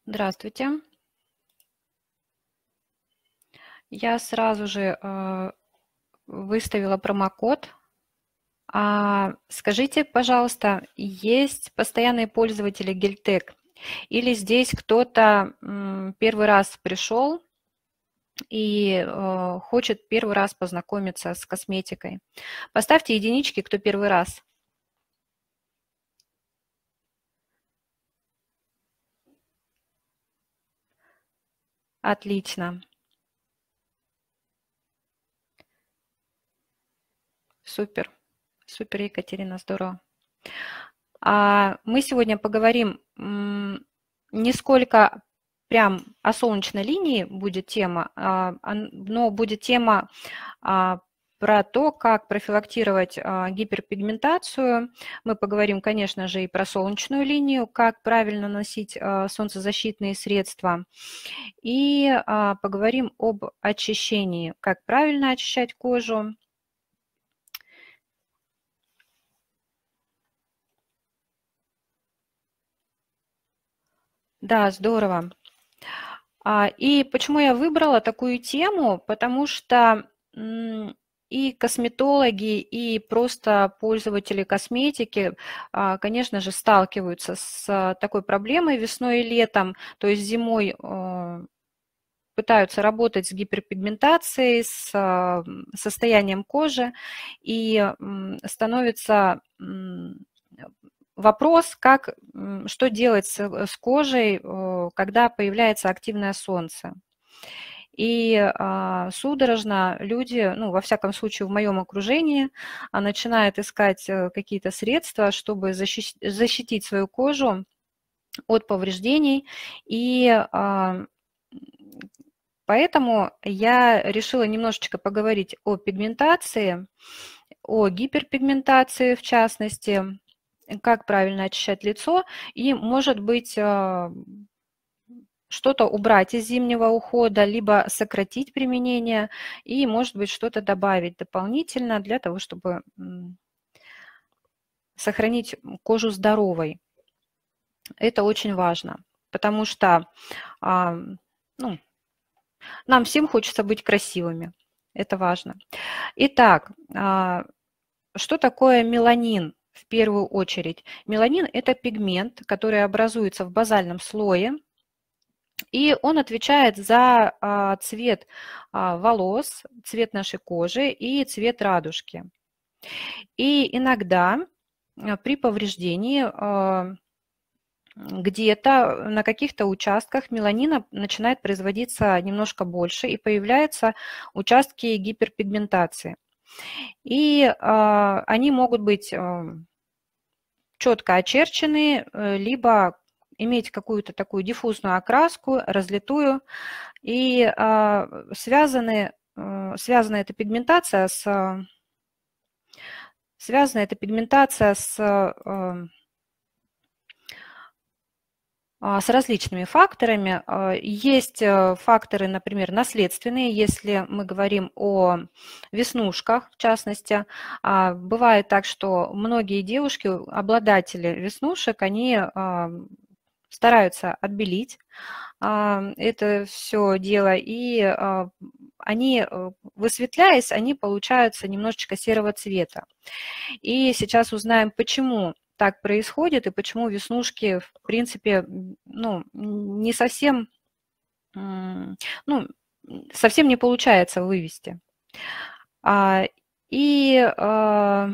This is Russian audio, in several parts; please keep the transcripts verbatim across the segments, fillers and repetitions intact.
Здравствуйте. Я сразу же э, выставила промокод. А, скажите, пожалуйста, есть постоянные пользователи Гельтек или здесь кто-то м, первый раз пришел и э, хочет первый раз познакомиться с косметикой? Поставьте единички, кто первый раз. Отлично. Супер. Супер, Екатерина, здорово. А мы сегодня поговорим м, не сколько прям о солнечной линии будет тема, а, а, но будет тема а, про то, как профилактировать а, гиперпигментацию. Мы поговорим, конечно же, и про солнечную линию, как правильно носить а, солнцезащитные средства. И а, поговорим об очищении, как правильно очищать кожу. Да, здорово. А, И почему я выбрала такую тему? Потому что м, и косметологи, и просто пользователи косметики, а, конечно же, сталкиваются с такой проблемой весной и летом. То есть зимой а, пытаются работать с гиперпигментацией, с а, м, состоянием кожи, и м, становится м, вопрос, как, м, что делать с, с кожей, э, когда появляется активное солнце. И а, судорожно люди, ну, во всяком случае, в моем окружении, а, начинают искать э, какие-то средства, чтобы защи- защитить свою кожу от повреждений. И а, поэтому я решила немножечко поговорить о пигментации, о гиперпигментации в частности, как правильно очищать лицо и, может быть, а, что-то убрать из зимнего ухода, либо сократить применение и, может быть, что-то добавить дополнительно для того, чтобы м, сохранить кожу здоровой. Это очень важно, потому что а, ну, нам всем хочется быть красивыми. Это важно. Итак, а, что такое меланин в первую очередь? Меланин – это пигмент, который образуется в базальном слое, и он отвечает за а, цвет а, волос, цвет нашей кожи и цвет радужки. И иногда а, при повреждении а, где-то на каких-то участках меланина начинает производиться немножко больше, и появляются участки гиперпигментации. И а, они могут быть а, четко очерчены, э, либо иметь какую-то такую диффузную окраску, разлитую. И а, связаны, э, связана эта пигментация с, связана эта пигментация с, э, а, с различными факторами. А, Есть э, факторы, например, наследственные, если мы говорим о веснушках, в частности. А, Бывает так, что многие девушки, обладатели веснушек, они а, стараются отбелить а, это все дело, и а, они, э, высветляясь, они получаются немножечко серого цвета. И сейчас узнаем, почему так происходит и почему веснушки, в принципе, м, ну, не совсем, м, ну, совсем не получается вывести. А, И а,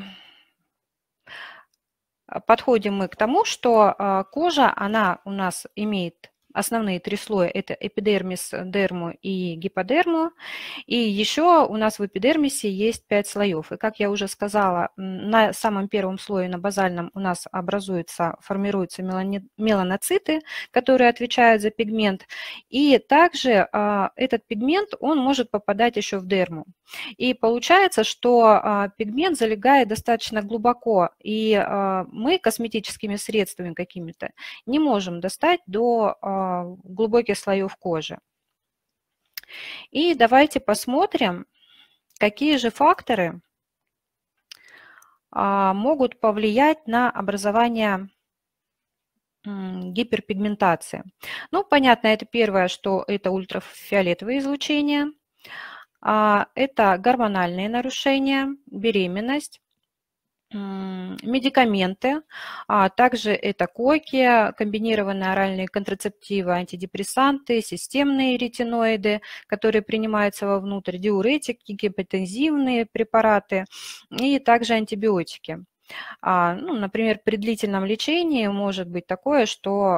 подходим мы к тому, что а, кожа, она у нас имеет основные три слоя. Это эпидермис, дерму и гиподерму. И еще у нас в эпидермисе есть пять слоев. И, как я уже сказала, на самом первом слое, на базальном, у нас образуются, формируются меланоциты, которые отвечают за пигмент. И также а, этот пигмент, он может попадать еще в дерму. И получается, что а, пигмент залегает достаточно глубоко, и а, мы косметическими средствами какими-то не можем достать до а, глубоких слоев кожи. И давайте посмотрим, какие же факторы а, могут повлиять на образование гиперпигментации. Ну, понятно, это первое, что это ультрафиолетовое излучение, это гормональные нарушения, беременность, медикаменты, а также это коки, комбинированные оральные контрацептивы, антидепрессанты, системные ретиноиды, которые принимаются вовнутрь, диуретики, гипотензивные препараты и также антибиотики. Ну, например, при длительном лечении может быть такое, что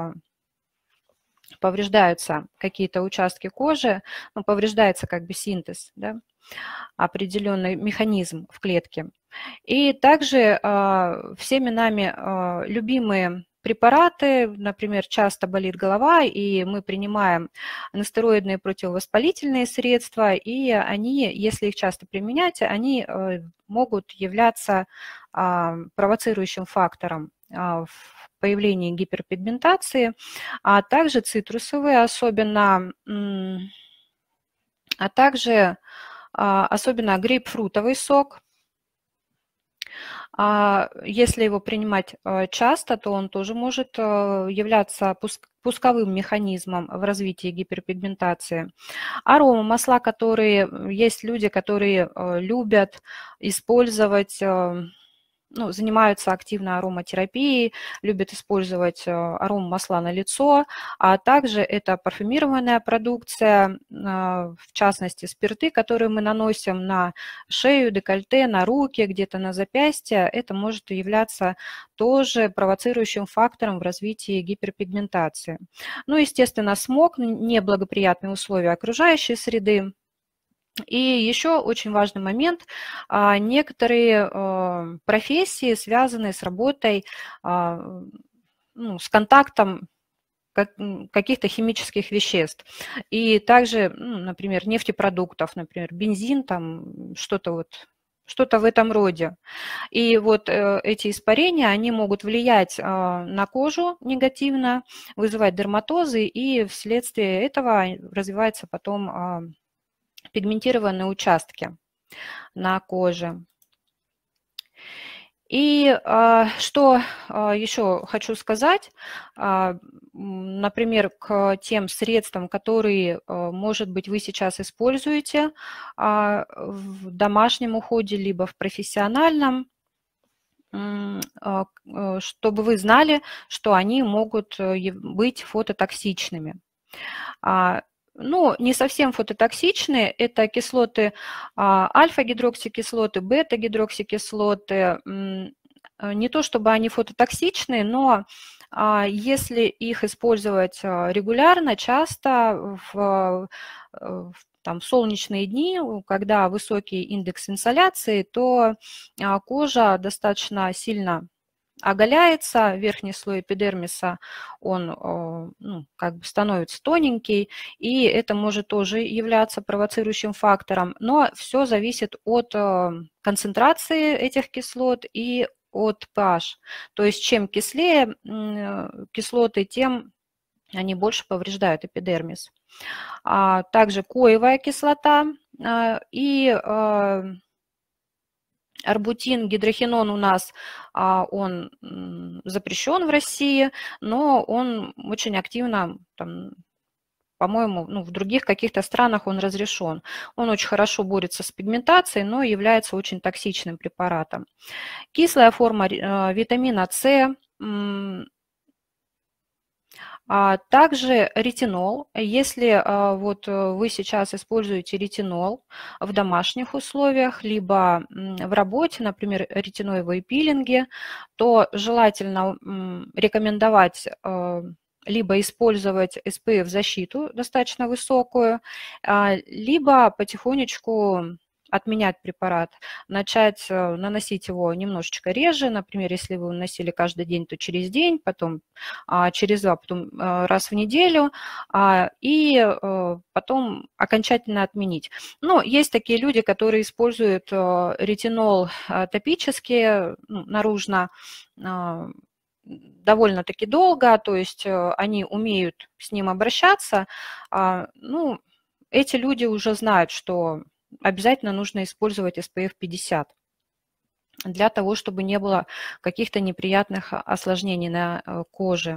повреждаются какие-то участки кожи, ну, повреждается как бы синтез, да, определенный механизм в клетке. И также э, всеми нами э, любимые препараты, например, часто болит голова, и мы принимаем нестероидные противовоспалительные средства, и они, если их часто применять, они э, могут являться э, провоцирующим фактором э, в появлении гиперпигментации, а также цитрусовые, особенно, а также особенно грейпфрутовый сок. Если его принимать часто, то он тоже может являться пусковым механизмом в развитии гиперпигментации. Аромамасла, которые есть люди, которые любят использовать, ну, занимаются активно ароматерапией, любят использовать аромамасла на лицо, а также это парфюмированная продукция, в частности спирты, которые мы наносим на шею, декольте, на руки, где-то на запястье. Это может являться тоже провоцирующим фактором в развитии гиперпигментации. Ну, естественно, смог, неблагоприятные условия окружающей среды. И еще очень важный момент, некоторые профессии, связанные с работой, ну, с контактом каких-то химических веществ. И также, ну, например, нефтепродуктов, например, бензин, там что-то вот, что-то в этом роде. И вот эти испарения, они могут влиять на кожу негативно, вызывать дерматозы, и вследствие этого развивается потом пигментированные участки на коже. И что еще хочу сказать, например, к тем средствам, которые, может быть, вы сейчас используете в домашнем уходе, либо в профессиональном, чтобы вы знали, что они могут быть фототоксичными. Ну, не совсем фототоксичные, это кислоты, альфа-гидроксикислоты, бета-гидроксикислоты. Не то чтобы они фототоксичные, но если их использовать регулярно, часто в, там, в солнечные дни, когда высокий индекс инсоляции, то кожа достаточно сильно оголяется, верхний слой эпидермиса, он, ну, как бы становится тоненький, и это может тоже являться провоцирующим фактором, но все зависит от концентрации этих кислот и от pH. То есть чем кислее кислоты, тем они больше повреждают эпидермис. Также коевая кислота и арбутин, гидрохинон у нас, он запрещен в России, но он очень активно, по-моему, ну, в других каких-то странах он разрешен. Он очень хорошо борется с пигментацией, но является очень токсичным препаратом. Кислая форма витамина С, а также ретинол. Если вот вы сейчас используете ретинол в домашних условиях, либо в работе, например, ретиноевые пилинги, то желательно рекомендовать либо использовать эс пэ эф-защиту достаточно высокую, либо потихонечку отменять препарат, начать наносить его немножечко реже, например, если вы наносили каждый день, то через день, потом через два, потом раз в неделю, и потом окончательно отменить. Но есть такие люди, которые используют ретинол топически, ну, наружно, довольно-таки долго, то есть они умеют с ним обращаться. Ну, эти люди уже знают, что обязательно нужно использовать эс пэ эф пятьдесят. для того, чтобы не было каких-то неприятных осложнений на коже.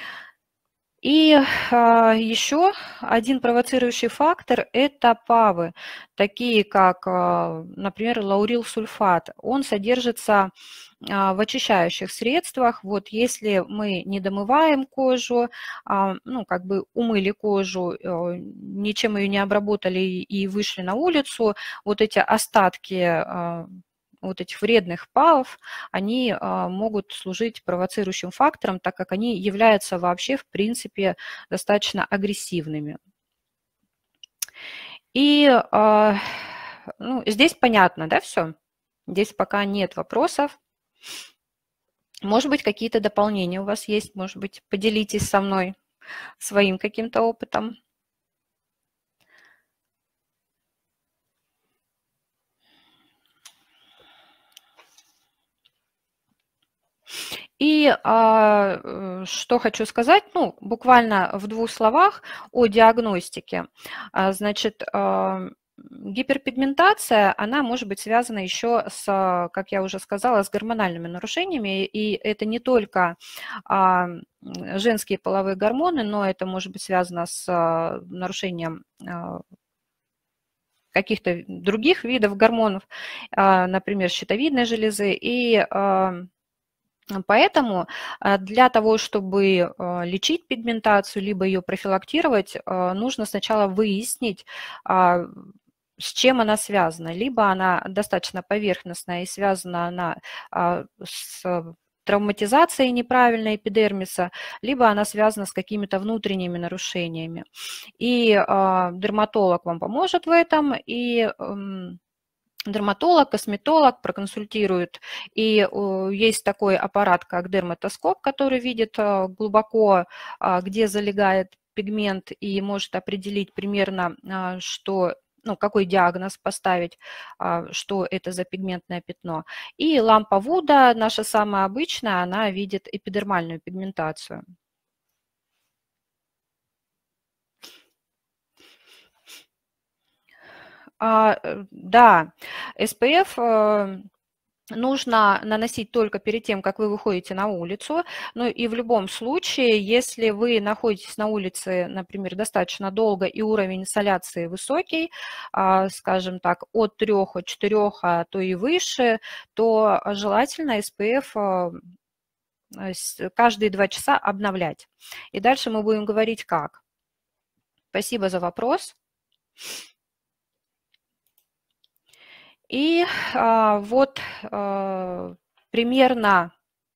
И а, еще один провоцирующий фактор – это ПАВы, такие как, а, например, лаурилсульфат. Он содержится а, в очищающих средствах. Вот если мы не домываем кожу, а, ну, как бы умыли кожу, а, ничем ее не обработали и вышли на улицу, вот эти остатки а, вот этих вредных ПАВов, они а, могут служить провоцирующим фактором, так как они являются вообще, в принципе, достаточно агрессивными. И а, ну, здесь понятно, да, все? Здесь пока нет вопросов. Может быть, какие-то дополнения у вас есть, может быть, поделитесь со мной своим каким-то опытом. И а, что хочу сказать, ну, буквально в двух словах о диагностике. А, значит, а, гиперпигментация, она может быть связана еще с, как я уже сказала, с гормональными нарушениями, и это не только а, женские половые гормоны, но это может быть связано с а, нарушением а, каких-то других видов гормонов, а, например, щитовидной железы, и а, поэтому для того, чтобы лечить пигментацию, либо ее профилактировать, нужно сначала выяснить, с чем она связана. Либо она достаточно поверхностная и связана она с травматизацией неправильной эпидермиса, либо она связана с какими-то внутренними нарушениями. И дерматолог вам поможет в этом, и дерматолог, косметолог проконсультирует. И есть такой аппарат, как дерматоскоп, который видит глубоко, где залегает пигмент, и может определить примерно, что, ну, какой диагноз поставить, что это за пигментное пятно. И лампа Вуда, наша самая обычная, она видит эпидермальную пигментацию. Да, эс пэ эф нужно наносить только перед тем, как вы выходите на улицу. Ну и в любом случае, если вы находитесь на улице, например, достаточно долго и уровень инсоляции высокий, скажем так, от трёх, от четырёх, а то и выше, то желательно эс пэ эф каждые два часа обновлять. И дальше мы будем говорить как. Спасибо за вопрос. И а, вот а, примерно,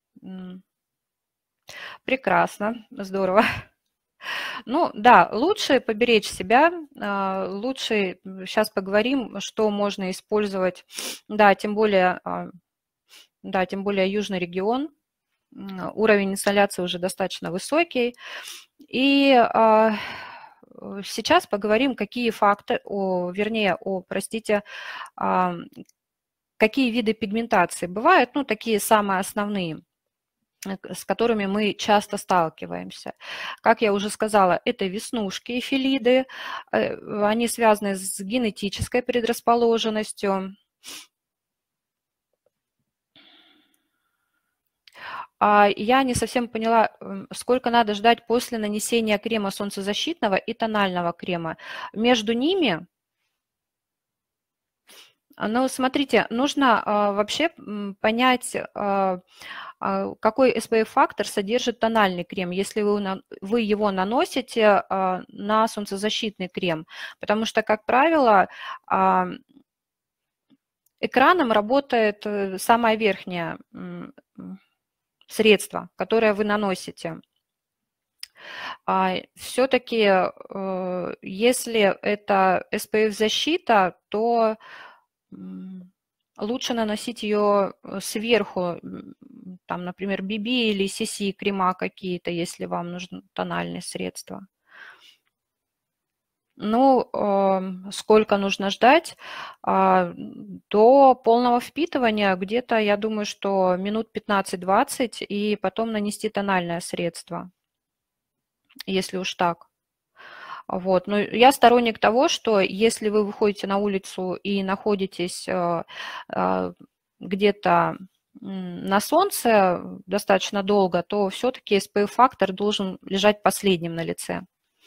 прекрасно, здорово. Ну да, лучше поберечь себя, а, лучше сейчас поговорим, что можно использовать, да, тем более, а, да, тем более южный регион, уровень инсоляции уже достаточно высокий. И а, сейчас поговорим, какие факты, о, вернее, о, простите, а, какие виды пигментации бывают, ну, такие самые основные, с которыми мы часто сталкиваемся. Как я уже сказала, это веснушки, эфилиды, они связаны с генетической предрасположенностью. Я не совсем поняла, сколько надо ждать после нанесения крема солнцезащитного и тонального крема. Между ними... Ну, смотрите, нужно а, вообще понять, а, а, какой эс пэ эф-фактор содержит тональный крем, если вы, на, вы его наносите а, на солнцезащитный крем. Потому что, как правило, а, экраном работает самое верхнее средство, которое вы наносите. Все-таки, если это эс пэ эф-защита, то лучше наносить ее сверху, там, например, би би или си си крема какие-то, если вам нужно тональные средства. Ну, сколько нужно ждать? До полного впитывания где-то, я думаю, что минут пятнадцать-двадцать, и потом нанести тональное средство, если уж так. Вот. Но я сторонник того, что если вы выходите на улицу и находитесь где-то на солнце достаточно долго, то все-таки эс пэ эф-фактор должен лежать последним на лице.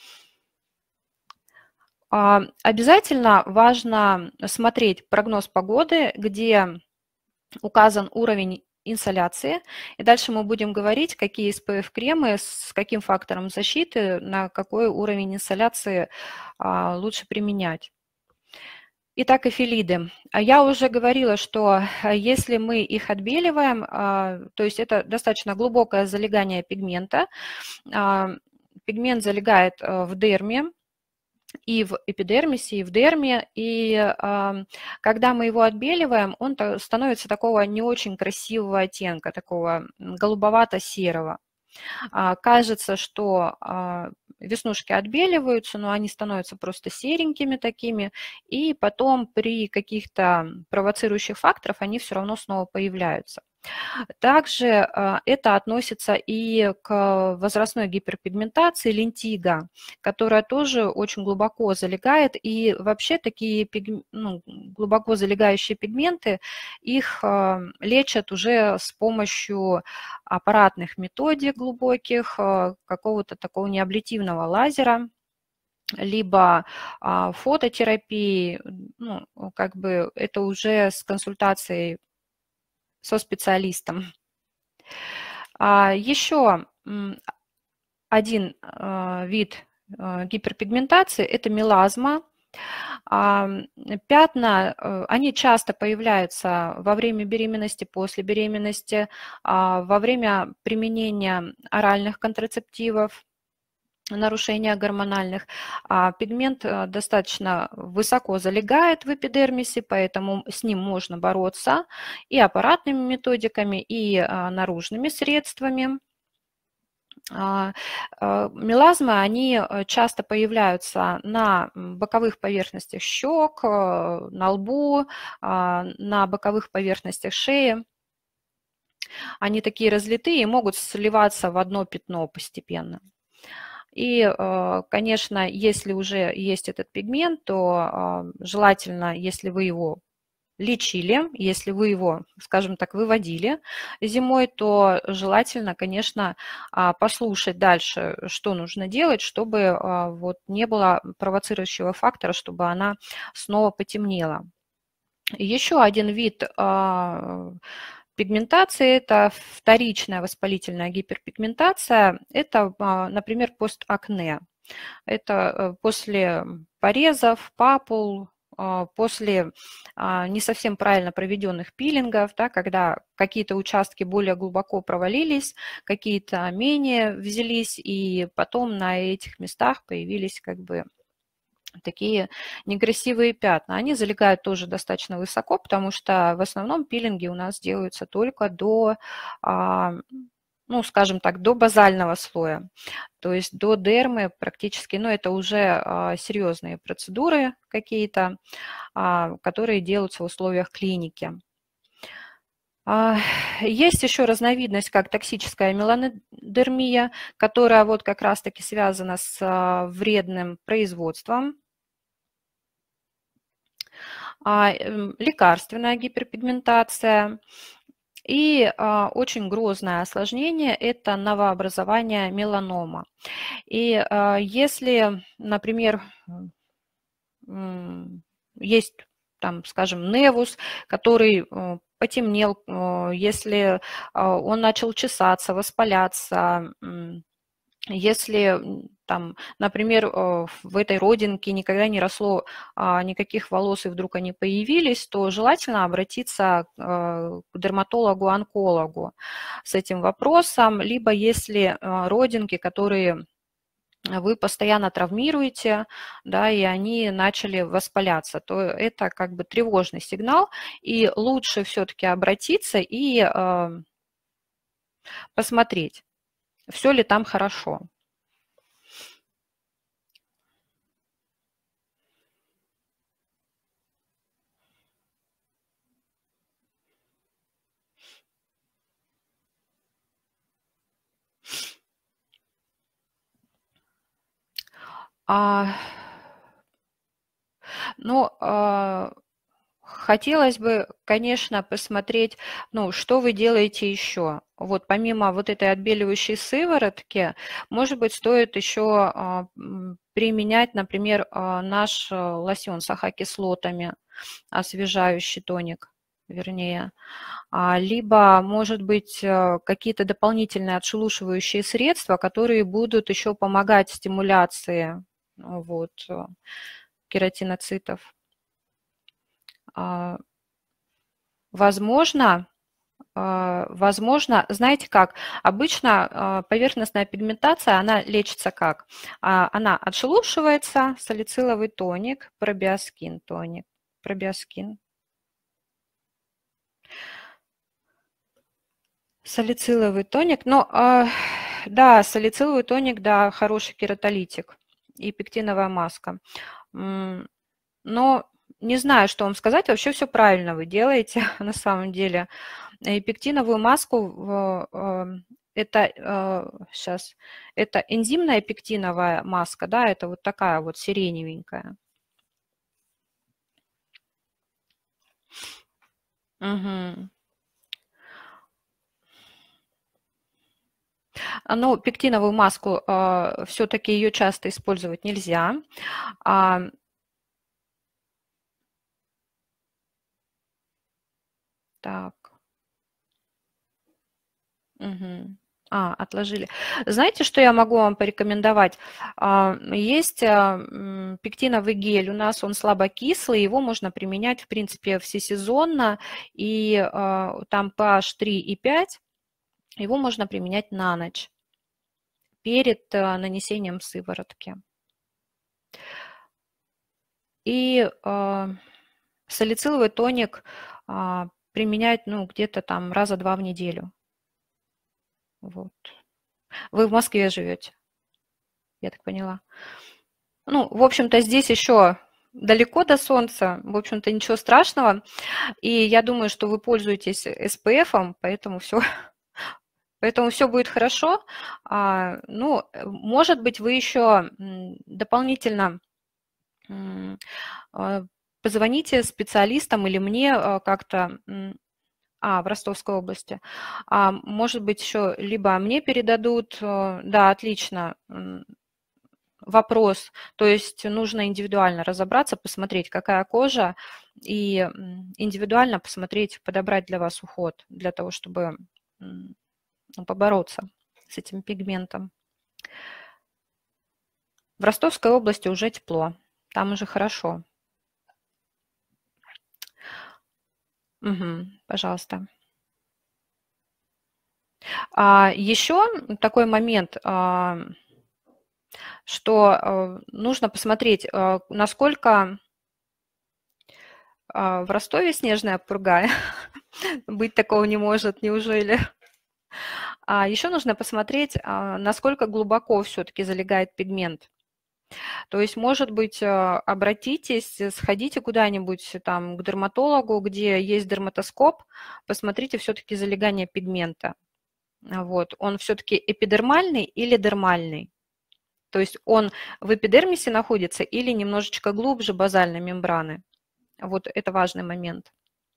Обязательно важно смотреть прогноз погоды, где указан уровень инсоляции. И дальше мы будем говорить, какие эс пэ эф-кремы с каким фактором защиты, на какой уровень инсоляции лучше применять. Итак, эфелиды. Я уже говорила, что если мы их отбеливаем, то есть это достаточно глубокое залегание пигмента. Пигмент залегает в дерме, и в эпидермисе, и в дерме, и когда мы его отбеливаем, он становится такого не очень красивого оттенка, такого голубовато-серого. Кажется, что веснушки отбеливаются, но они становятся просто серенькими такими, и потом при каких-то провоцирующих факторах они все равно снова появляются. Также это относится и к возрастной гиперпигментации, лентиго, которая тоже очень глубоко залегает. И вообще такие пиг... ну, глубоко залегающие пигменты, их лечат уже с помощью аппаратных методик глубоких, какого-то такого неаблитивного лазера, либо фототерапии, ну, как бы это уже с консультацией со специалистом. Еще один вид гиперпигментации – это мелазма. Пятна, они часто появляются во время беременности, после беременности, во время применения оральных контрацептивов, нарушения гормональных. Пигмент достаточно высоко залегает в эпидермисе, поэтому с ним можно бороться и аппаратными методиками, и наружными средствами. Мелазмы, они часто появляются на боковых поверхностях щек, на лбу, на боковых поверхностях шеи. Они такие разлитые и могут сливаться в одно пятно постепенно. И, конечно, если уже есть этот пигмент, то желательно, если вы его лечили, если вы его, скажем так, выводили зимой, то желательно, конечно, послушать дальше, что нужно делать, чтобы вот не было провоцирующего фактора, чтобы она снова потемнела. Еще один вид пигментации – это вторичная воспалительная гиперпигментация. Это, например, постакне. Это после порезов, папул, после не совсем правильно проведенных пилингов, да, когда какие-то участки более глубоко провалились, какие-то менее взялись, и потом на этих местах появились как бы такие некрасивые пятна. Они залегают тоже достаточно высоко, потому что в основном пилинги у нас делаются только до, ну, скажем так, до базального слоя, то есть до дермы практически, но это уже серьезные процедуры какие-то, которые делаются в условиях клиники. Есть еще разновидность, как токсическая меланодермия, которая вот как раз-таки связана с вредным производством. Лекарственная гиперпигментация. И очень грозное осложнение – это новообразование меланома. И если, например, есть, там, скажем, невус, который потемнел, если он начал чесаться, воспаляться, если, там, например, в этой родинке никогда не росло никаких волос и вдруг они появились, то желательно обратиться к дерматологу-онкологу с этим вопросом. Либо если родинки, которые вы постоянно травмируете, да, и они начали воспаляться, то это как бы тревожный сигнал, и лучше все-таки обратиться и посмотреть, все ли там хорошо. А, ну, а, хотелось бы, конечно, посмотреть, ну, что вы делаете еще. Вот помимо вот этой отбеливающей сыворотки, может быть, стоит еще а, м, применять, например, а, наш а, лосьон с АХ-кислотами, освежающий тоник, вернее. А, Либо, может быть, э, какие-то дополнительные отшелушивающие средства, которые будут еще помогать стимуляции ну, вот, э, кератиноцитов. А, Возможно, а, возможно, знаете как, обычно а, поверхностная пигментация, она лечится как? А, Она отшелушивается, салициловый тоник, пробиоскин тоник, пробиоскин. Салициловый тоник, ну, а, да, салициловый тоник, да, хороший кератолитик и пектиновая маска. М, Но не знаю, что вам сказать, вообще все правильно вы делаете на самом деле. И пектиновую маску в, э, это сейчас это энзимная пектиновая маска, да, это вот такая вот сиреневенькая. Мгм. А, Ну, пектиновую маску все-таки ее часто использовать нельзя. А, Так. Мгм. А, отложили. Знаете, что я могу вам порекомендовать? А, Есть а, м, пектиновый гель, у нас он слабокислый, его можно применять, в принципе, всесезонно, и а, там pH три и пять, его можно применять на ночь перед а, нанесением сыворотки. И а, салициловый тоник а, применять, ну, где-то там раза два в неделю. Вот. Вы в Москве живете, я так поняла. Ну, в общем-то, здесь еще далеко до солнца, в общем-то, ничего страшного. И я думаю, что вы пользуетесь эс пэ эфом, поэтому все, поэтому все будет хорошо. А, ну, э, может быть, вы еще м, дополнительно м, а, позвоните специалистам или мне а, как-то, м, а, в Ростовской области. А, может быть, еще либо мне передадут, э, да, отлично, м, вопрос. То есть нужно индивидуально разобраться, посмотреть, какая кожа, и м, индивидуально посмотреть, подобрать для вас уход, для того, чтобы м, ну, побороться с этим пигментом. В Ростовской области уже тепло, там уже хорошо. Мгм, пожалуйста. А еще такой момент, а, что а, нужно посмотреть, а, насколько а, в Ростове снежная пурга. Быть такого не может, неужели? А еще нужно посмотреть, а, насколько глубоко все-таки залегает пигмент. То есть, может быть, а, обратитесь, э, сходите куда-нибудь там к дерматологу, где есть дерматоскоп, посмотрите все-таки залегание пигмента. А, Вот. Он все-таки эпидермальный или дермальный? То есть он в эпидермисе находится или немножечко глубже базальной мембраны? Вот это важный момент.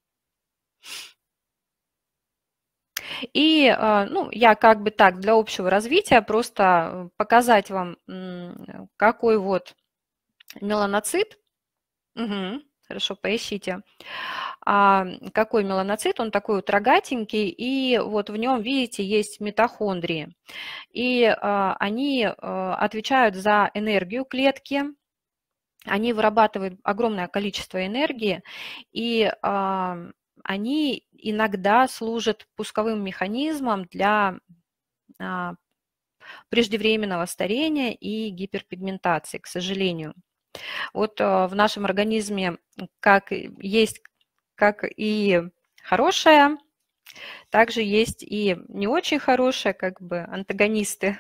И, а, ну, я как бы так для общего развития просто э, показать вам, м, какой вот меланоцит. Мгм. Хорошо, поищите. А, какой меланоцит, он такой вот рогатенький, и вот в нем, видите, есть митохондрии. И а, они а, отвечают за энергию клетки, они вырабатывают огромное количество энергии, и а, они иногда служат пусковым механизмом для а, преждевременного старения и гиперпигментации, к сожалению. Вот а, в нашем организме как есть как и хорошая, также есть и не очень хорошая, как бы антагонисты.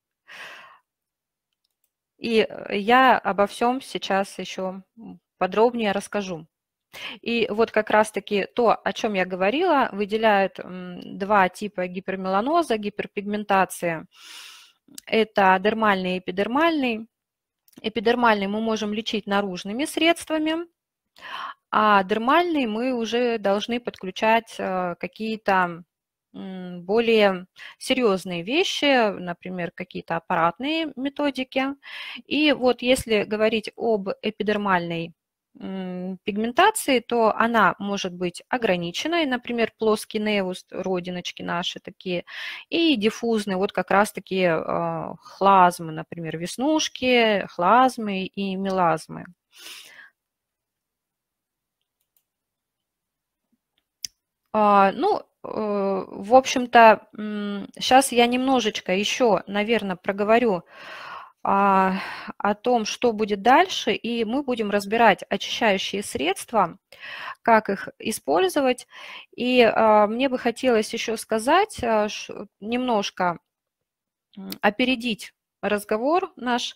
И э, я обо всем сейчас еще подробнее расскажу. И вот как раз-таки то, о чем я говорила, выделяют два типа гипермеланоза, гиперпигментации. Это дермальный и эпидермальный. Эпидермальный мы можем лечить наружными средствами, А дермальный мы уже должны подключать какие-то более серьезные вещи, например, какие-то аппаратные методики. И вот если говорить об эпидермальной пигментации, то она может быть ограниченной, например, плоский невус, родиночки наши такие, и диффузные, вот как раз-таки хлазмы, например, веснушки, хлазмы и мелазмы. Ну, в общем-то, сейчас я немножечко еще, наверное, проговорю о, о том, что будет дальше, и мы будем разбирать очищающие средства, как их использовать. И мне бы хотелось еще сказать, немножко опередить разговор наш,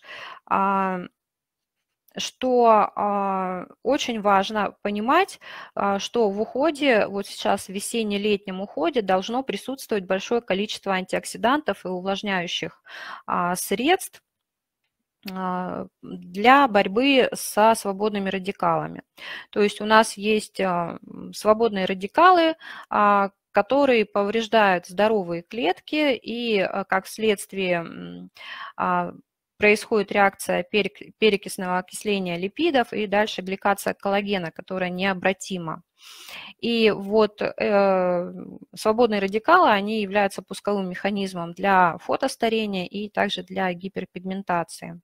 что а, очень важно понимать, а, что в уходе, вот сейчас в весенне-летнем уходе, должно присутствовать большое количество антиоксидантов и увлажняющих а, средств а, для борьбы со свободными радикалами. То есть у нас есть а, свободные радикалы, а, которые повреждают здоровые клетки, и а, как следствие а, происходит реакция перекисного окисления липидов и дальше гликация коллагена, которая необратима. И вот э, свободные радикалы, они являются пусковым механизмом для фотостарения и также для гиперпигментации.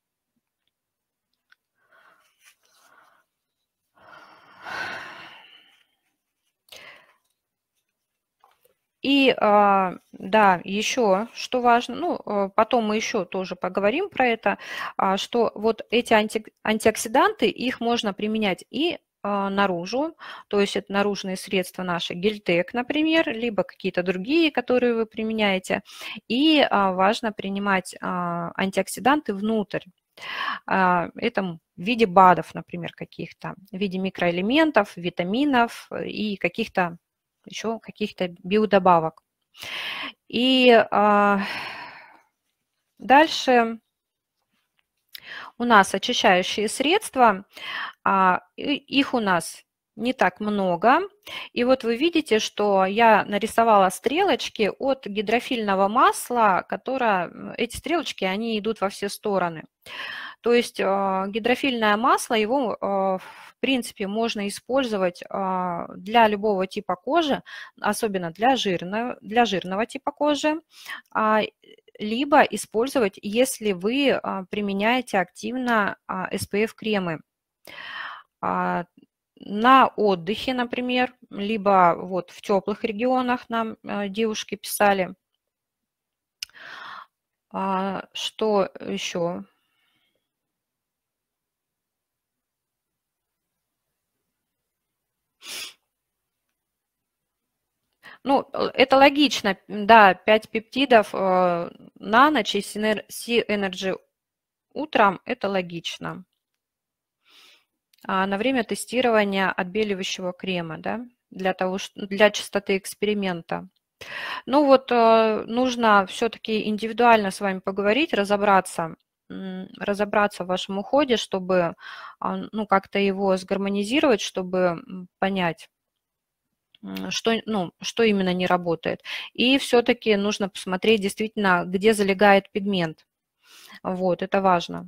И да, еще что важно, ну, потом мы еще тоже поговорим про это, что вот эти анти, антиоксиданты, их можно применять и наружу, то есть это наружные средства наши, гельтек, например, либо какие-то другие, которые вы применяете. И важно принимать антиоксиданты внутрь. Это в виде БАДов, например, каких-то, в виде микроэлементов, витаминов и каких-то еще каких-то биодобавок. И а, дальше у нас очищающие средства, а, их у нас не так много. И вот вы видите, что я нарисовала стрелочки от гидрофильного масла, которое, эти стрелочки, они идут во все стороны. То есть гидрофильное масло, его в принципе можно использовать для любого типа кожи, особенно для жирного, для жирного типа кожи, либо использовать, если вы применяете активно эс пэ эф-кремы на отдыхе, например, либо вот в теплых регионах нам девушки писали. Что еще? Ну, это логично, да, пять пептидов на ночь и Си-Энерджи утром, это логично. А на время тестирования отбеливающего крема, да, для того, для чистоты эксперимента. Ну вот нужно все-таки индивидуально с вами поговорить, разобраться, разобраться в вашем уходе, чтобы, ну, как-то его сгармонизировать, чтобы понять, что, ну, что именно не работает. И все-таки нужно посмотреть действительно, где залегает пигмент. Вот, это важно.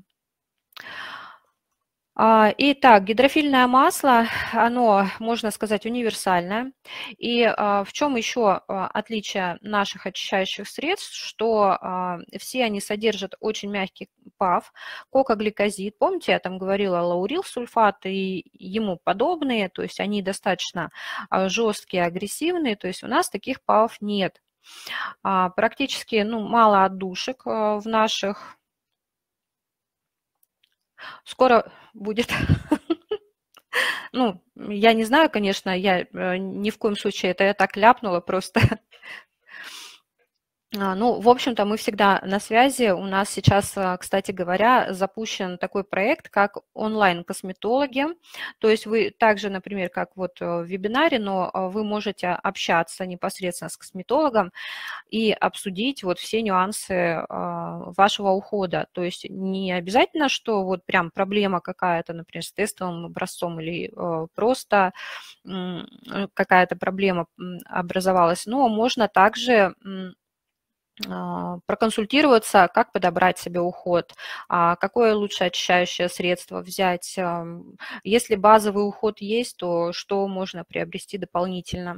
Итак, гидрофильное масло, оно, можно сказать, универсальное. И в чем еще отличие наших очищающих средств, что все они содержат очень мягкий паф, кокогликозид. Помните, я там говорила, лаурилсульфат и ему подобные, то есть они достаточно жесткие, агрессивные, то есть у нас таких пафов нет. Практически, ну, мало отдушек в наших. Скоро будет. Ну, я не знаю, конечно, я ни в коем случае, это я так ляпнула просто. А, Ну, в общем-то, мы всегда на связи. У нас сейчас, а, кстати говоря, запущен такой проект, как онлайн-косметологи. То есть вы также, например, как вот э, в вебинаре, но а, вы можете общаться непосредственно с косметологом и обсудить вот все нюансы а, вашего ухода. То есть не обязательно, что вот прям проблема какая-то, например, с тестовым образцом или э, просто м, э, какая-то проблема м, образовалась, но можно также м, а, проконсультироваться, как подобрать себе уход, а, какое лучше очищающее средство взять. ам, Если базовый уход есть, то что можно приобрести дополнительно?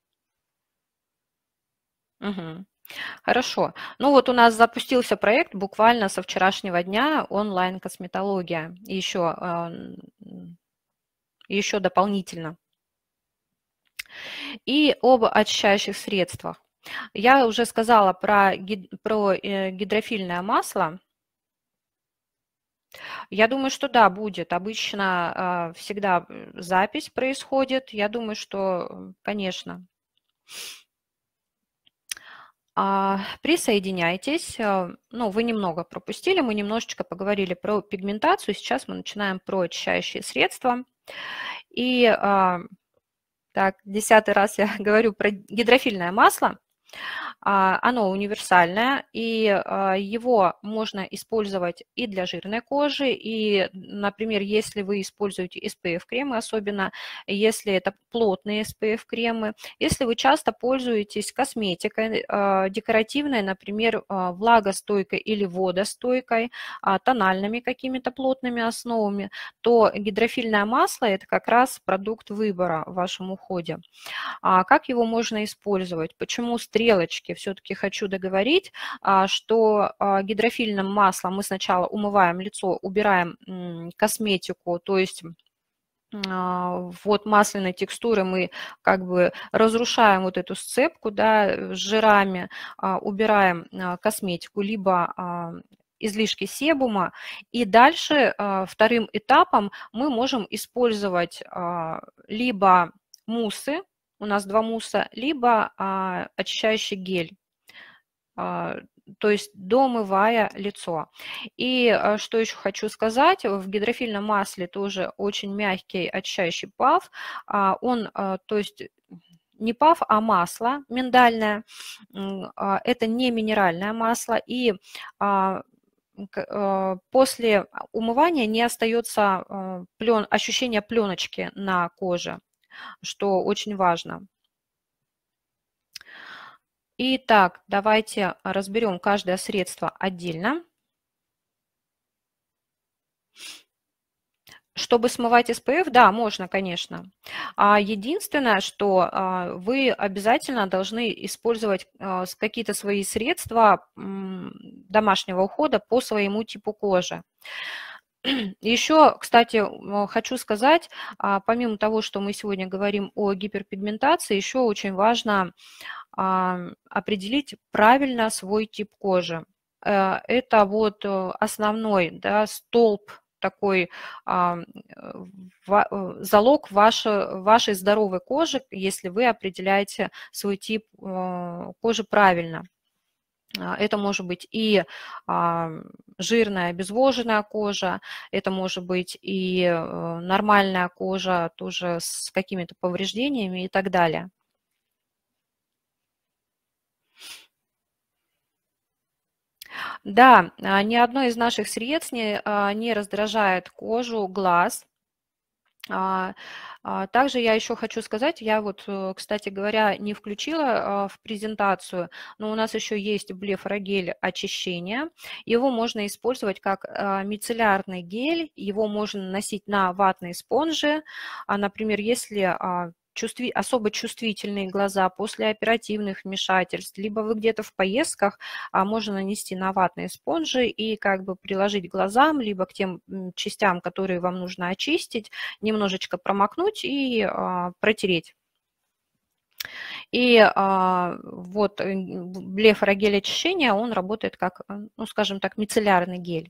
Мгм. Хорошо. Ну вот у нас запустился проект буквально со вчерашнего дня онлайн-косметология. Еще, а, м, еще дополнительно. И об очищающих средствах. Я уже сказала про, гид- про э, гидрофильное масло. Я думаю, что да, будет. Обычно а, всегда э, запись происходит. Я думаю, что, м, конечно. А, Присоединяйтесь. а, Ну, вы немного пропустили. Мы немножечко поговорили про пигментацию. Сейчас мы начинаем про очищающие средства. И а, так, десятый раз я говорю про гидрофильное масло. А, Оно универсальное, и а, его можно использовать и для жирной кожи, и, например, если вы используете эс пэ эф-кремы, особенно если это плотные эс пэ эф-кремы, если вы часто пользуетесь косметикой а, декоративной, например, а, влагостойкой или водостойкой, а, тональными какими-то плотными основами, то гидрофильное масло – это как раз продукт выбора в вашем уходе. А как его можно использовать? Почему стрелочки? Все-таки хочу договорить, а, что а, гидрофильным маслом мы сначала умываем лицо, убираем м, косметику, то есть а, вот масляной текстуры мы как бы разрушаем вот эту сцепку, да, с жирами, а, убираем а, косметику, либо а, излишки себума, и дальше а, вторым этапом мы можем использовать а, либо муссы, у нас два мусса, либо а, очищающий гель, а, то есть домывая лицо. И а, что еще хочу сказать, в гидрофильном масле тоже очень мягкий очищающий паф, а, он, а, то есть не паф, а масло миндальное, м, а, это не минеральное масло, и а, к- а, после умывания не остается а, плен, ощущение пленочки на коже, что очень важно. Итак, давайте разберем каждое средство отдельно. Чтобы смывать эс пэ эф, да, можно, конечно. А единственное, что а, вы обязательно должны использовать а, с- какие-то свои средства м, домашнего ухода по своему типу кожи. Еще, кстати, м, хочу сказать, а, помимо того, что мы сегодня говорим о гиперпигментации, еще очень важно а, определить правильно свой тип кожи. Э, Это вот э, основной, да, столб такой, а, э, ва- э, залог вашей, вашей здоровой кожи, если вы определяете свой тип э, кожи правильно. А, Это может быть и а, жирная, обезвоженная кожа, это может быть и э, нормальная кожа, тоже с какими-то повреждениями и так далее. Да, а, ни одно из наших средств не, а, не раздражает кожу, глаз. А, а, Также я еще хочу сказать, я вот, э, кстати говоря, не включила а, в презентацию, но у нас еще есть блефорогель очищения. Его можно использовать как а, мицеллярный гель, его можно наносить на ватные спонжи. А, Например, если а, чувстви- особо чувствительные глаза после оперативных вмешательств, либо вы где-то в поездках, а, можно нанести на ватные спонжи и как бы приложить к глазам, либо к тем м, частям, которые вам нужно очистить, немножечко промокнуть и а, протереть. И а, вот э, блефорогель очищения, он работает как, э, ну, скажем так, мицеллярный гель.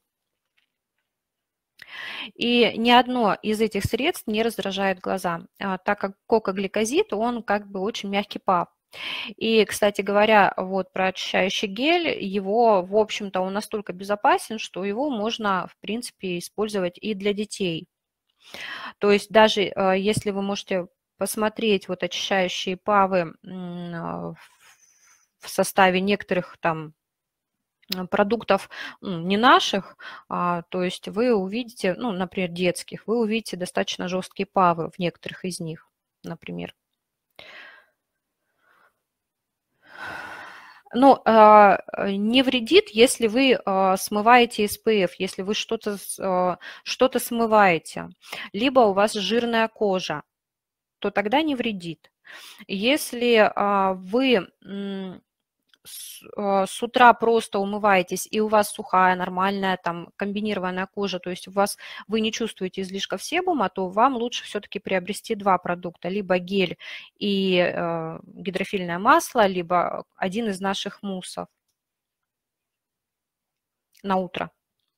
И ни одно из этих средств не раздражает глаза, а, так как кокогликозид, он как бы очень мягкий пап. И, кстати говоря, вот про очищающий гель, его, в общем-то, он настолько безопасен, что его можно, в принципе, использовать и для детей. То есть даже э, если вы можете посмотреть вот очищающие павы м, в составе некоторых там продуктов не наших, а, то есть вы увидите, ну, например, детских, вы увидите достаточно жесткие павы в некоторых из них, например. Но а, не вредит, если вы а, смываете эс пэ эф, если вы что-то а, что-то смываете, либо у вас жирная кожа, то тогда не вредит. Если а, вы с, а, с утра просто умываетесь, и у вас сухая, нормальная, там, комбинированная кожа, то есть у вас, вы не чувствуете излишков себума, то вам лучше все-таки приобрести два продукта, либо гель и э, гидрофильное масло, либо один из наших муссов на утро.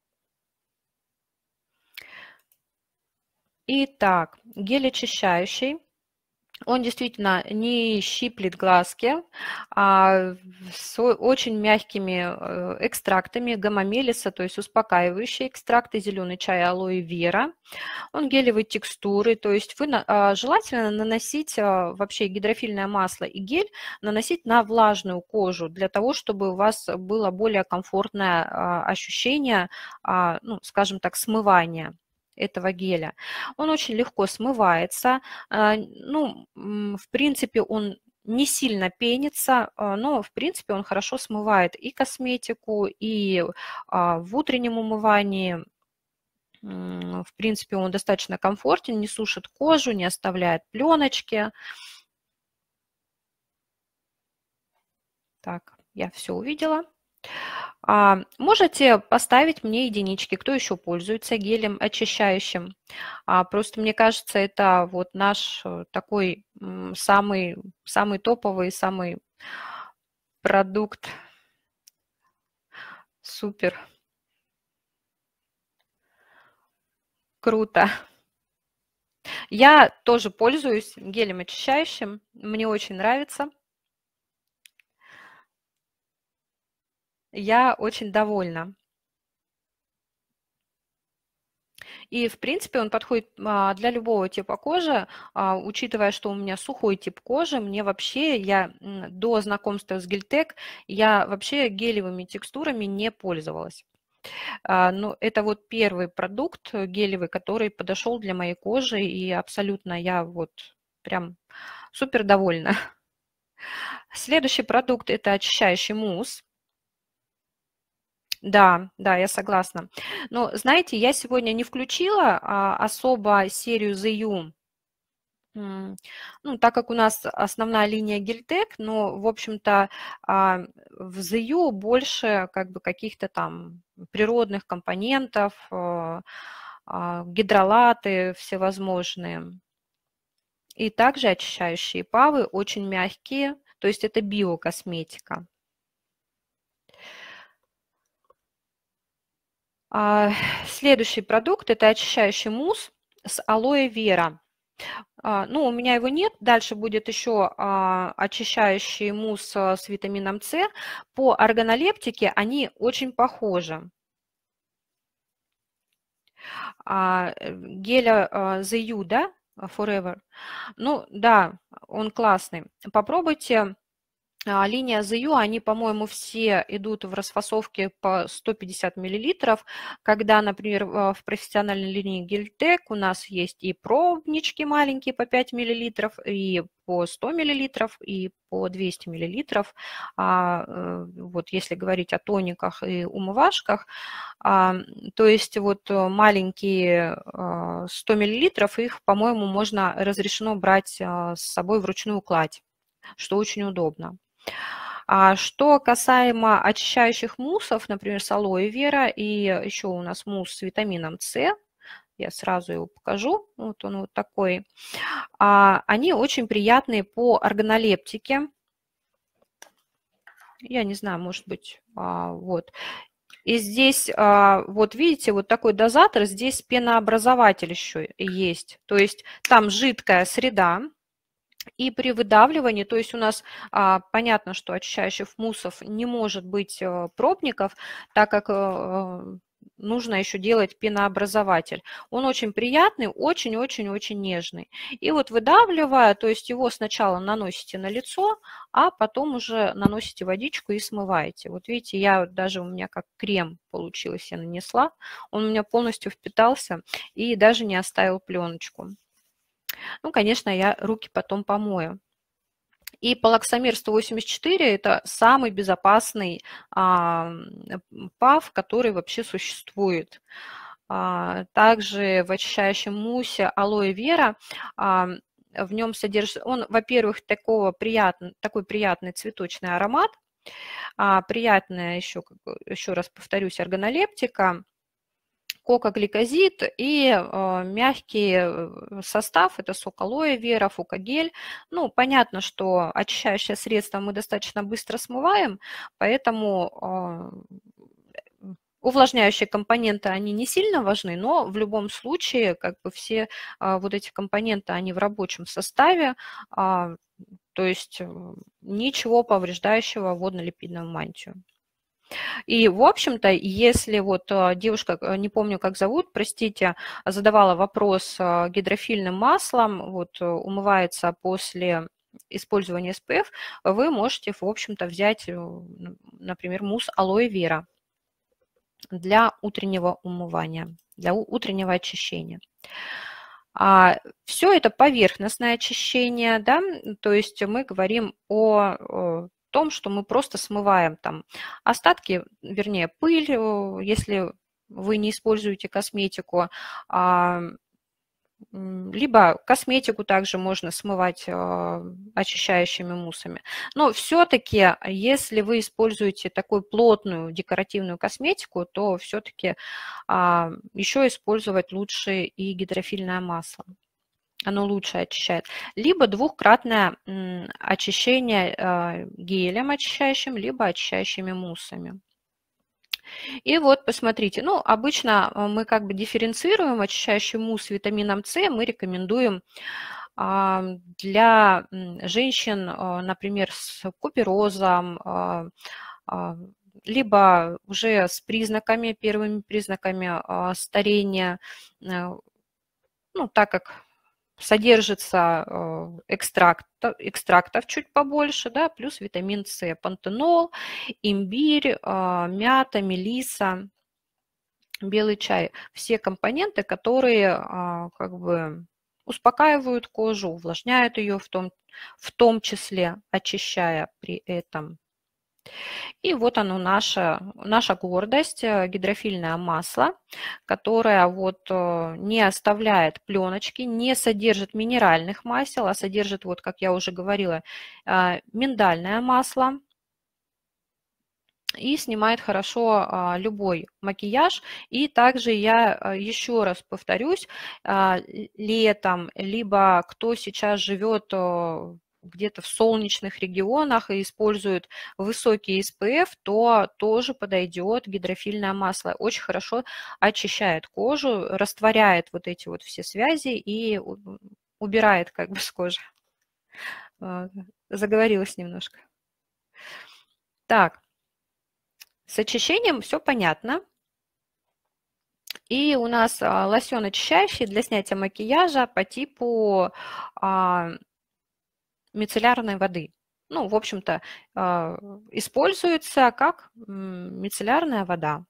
Итак, гель очищающий. Он действительно не щиплет глазки, а с очень мягкими э, экстрактами гамма-мелиса, то есть успокаивающие экстракты, зеленый чай, алоэ вера. Он гелевой текстуры, то есть вы а, желательно наносить а, вообще гидрофильное масло и гель наносить на влажную кожу, для того, чтобы у вас было более комфортное а, ощущение, а, ну, скажем так, смывания этого геля. Он очень легко смывается. А, ну, в принципе, он не сильно пенится, но, в принципе, он хорошо смывает и косметику, и в утреннем умывании. В принципе, он достаточно комфортен, не сушит кожу, не оставляет пленочки. Так, я все увидела. А, можете поставить мне единички, кто еще пользуется гелем очищающим. А, просто мне кажется, это вот наш такой самый, самый топовый, самый продукт. Супер. Круто. Я тоже пользуюсь гелем очищающим, мне очень нравится. Я очень довольна. И, в принципе, он подходит а, для любого типа кожи, а, учитывая, что у меня сухой тип кожи, мне вообще, я до знакомства с Гельтек, я вообще гелевыми текстурами не пользовалась. А, но это вот первый продукт гелевый, который подошел для моей кожи, и абсолютно я вот прям супер довольна. Следующий продукт – это очищающий мусс. Да, да, я согласна. Но, знаете, я сегодня не включила а, особо серию зэ ю, м, ну, так как у нас основная линия Гельтек, но, в общем-то, а, в зэ ю больше как бы каких-то там природных компонентов, а, а, гидролаты всевозможные. И также очищающие павы, очень мягкие, то есть это биокосметика. А, следующий продукт – это очищающий мусс с алоэ вера. А, ну, у меня его нет. Дальше будет еще а, очищающий мусс а, с витамином С. По органолептике они очень похожи. А, геля а, зэ ю, да, Forever. Ну, да, он классный. Попробуйте. А, линия зэ ю, они, по-моему, все идут в расфасовке по сто пятьдесят миллилитров, когда, например, в профессиональной линии Гельтек у нас есть и пробнички маленькие по пять миллилитров, и по сто миллилитров, и по двести миллилитров. А, вот если говорить о тониках и умывашках, а, то есть вот маленькие сто миллилитров, их, по-моему, можно, разрешено брать с собой в ручную кладь, что очень удобно. А что касаемо очищающих муссов, например, с алоэ вера, и еще у нас мусс с витамином С, я сразу его покажу, вот он вот такой, а, они очень приятные по органолептике. Я не знаю, может быть, а, вот. И здесь, а, вот видите, вот такой дозатор, здесь пенообразователь еще есть, то есть там жидкая среда, И при выдавливании, то есть у нас а, понятно, что очищающих муссов не может быть а, пробников, так как а, нужно еще делать пенообразователь. Он очень приятный, очень-очень-очень нежный. И вот выдавливая, то есть его сначала наносите на лицо, а потом уже наносите водичку и смываете. Вот видите, я даже у меня как крем получилось, я нанесла. Он у меня полностью впитался и даже не оставил пленочку. Ну, конечно, я руки потом помою. И Палаксамир сто восемьдесят четыре – это самый безопасный а, пав, который вообще существует. А, также в очищающем муссе алоэ вера, а, в нем содержится, он, во-первых, такого приятный, такой приятный цветочный аромат, а, приятная еще, как бы, еще раз повторюсь, органолептика, кокогликозид и э, мягкий состав, это сок алоэ вера, фукагель. Ну, понятно, что очищающее средство мы достаточно быстро смываем, поэтому э, увлажняющие компоненты, они не сильно важны, но в любом случае, как бы все э, вот эти компоненты, они в рабочем составе, э, то есть ничего повреждающего водно-липидную мантию. И, в общем-то, если вот девушка, не помню, как зовут, простите, задавала вопрос гидрофильным маслом, вот умывается после использования эс пэ эф, вы можете, в общем-то, взять, например, мусс алоэ вера для утреннего умывания, для утреннего очищения. А все это поверхностное очищение, да, то есть мы говорим о том, что мы просто смываем там остатки, вернее, пыль, если вы не используете косметику, либо косметику также можно смывать очищающими муссами. Но все-таки, если вы используете такую плотную декоративную косметику, то все-таки еще использовать лучше и гидрофильное масло. Оно лучше очищает. Либо двухкратное очищение гелем очищающим, либо очищающими муссами. И вот посмотрите, ну, обычно мы как бы дифференцируем очищающий мусс с витамином С, мы рекомендуем для женщин, например, с куперозом, либо уже с признаками, первыми признаками старения, ну, так как содержится экстракт, экстрактов чуть побольше, да, плюс витамин С, пантенол, имбирь, мята, мелисса, белый чай. Все компоненты, которые как бы успокаивают кожу, увлажняют ее в том, в том числе, очищая при этом. И вот оно, наша, наша гордость, гидрофильное масло, которое вот не оставляет пленочки, не содержит минеральных масел, а содержит, вот как я уже говорила, миндальное масло. И снимает хорошо любой макияж. И также я еще раз повторюсь, летом, либо кто сейчас живет где-то в солнечных регионах и используют высокий эс пэ эф, то тоже подойдет гидрофильное масло. Очень хорошо очищает кожу, растворяет вот эти вот все связи и убирает как бы с кожи. Заговорилась немножко. Так, с очищением все понятно. И у нас лосьон очищающий для снятия макияжа по типу мицеллярной воды. Ну, в общем-то, используется как мицеллярная вода.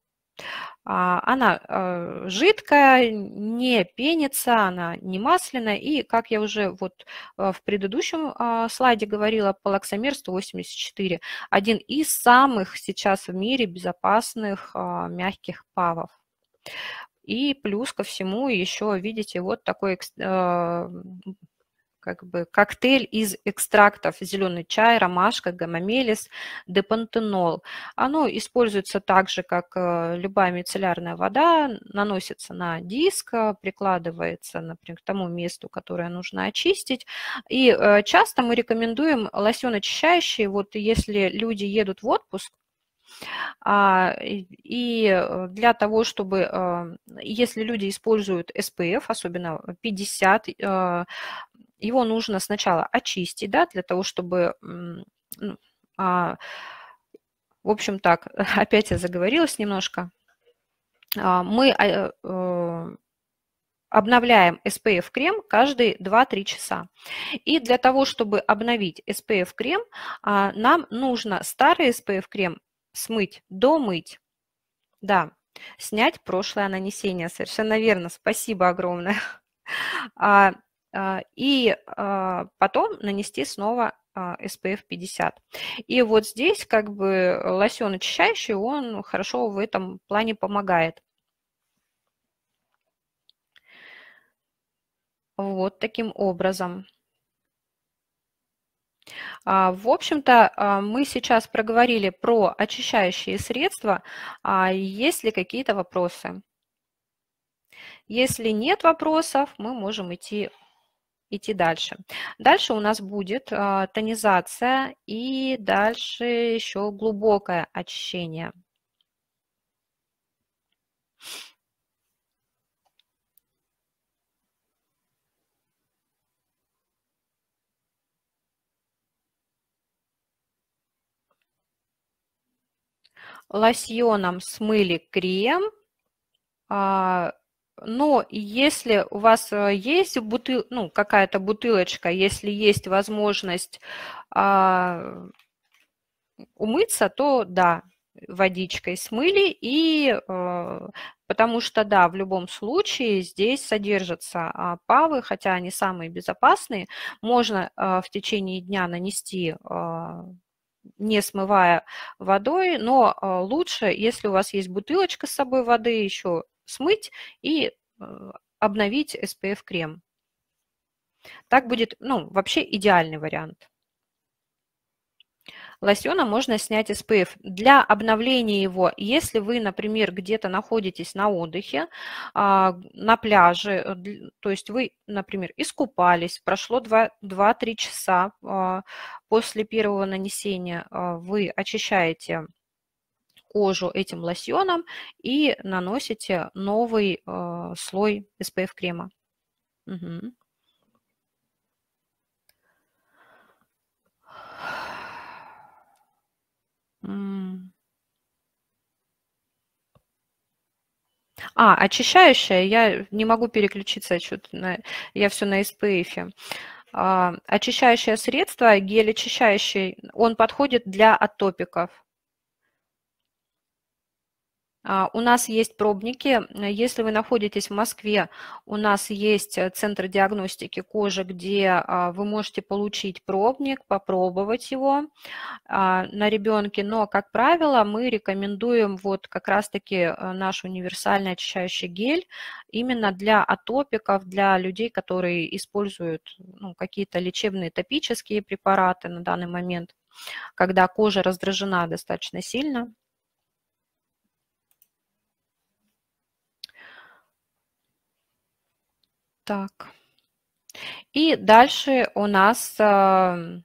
Она жидкая, не пенится, она не масляная. И, как я уже вот в предыдущем слайде говорила, Палаксамир сто восемьдесят четыре – один из самых сейчас в мире безопасных мягких павов. И плюс ко всему еще, видите, вот такой как бы коктейль из экстрактов: зеленый чай, ромашка, гамамелис, депантенол. Оно используется так же, как любая мицеллярная вода, наносится на диск, прикладывается, например, к тому месту, которое нужно очистить. И часто мы рекомендуем лосьон очищающий, вот если люди едут в отпуск, и для того, чтобы, если люди используют эс пэ эф, особенно пятьдесят, его нужно сначала очистить, да, для того, чтобы, ну, а, в общем так, опять я заговорилась немножко. А, мы а, э, обновляем эс пи эф-крем каждые два-три часа. И для того, чтобы обновить эс пи эф-крем, а, нам нужно старый эс пи эф-крем смыть, домыть. Да, снять прошлое нанесение. Совершенно верно. Спасибо огромное. А, а, и а, потом нанести снова эс пи эф пятьдесят. И вот здесь как бы лосьон очищающий, он хорошо в этом плане помогает. Вот таким образом. А, В общем-то, а, мы сейчас проговорили про очищающие средства. А есть ли какие-то вопросы? Если нет вопросов, мы можем идти, идти дальше. Дальше у нас будет а, тонизация и дальше еще глубокое очищение. Лосьоном смыли крем. А, Но если у вас э, есть бутыл, ну, какая-то бутылочка, если есть возможность а, умыться, то да, водичкой смыли, и э, потому что, да, в любом случае здесь содержатся а, павы, хотя они самые безопасные. Можно а, в течение дня нанести, а, не смывая водой, но а, лучше, если у вас есть бутылочка с собой воды, еще смыть и э, обновить эс пи эф-крем. Так будет, ну, вообще идеальный вариант. Лосьоном можно снять эс пи эф. Для обновления его, если вы, например, где-то находитесь на отдыхе, а, на пляже, то есть вы, например, искупались, прошло два-три часа а, после первого нанесения, а, вы очищаете кожу этим лосьоном и наносите новый а, слой эс пи эф-крема. Угу. А, очищающая, я не могу переключиться, что-то на, я все на эс пи эф. А, очищающее средство, гель очищающий, он подходит для атопиков. А, У нас есть пробники. Если вы находитесь в Москве, у нас есть э, центр диагностики кожи, где а, вы можете получить пробник, попробовать его а, на ребенке. Но, как правило, мы рекомендуем вот как раз-таки э, наш универсальный очищающий гель именно для атопиков, для людей, которые используют, ну, какие-то лечебные топические препараты на данный момент, когда кожа раздражена достаточно сильно. Так. И дальше у нас э,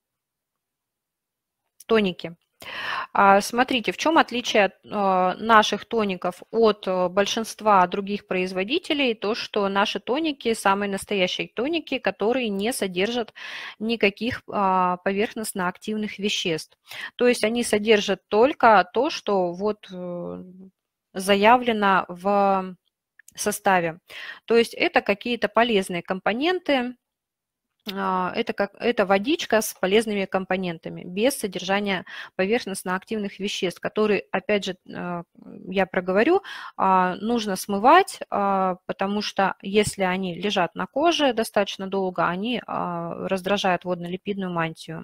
тоники. А, Смотрите, в чем отличие э, наших тоников от э, большинства других производителей? То, что наши тоники самые настоящие тоники, которые не содержат никаких а, поверхностно-активных веществ. То есть они содержат только то, что вот э, заявлено в составе. То есть это какие-то полезные компоненты. Это, как, это водичка с полезными компонентами, без содержания поверхностно-активных веществ, которые, опять же, я проговорю, нужно смывать, потому что если они лежат на коже достаточно долго, они раздражают водно-липидную мантию.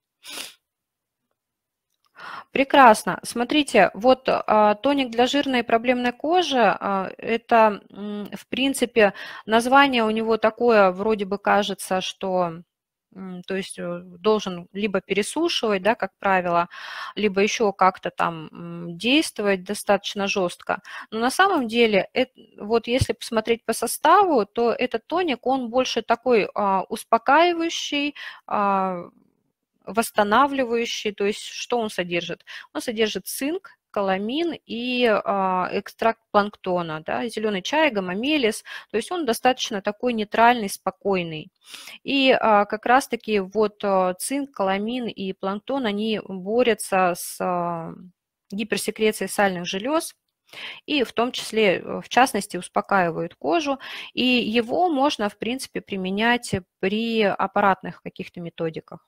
Прекрасно. Смотрите, вот а, тоник для жирной и проблемной кожи, а, это, в принципе, название у него такое, вроде бы кажется, что, то есть должен либо пересушивать, да, как правило, либо еще как-то там действовать достаточно жестко. Но на самом деле, это, вот если посмотреть по составу, то этот тоник, он больше такой а, успокаивающий, а, восстанавливающий, то есть что он содержит? Он содержит цинк, скаламин и а, экстракт планктона, да, зеленый чай, гамамелис, то есть он достаточно такой нейтральный, спокойный. И а, как раз-таки вот а, цинк, каламин и планктон, они борются с а, гиперсекрецией сальных желез, и в том числе, в частности, успокаивают кожу, и его можно, в принципе, применять при аппаратных каких-то методиках.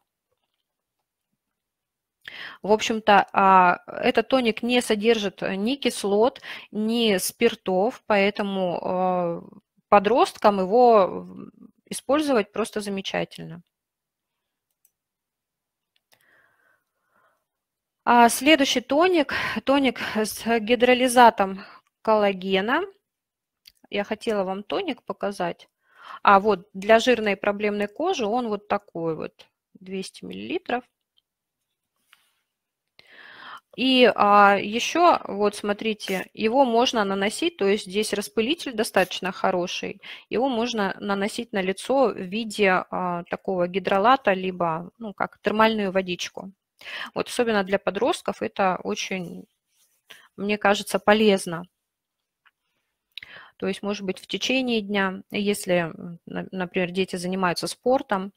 В общем-то, этот тоник не содержит ни кислот, ни спиртов, поэтому подросткам его использовать просто замечательно. А следующий тоник, тоник с гидролизатом коллагена. Я хотела вам тоник показать. А вот для жирной проблемной кожи он вот такой вот, двести миллилитров. И а, еще, вот смотрите, его можно наносить, то есть здесь распылитель достаточно хороший, его можно наносить на лицо в виде а, такого гидролата, либо, ну, как термальную водичку. Вот особенно для подростков это очень, мне кажется, полезно. То есть, может быть, в течение дня, если, например, дети занимаются спортом.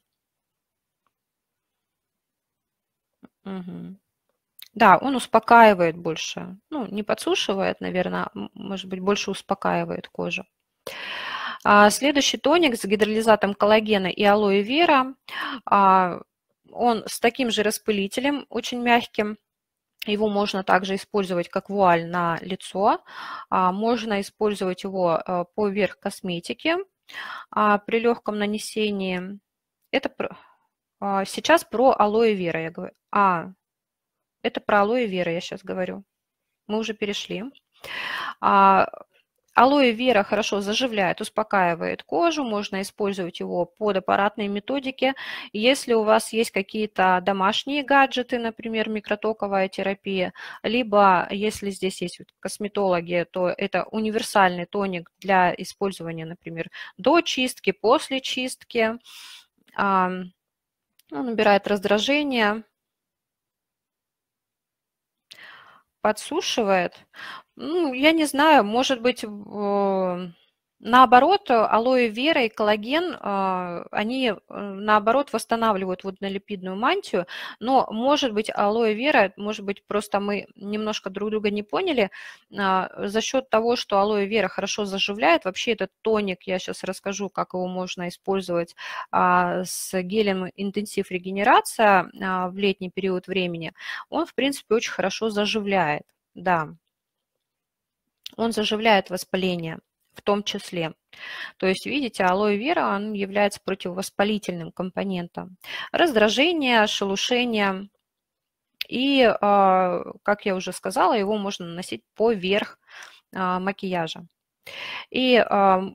Угу. Да, он успокаивает больше, ну, не подсушивает, наверное, может быть, больше успокаивает кожу. А следующий тоник с гидролизатом коллагена и алоэ вера, он с таким же распылителем, очень мягким. Его можно также использовать как вуаль на лицо, можно использовать его поверх косметики при легком нанесении. Это сейчас про алоэ вера я говорю. А, это про алоэ вера я сейчас говорю. Мы уже перешли. Алоэ вера хорошо заживляет, успокаивает кожу, можно использовать его под аппаратные методики. Если у вас есть какие-то домашние гаджеты, например, микротоковая терапия, либо если здесь есть косметологи, то это универсальный тоник для использования, например, до чистки, после чистки. Он убирает раздражение, подсушивает. Ну, я не знаю, может быть, наоборот, алоэ вера и коллаген, они, наоборот, восстанавливают водно-липидную мантию, но, может быть, алоэ вера, может быть, просто мы немножко друг друга не поняли, за счет того, что алоэ вера хорошо заживляет, вообще этот тоник, я сейчас расскажу, как его можно использовать с гелем интенсив регенерация в летний период времени, он, в принципе, очень хорошо заживляет, да. Он заживляет воспаление в том числе. То есть, видите, алоэ вера, он является противовоспалительным компонентом. Раздражение, шелушение. И, как я уже сказала, его можно наносить поверх макияжа. И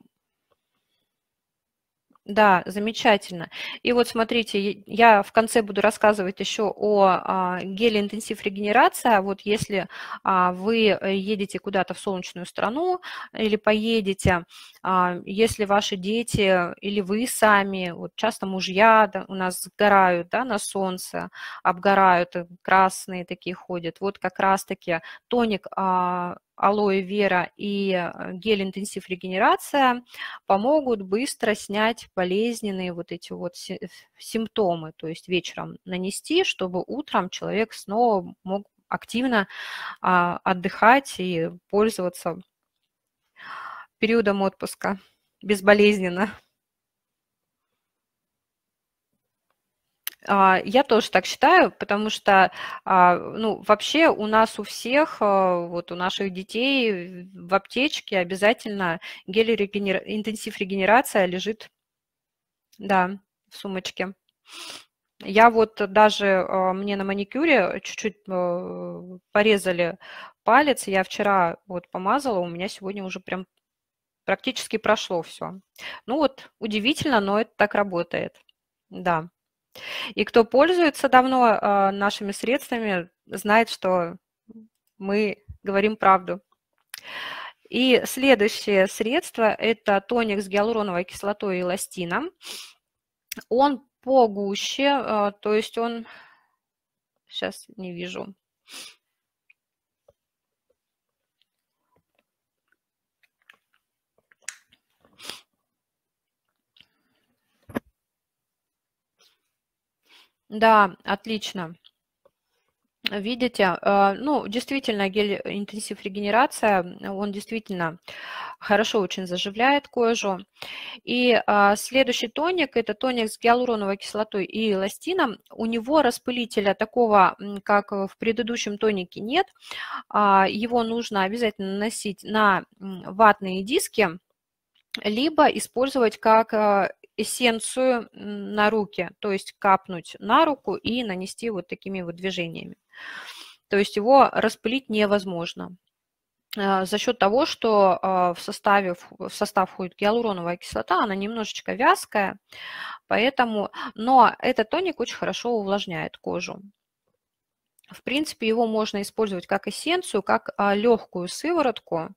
да, замечательно. И вот смотрите, я в конце буду рассказывать еще о геле интенсив регенерация. Вот если вы едете куда-то в солнечную страну или поедете, если ваши дети или вы сами, вот часто мужья да, у нас сгорают да, на солнце, обгорают, красные такие ходят, вот как раз-таки тоник алоэ вера и гель интенсив регенерация помогут быстро снять болезненные вот эти вот симптомы, то есть вечером нанести, чтобы утром человек снова мог активно отдыхать и пользоваться периодом отпуска безболезненно. Я тоже так считаю, потому что, ну, вообще у нас у всех, вот у наших детей в аптечке обязательно гель регенер... интенсив регенерация лежит, да, в сумочке. Я вот даже, мне на маникюре чуть-чуть порезали палец, я вчера вот помазала, у меня сегодня уже прям практически прошло все. Ну вот, удивительно, но это так работает, да. И кто пользуется давно э, нашими средствами, знает, что мы говорим правду. И следующее средство – это тоник с гиалуроновой кислотой и эластином. Он погуще, э, то есть он… Сейчас не вижу. Да, отлично. Видите, э, ну, действительно, гель интенсив регенерация, он действительно хорошо очень заживляет кожу. И а, следующий тоник – это тоник с гиалуроновой кислотой и эластином. У него распылителя такого, как в предыдущем тонике, нет. А, его нужно обязательно наносить на ватные диски, либо использовать как а, эссенцию на руки, то есть капнуть на руку и нанести вот такими вот движениями. То есть его распылить невозможно за счет того, что в составе, в состав входит гиалуроновая кислота, она немножечко вязкая, поэтому, но этот тоник очень хорошо увлажняет кожу. В принципе, его можно использовать как эссенцию, как легкую сыворотку.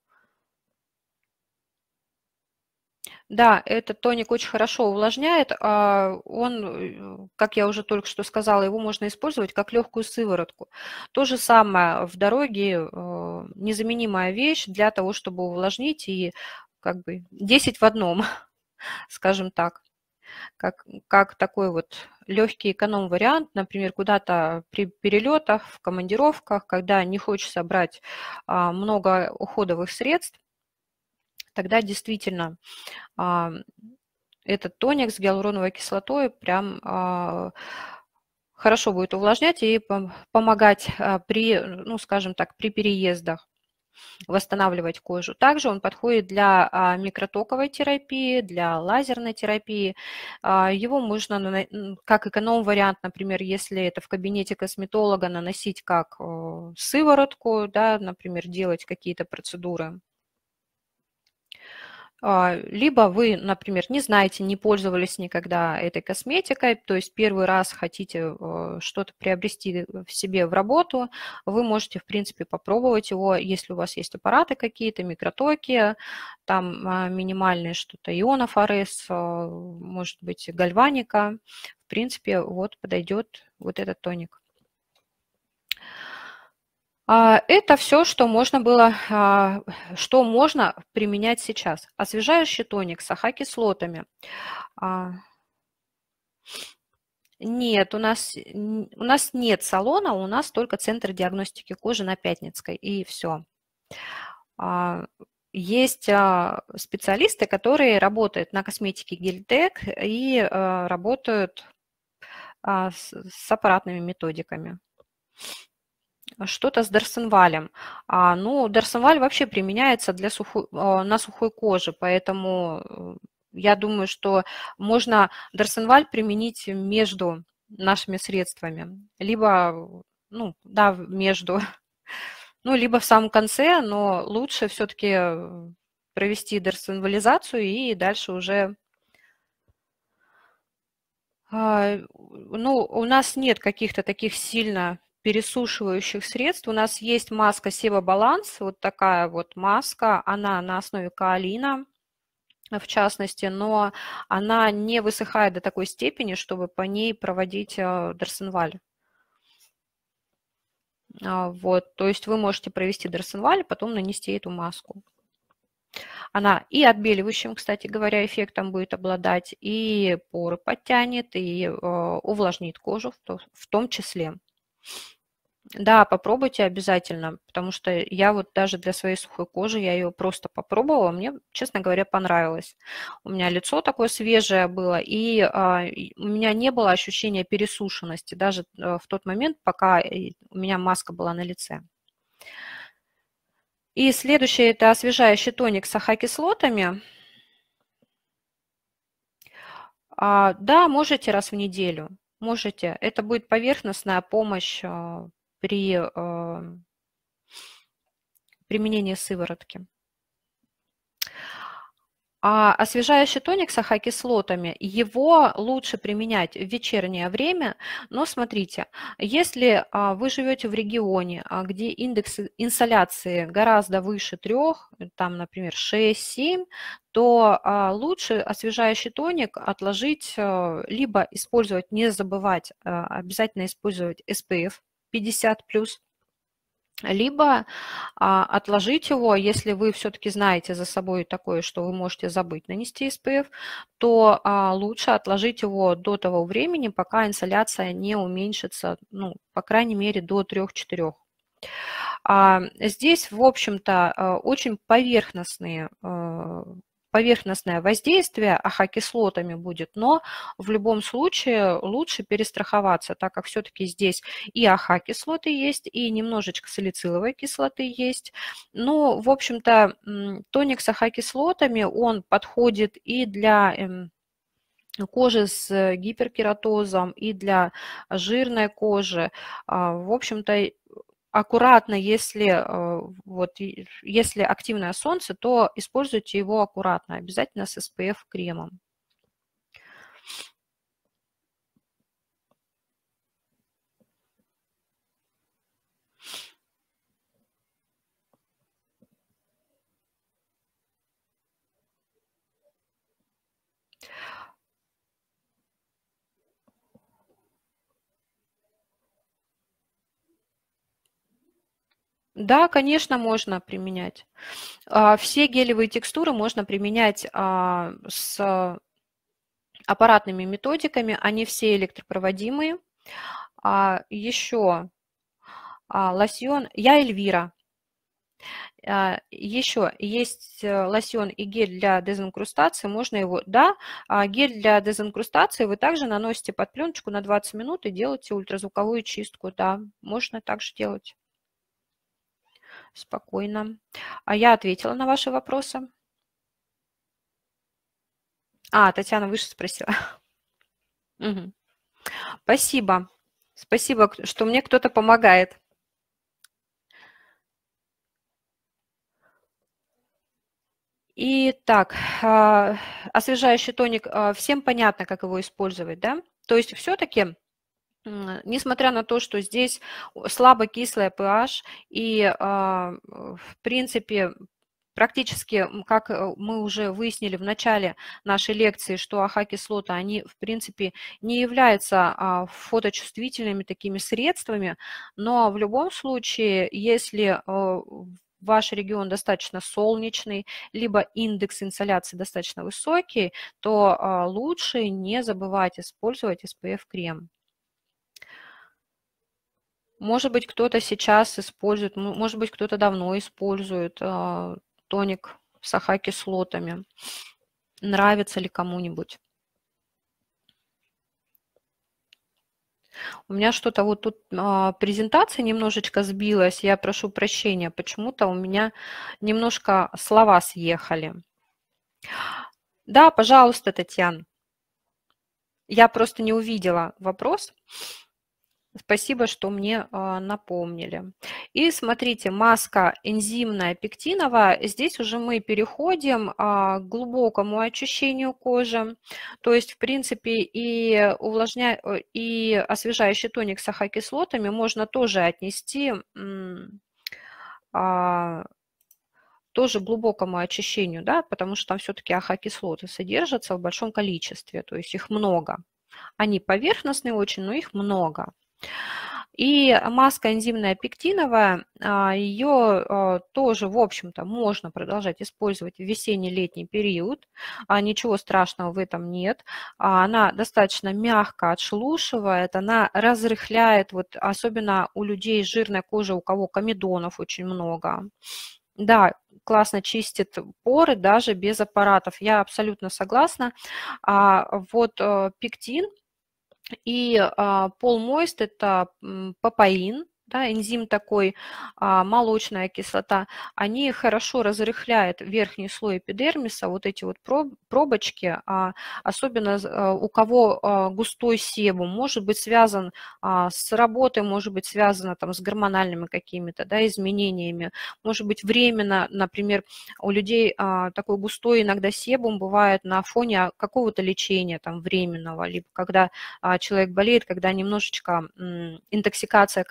Да, этот тоник очень хорошо увлажняет. Он, как я уже только что сказала, его можно использовать как легкую сыворотку. То же самое в дороге, незаменимая вещь для того, чтобы увлажнить, и как бы десять в одном, скажем так. Как, как такой вот легкий эконом-вариант, например, куда-то при перелетах, в командировках, когда не хочется брать много уходовых средств, тогда действительно этот тоник с гиалуроновой кислотой прям хорошо будет увлажнять и помогать при, ну, скажем так, при переездах восстанавливать кожу. Также он подходит для микротоковой терапии, для лазерной терапии. Его можно как эконом-вариант, например, если это в кабинете косметолога, наносить как сыворотку, да, например, делать какие-то процедуры. Либо вы, например, не знаете, не пользовались никогда этой косметикой, то есть первый раз хотите что-то приобрести в себе в работу, вы можете, в принципе, попробовать его, если у вас есть аппараты какие-то, микротоки, там минимальное что-то, ионов АРЭС, может быть, гальваника. В принципе, вот подойдет вот этот тоник. Это все, что можно было, что можно применять сейчас. Освежающий тоник с АХ-кислотами. Нет, у нас, у нас нет салона, у нас только центр диагностики кожи на Пятницкой, и все. Есть специалисты, которые работают на косметике Гельтек и работают с, с аппаратными методиками. Что-то с Дарсенвалем. А, ну, Дарсенваль вообще применяется для сухой, на сухой коже, поэтому я думаю, что можно Дарсенваль применить между нашими средствами. Либо, ну, да, между, ну, либо в самом конце, но лучше все-таки провести дарсенвализацию и дальше уже... Ну, у нас нет каких-то таких сильно пересушивающих средств. У нас есть маска Seva Balance, вот такая вот маска, она на основе каолина, в частности, но она не высыхает до такой степени, чтобы по ней проводить дарсенваль. Вот, то есть вы можете провести дарсенваль, потом нанести эту маску. Она и отбеливающим, кстати говоря, эффектом будет обладать, и поры подтянет, и увлажнит кожу в том числе. Да, попробуйте обязательно, потому что я вот даже для своей сухой кожи, я ее просто попробовала, мне, честно говоря, понравилось. У меня лицо такое свежее было, и а, у меня не было ощущения пересушенности, даже в тот момент, пока у меня маска была на лице. И следующее – это освежающий тоник с АХ-кислотами. А, да, можете раз в неделю, можете. Это будет поверхностная помощь а, при а, применении сыворотки. А освежающий тоник с АХ-кислотами, его лучше применять в вечернее время, но смотрите, если вы живете в регионе, где индекс инсоляции гораздо выше трех, там, например, шесть-семь, то лучше освежающий тоник отложить, либо использовать, не забывать, обязательно использовать эс пэ эф пятьдесят плюс, либо а, отложить его, если вы все-таки знаете за собой такое, что вы можете забыть нанести эс пэ эф, то а, лучше отложить его до того времени, пока инсоляция не уменьшится, ну, по крайней мере, до трёх-четырёх. А, здесь, в общем-то, а, очень поверхностные а, поверхностное воздействие АХ-кислотами будет, но в любом случае лучше перестраховаться, так как все-таки здесь и АХ-кислоты есть, и немножечко салициловой кислоты есть. Ну, в общем-то, тоник с АХ-кислотами, он подходит и для эм, кожи с гиперкератозом, и для жирной кожи. А, В общем-то, аккуратно, если, э, вот, и- если активное солнце, то используйте его аккуратно, обязательно с эс пэ эф-кремом. Да, конечно, можно применять. А, Все гелевые текстуры можно применять а, с аппаратными методиками, они все электропроводимые. А, Еще а, лосьон, я Эльвира. А, Еще есть э, лосьон и гель для дезинкрустации, можно его, да, а гель для дезинкрустации вы также наносите под пленочку на двадцать минут и делаете ультразвуковую чистку, да, можно также делать спокойно. А я ответила на ваши вопросы. А, Татьяна выше спросила. Мгм. Спасибо. Спасибо, к- что мне кто-то помогает. Итак, а, освежающий тоник, а, всем понятно, как его использовать, да? То есть все-таки, несмотря на то, что здесь слабо кислая pH и, а, в принципе, практически, м, как э, мы уже выяснили в начале нашей лекции, что АХ-кислоты, они, в принципе, не являются а, фоточувствительными такими средствами, но в любом случае, если э, ваш регион достаточно солнечный, либо индекс инсоляции достаточно высокий, то а, лучше не забывать использовать эс пэ эф-крем. Может быть, кто-то сейчас использует, м, может быть, кто-то давно использует а, тоник с АХ-кислотами. Нравится ли кому-нибудь? У меня что-то вот тут а, презентация немножечко сбилась, я прошу прощения, почему-то у меня немножко слова съехали. Да, пожалуйста, Татьяна. Я просто не увидела вопрос. Спасибо, что мне а, напомнили. И смотрите, маска энзимная пектиновая. Здесь уже мы переходим а, к глубокому очищению кожи. То есть, в принципе, и, увлажня... э, и освежающий тоник с АХ-кислотами можно тоже отнести м, а, тоже глубокому очищению, да, потому что там все-таки АХ-кислоты содержатся в большом количестве, то есть их много. Они поверхностные очень, но их много. И маска энзимная пектиновая, а, ее а, тоже, в общем-то, можно продолжать использовать в весенне-летний период. А, Ничего страшного в этом нет. А, Она достаточно мягко отшелушивает, она разрыхляет, вот особенно у людей с жирной кожей, у кого комедонов очень много. Да, классно чистит поры даже без аппаратов. Я абсолютно согласна. А, Вот э, пектин и а, полмост– это м, папаин, да, энзим такой, а, молочная кислота, они хорошо разрыхляют верхний слой эпидермиса, вот эти вот проб- пробочки, а, особенно з- а, у кого а, густой себум, может быть связан а, с работой, может быть связано там с гормональными какими-то, да, изменениями, может быть временно, например, у людей а, такой густой иногда себум бывает на фоне какого-то лечения там временного, либо когда а, человек болеет, когда немножечко интоксикация какая-то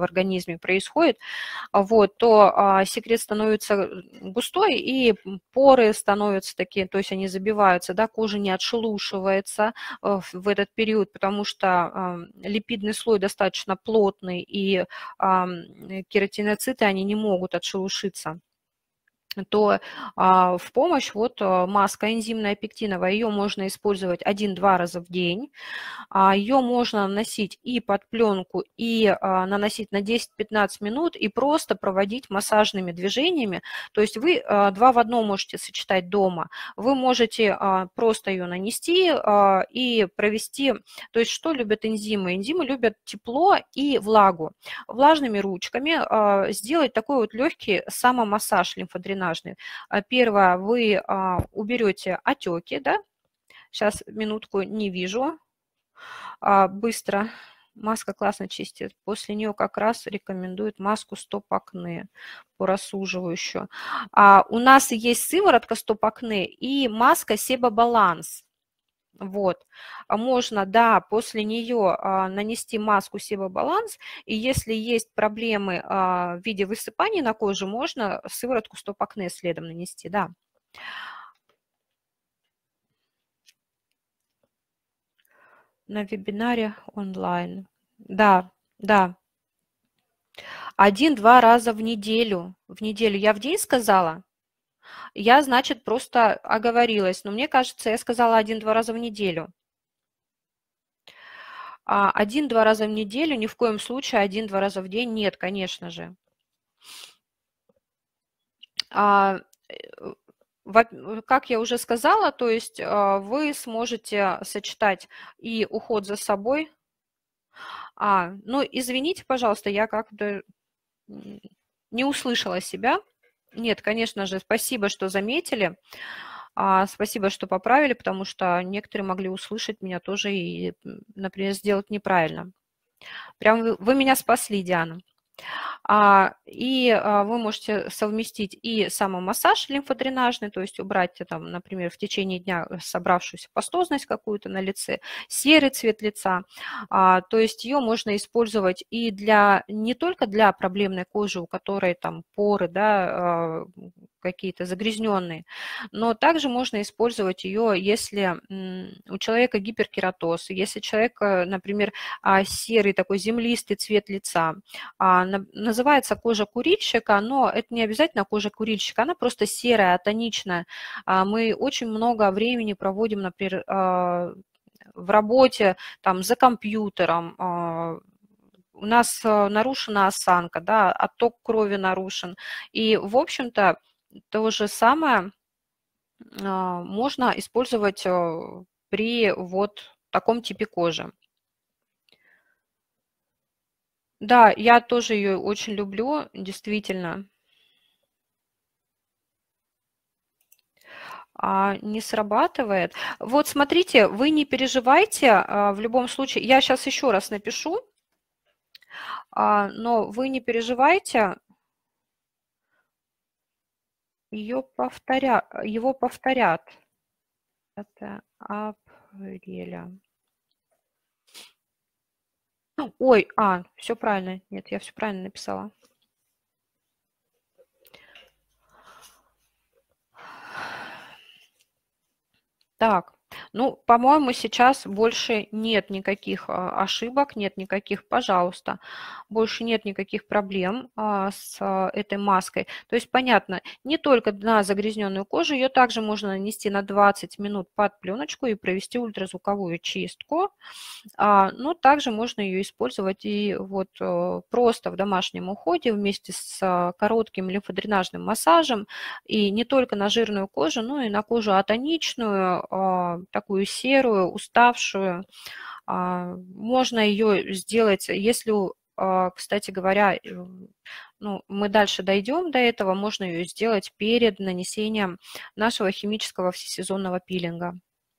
организме происходит, вот, то секрет становится густой, и поры становятся такие, то есть они забиваются, да, кожа не отшелушивается в этот период, потому что липидный слой достаточно плотный, и кератиноциты, они не могут отшелушиться. То а, в помощь вот маска энзимная пектиновая, ее можно использовать один-два раза в день. А, ее можно наносить и под пленку, и а, наносить на десять-пятнадцать минут, и просто проводить массажными движениями. То есть вы а, два в одном можете сочетать дома. Вы можете а, просто ее нанести а, и провести. То есть что любят энзимы? Энзимы любят тепло и влагу. Влажными ручками а, сделать такой вот легкий самомассаж лимфодренажный. Первое, вы а, уберете отеки, да? Сейчас минутку не вижу. А, быстро. Маска классно чистит. После нее как раз рекомендуют маску стоп-акне порасуживающую. А, у нас есть сыворотка стоп-акне и маска себобаланс. Вот, можно, да, после нее а, нанести маску себобаланс, и если есть проблемы а, в виде высыпаний на коже, можно сыворотку стоп-акне следом нанести, да. На вебинаре онлайн. Да, да. Один-два раза в неделю. В неделю. Я в день сказала? Я, значит, просто оговорилась. Но мне кажется, я сказала один-два раза в неделю. Один-два раза в неделю, ни в коем случае один-два раза в день нет, конечно же. Как я уже сказала, то есть вы сможете сочетать и уход за собой. А, ну, извините, пожалуйста, я как-то не услышала себя. Нет, конечно же, спасибо, что заметили. А, спасибо, что поправили, потому что некоторые могли услышать меня тоже и, например, сделать неправильно. Прям вы, вы меня спасли, Диана. А, и а, вы можете совместить и самомассаж лимфодренажный, то есть убрать, там, например, в течение дня собравшуюся пастозность какую-то на лице, серый цвет лица. А, то есть ее можно использовать и для, не только для проблемной кожи, у которой там поры, да, какие-то загрязненные, но также можно использовать ее, если у человека гиперкератоз, если человек, например, серый такой землистый цвет лица. Называется кожа курильщика, но это не обязательно кожа курильщика, она просто серая, атоничная. Мы очень много времени проводим, например, в работе там, за компьютером, у нас нарушена осанка, да, отток крови нарушен. И, в общем-то, то же самое можно использовать при вот таком типе кожи. Да, я тоже ее очень люблю, действительно. А, не срабатывает. Вот смотрите, вы не переживайте, в любом случае, я сейчас еще раз напишу, но вы не переживайте, ее повторя... его повторят. Это апреля. Ой, а, все правильно. Нет, я все правильно написала. Так, ну, по-моему, сейчас больше нет никаких ошибок, нет никаких, пожалуйста, больше нет никаких проблем с этой маской. То есть, понятно, не только на загрязненную кожу, ее также можно нанести на двадцать минут под пленочку и провести ультразвуковую чистку. Но также можно ее использовать и вот просто в домашнем уходе вместе с коротким лимфодренажным массажем, и не только на жирную кожу, но и на кожу атоничную, такую серую, уставшую. Можно ее сделать, если, кстати говоря, ну, мы дальше дойдем до этого, можно ее сделать перед нанесением нашего химического всесезонного пилинга.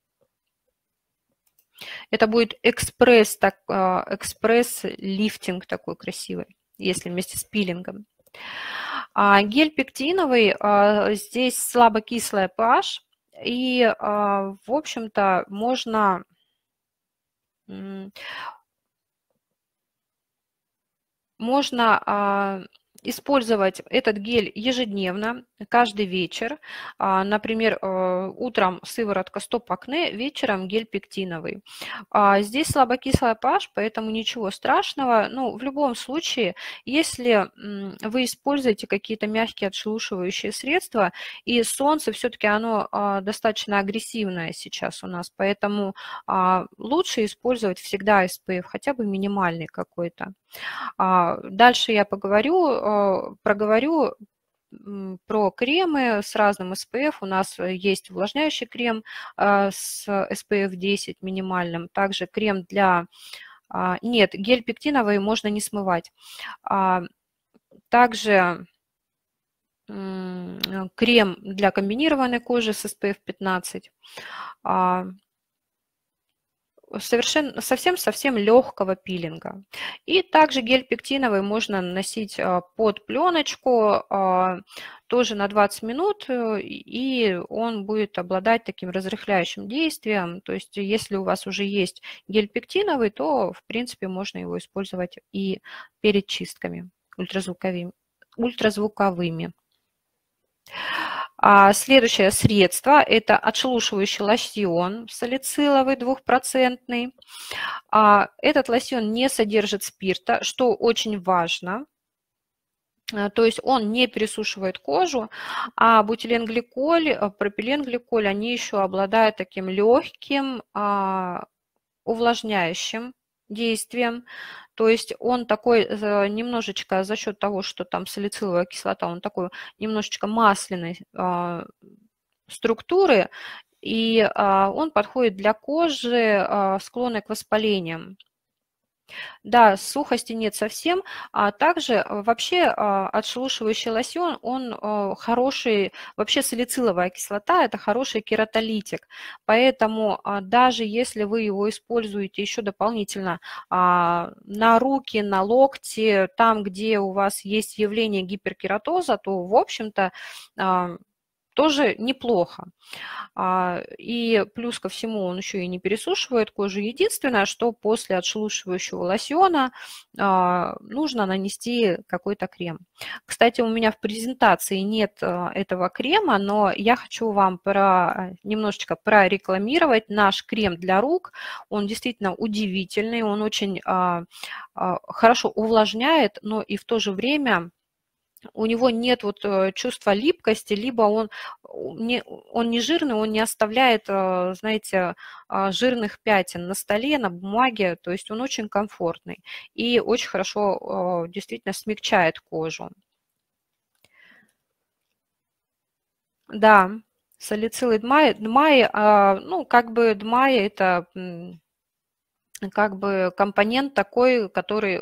Это будет экспресс, так, экспресс-лифтинг такой красивый, если вместе с пилингом. Гель пектиновый, здесь слабокислая pH, и, в общем-то, можно... Можно а, использовать этот гель ежедневно, каждый вечер. А, например, а, утром сыворотка стоп-акне, вечером гель пектиновый. А, здесь слабокислый pH, поэтому ничего страшного. Ну, в любом случае, если м, вы используете какие-то мягкие отшелушивающие средства, и солнце все-таки оно а, достаточно агрессивное сейчас у нас, поэтому а, лучше использовать всегда эс пэ эф, хотя бы минимальный какой-то. А, Дальше я поговорю, а, проговорю м, про кремы с разным эс пэ эф. У нас есть увлажняющий крем а, с эс пэ эф десять минимальным, также крем для... а, Нет, гель пектиновый можно не смывать. А, Также м, крем для комбинированной кожи с эс пэ эф пятнадцать. Совершенно, совсем-совсем легкого пилинга. И также гель пектиновый можно наносить а, под пленочку а, тоже на двадцать минут, э, и он будет обладать таким разрыхляющим действием. То есть если у вас уже есть гель пектиновый, то в принципе можно его использовать и перед чистками ультразвуковыми. ультразвуковыми. А следующее средство – это отшелушивающий лосьон салициловый двухпроцентный. А этот лосьон не содержит спирта, что очень важно. То есть он не пересушивает кожу, а бутиленгликоль, пропиленгликоль, они еще обладают таким легким увлажняющим действием. То есть он такой немножечко за счет того, что там салициловая кислота, он такой немножечко масляной структуры, и он подходит для кожи, склонной к воспалениям. Да, сухости нет совсем, а также вообще отшелушивающий лосьон, он хороший, вообще салициловая кислота – это хороший кератолитик, поэтому даже если вы его используете еще дополнительно на руки, на локти, там, где у вас есть явление гиперкератоза, то, в общем-то, тоже неплохо. И плюс ко всему он еще и не пересушивает кожу. Единственное, что после отшелушивающего лосьона нужно нанести какой-то крем. Кстати, у меня в презентации нет этого крема, но я хочу вам про, немножечко прорекламировать наш крем для рук. Он действительно удивительный, он очень хорошо увлажняет, но и в то же время у него нет вот чувства липкости, либо он не, он не жирный, он не оставляет, знаете, жирных пятен на столе, на бумаге, то есть он очень комфортный и очень хорошо действительно смягчает кожу. Да, салициловый дмай, дмай, ну, как бы дмай это как бы компонент такой, который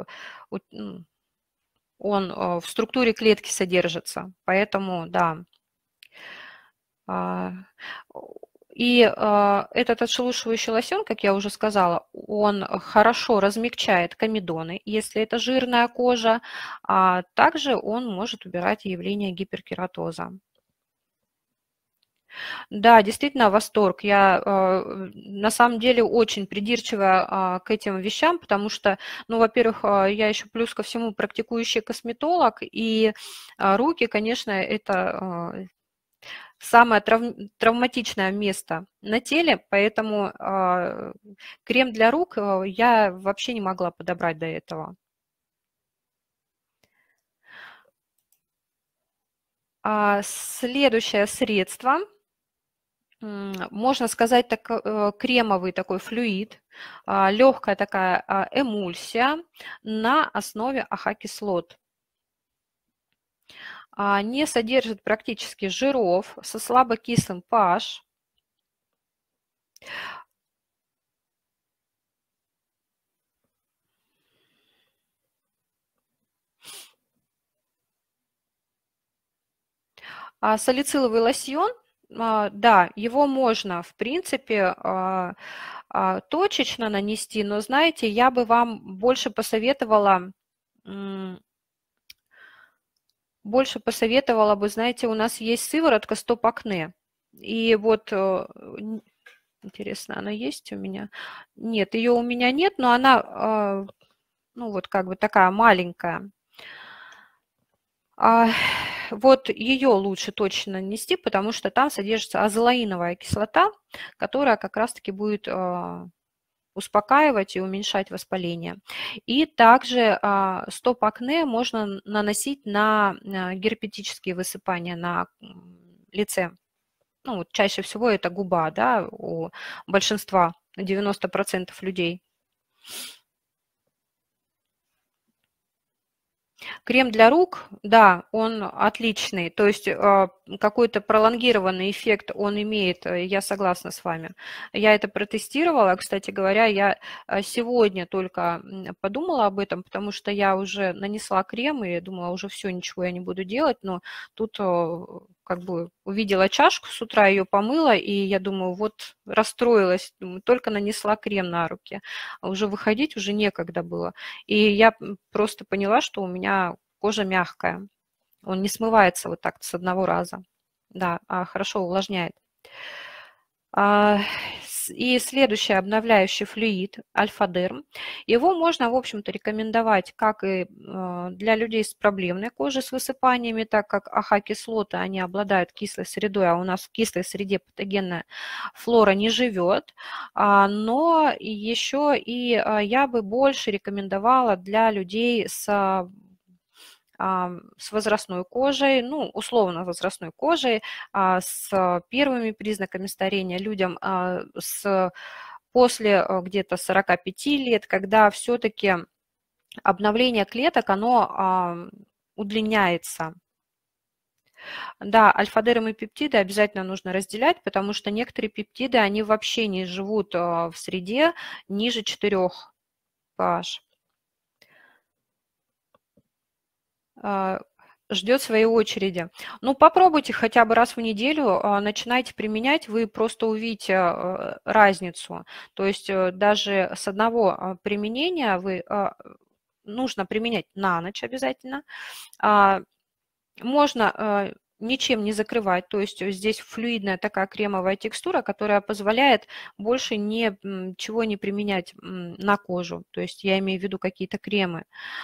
он в структуре клетки содержится, поэтому, да. И этот отшелушивающий лосьон, как я уже сказала, он хорошо размягчает комедоны, если это жирная кожа, а также он может убирать явление гиперкератоза. Да, действительно восторг. Я на самом деле очень придирчива к этим вещам, потому что, ну, во-первых, я еще плюс ко всему практикующий косметолог, и руки, конечно, это самое трав... травматичное место на теле, поэтому крем для рук я вообще не могла подобрать до этого. Следующее средство. Можно сказать, так, кремовый такой флюид, легкая такая эмульсия на основе АХ-кислот. Не содержит практически жиров, со слабокислым pH. Салициловый лосьон, да, его можно, в принципе, точечно нанести, но, знаете, я бы вам больше посоветовала, больше посоветовала бы, знаете, у нас есть сыворотка стоп-акне, и вот, интересно, она есть у меня? Нет, ее у меня нет, но она ну вот как бы такая маленькая. А, вот ее лучше точно нанести, потому что там содержится азолаиновая кислота, которая как раз-таки будет а, успокаивать и уменьшать воспаление. И также а, стоп-акне можно наносить на а, герпетические высыпания на лице. Ну, вот чаще всего это губа, да, у большинства, девяносто процентов людей. Крем для рук, да, он отличный, то есть а, какой-то пролонгированный эффект он имеет, э, я согласна с вами. Я это протестировала, кстати говоря, я а, сегодня только подумала об этом, потому что я уже нанесла крем и думала, уже все, ничего я не буду делать, но тут как бы увидела чашку с утра, ее помыла, и я думаю, вот расстроилась, думаю, только нанесла крем на руки, а уже выходить уже некогда было. И я просто поняла, что у меня кожа мягкая, он не смывается вот так с одного раза, да, а хорошо увлажняет. И следующий обновляющий флюид Альфа-Дерм. Его можно, в общем-то, рекомендовать как и для людей с проблемной кожей, с высыпаниями, так как АХ-кислоты, они обладают кислой средой, а у нас в кислой среде патогенная флора не живет. Но еще и я бы больше рекомендовала для людей с с возрастной кожей, ну, условно возрастной кожей, с первыми признаками старения, людям с, после где-то сорока пяти лет, когда все-таки обновление клеток, оно удлиняется. Да, альфа-дерм и пептиды обязательно нужно разделять, потому что некоторые пептиды, они вообще не живут в среде ниже четырёх pH. Ждет своей очереди. Ну, попробуйте хотя бы раз в неделю, начинайте применять, вы просто увидите разницу. То есть даже с одного применения вы, нужно применять на ночь обязательно. Можно ничем не закрывать, то есть здесь флюидная такая кремовая текстура, которая позволяет больше ничего не применять на кожу. То есть я имею в виду какие-то кремы.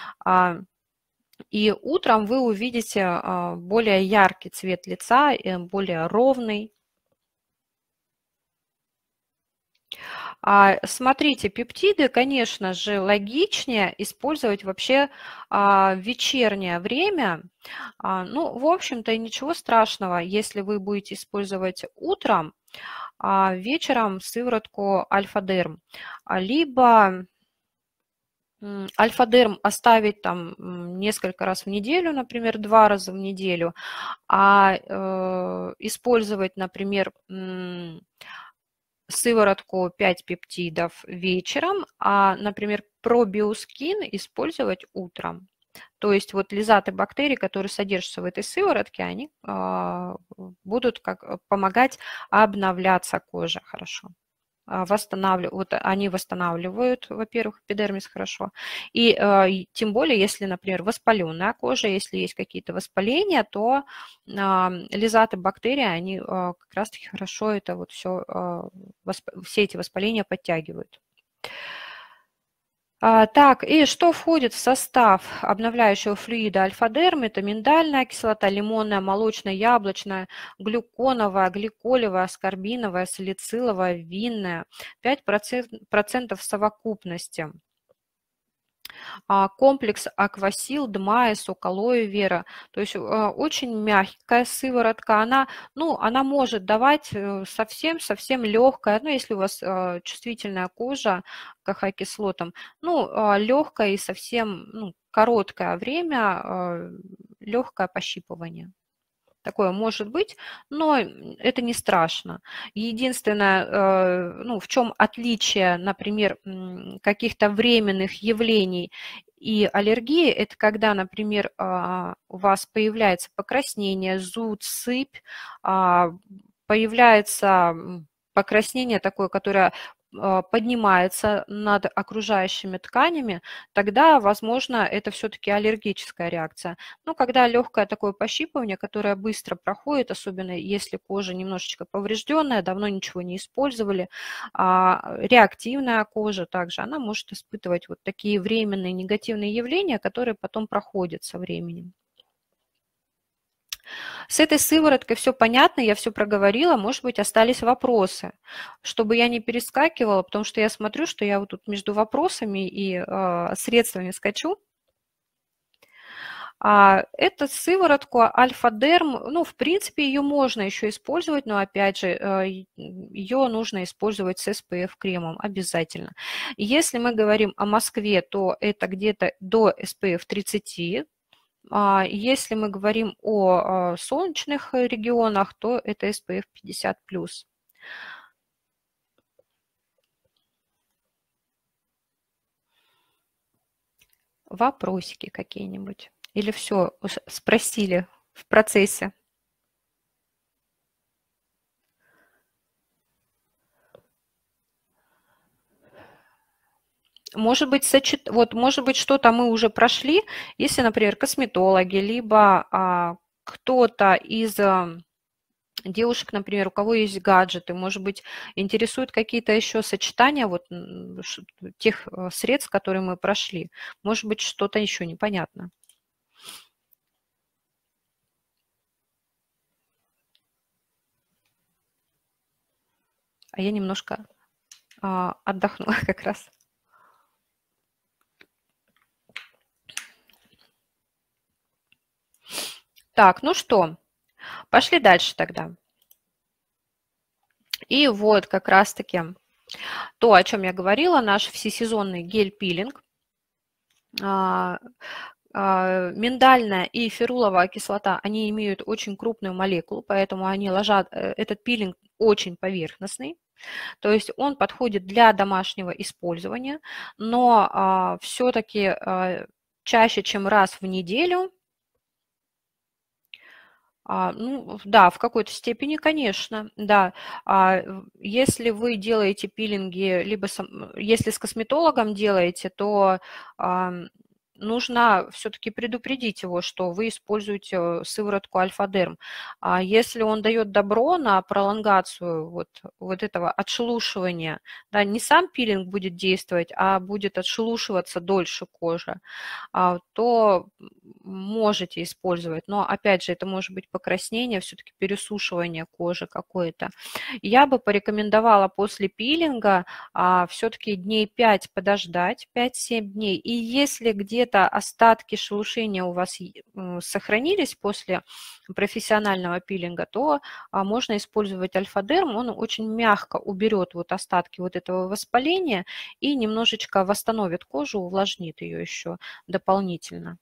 И утром вы увидите более яркий цвет лица, более ровный. Смотрите, пептиды, конечно же, логичнее использовать вообще в вечернее время. Ну, в общем-то, ничего страшного, если вы будете использовать утром, а вечером сыворотку Альфа-Дерм. Либо Альфа-Дерм оставить там несколько раз в неделю, например, два раза в неделю, а э, использовать, например, сыворотку пять пептидов вечером, а, например, пробиоскин использовать утром. То есть вот лизаты бактерий, которые содержатся в этой сыворотке, они э, будут как, помогать обновляться коже хорошо. Восстанавливают, вот они восстанавливают, во-первых, эпидермис хорошо, и, и тем более, если, например, воспаленная кожа, если есть какие-то воспаления, то а, лизаты бактерий, они а, как раз-таки хорошо это вот все, а, восп... все эти воспаления подтягивают. Так, и что входит в состав обновляющего флюида Альфа-Дерм? Это миндальная кислота, лимонная, молочная, яблочная, глюконовая, гликолевая, аскорбиновая, салициловая, винная, пять процентов в совокупности. Комплекс Аквасил, Дмаис, Алоэ Вера. То есть очень мягкая сыворотка. Она, ну, она может давать совсем-совсем легкая, ну, если у вас чувствительная кожа к АХ-кислотам, ну, легкое и совсем ну, короткое время, легкое пощипывание. Такое может быть, но это не страшно. Единственное, ну, в чем отличие, например, каких-то временных явлений и аллергии, это когда, например, у вас появляется покраснение, зуд, сыпь, появляется покраснение такое, которое поднимается над окружающими тканями, тогда, возможно, это все-таки аллергическая реакция. Но когда легкое такое пощипывание, которое быстро проходит, особенно если кожа немножечко поврежденная, давно ничего не использовали, а реактивная кожа также, она может испытывать вот такие временные негативные явления, которые потом проходят со временем. С этой сывороткой все понятно, я все проговорила, может быть, остались вопросы, чтобы я не перескакивала, потому что я смотрю, что я вот тут между вопросами и э, средствами скачу. А эту сыворотку Альфа-Дерм, ну, в принципе, ее можно еще использовать, но, опять же, ее нужно использовать с эс пэ эф-кремом обязательно. Если мы говорим о Москве, то это где-то до эс пэ эф тридцать. Если мы говорим о солнечных регионах, то это эс пэ эф пятьдесят плюс. Вопросики какие-нибудь? Или все спросили в процессе? Может быть, сочет... вот, может быть, что-то мы уже прошли, если, например, косметологи, либо а, кто-то из а, девушек, например, у кого есть гаджеты, может быть, интересуют какие-то еще сочетания вот тех средств, которые мы прошли. Может быть, что-то еще непонятно. А я немножко а, отдохнула как раз. Так, ну что, пошли дальше тогда. И вот как раз-таки то, о чем я говорила, наш всесезонный гель-пилинг. Миндальная и феруловая кислота, они имеют очень крупную молекулу, поэтому они ложат, этот пилинг очень поверхностный. То есть он подходит для домашнего использования, но а, все-таки а, чаще, чем раз в неделю, а, ну, да, в какой-то степени, конечно, да. А, если вы делаете пилинги, либо сам, если с косметологом делаете, то а, нужно все-таки предупредить его, что вы используете сыворотку Альфа-Дерм. А если он дает добро на пролонгацию вот, вот этого отшелушивания, да, не сам пилинг будет действовать, а будет отшелушиваться дольше кожа, то можете использовать. Но, опять же, это может быть покраснение, все-таки пересушивание кожи какое-то. Я бы порекомендовала после пилинга все-таки дней пять подождать, пять-семь дней. И если где-то остатки шелушения у вас сохранились после профессионального пилинга, то можно использовать Альфа-Дерм. Он очень мягко уберет вот остатки вот этого воспаления и немножечко восстановит кожу, увлажнит ее еще дополнительно.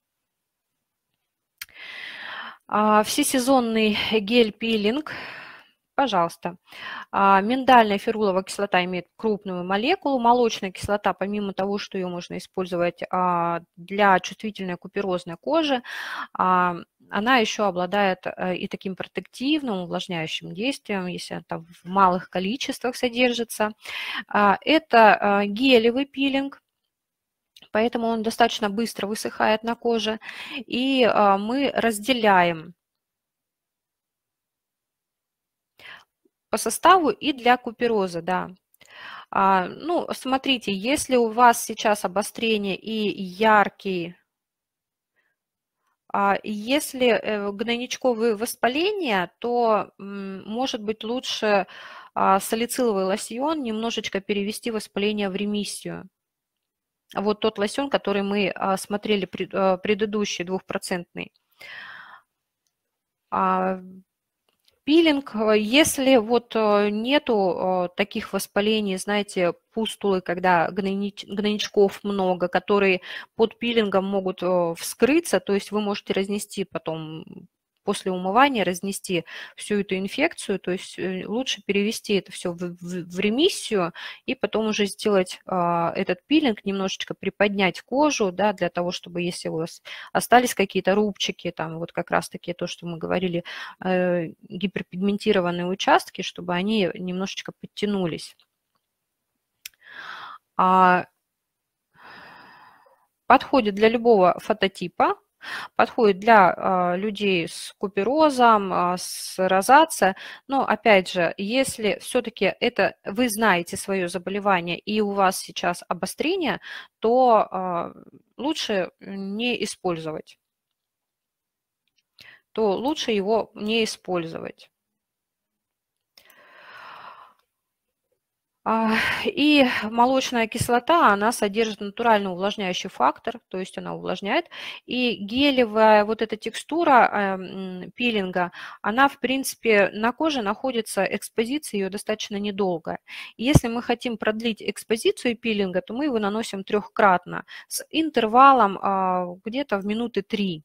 Всесезонный гель-пилинг. Пожалуйста. Миндальная феруловая кислота имеет крупную молекулу. Молочная кислота, помимо того, что ее можно использовать для чувствительной куперозной кожи, она еще обладает и таким протективным, увлажняющим действием, если это в малых количествах содержится. Это гелевый пилинг, поэтому он достаточно быстро высыхает на коже. И мы разделяем по составу и для купероза, да. А, ну, смотрите, если у вас сейчас обострение и яркий, а, если гнойничковые воспаления, то, может быть, лучше а, салициловый лосьон немножечко перевести воспаление в ремиссию. Вот тот лосьон, который мы а, смотрели, пред, а, предыдущий, двухпроцентный. А, Пилинг, если вот нету таких воспалений, знаете, пустулы, когда гнойнич, гнойничков много, которые под пилингом могут вскрыться, то есть вы можете разнести потом, после умывания, разнести всю эту инфекцию, то есть лучше перевести это все в, в, в ремиссию и потом уже сделать а, этот пилинг, немножечко приподнять кожу, да, для того, чтобы если у вас остались какие-то рубчики, там вот как раз-таки то, что мы говорили, э, гиперпигментированные участки, чтобы они немножечко подтянулись. Подходит для любого фототипа, подходит для людей с куперозом, с розация. Но опять же, если все-таки это вы знаете свое заболевание и у вас сейчас обострение, то лучше не использовать. То лучше его не использовать. И молочная кислота, она содержит натуральный увлажняющий фактор, то есть она увлажняет. И гелевая вот эта текстура пилинга, она, в принципе, на коже находится, экспозиция ее достаточно недолгая. И если мы хотим продлить экспозицию пилинга, то мы его наносим трехкратно с интервалом где-то в минуты три.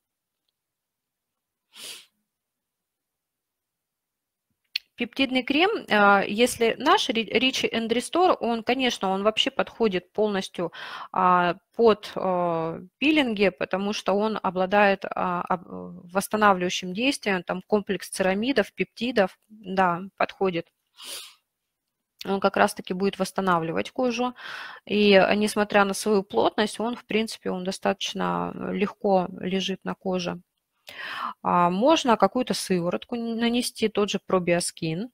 Пептидный крем, если наш Rich and Restore, он, конечно, он вообще подходит полностью под пилинги, потому что он обладает восстанавливающим действием, там комплекс церамидов, пептидов, да, подходит. Он как раз-таки будет восстанавливать кожу. И несмотря на свою плотность, он, в принципе, он достаточно легко лежит на коже. Можно какую-то сыворотку нанести, тот же пробиоскин.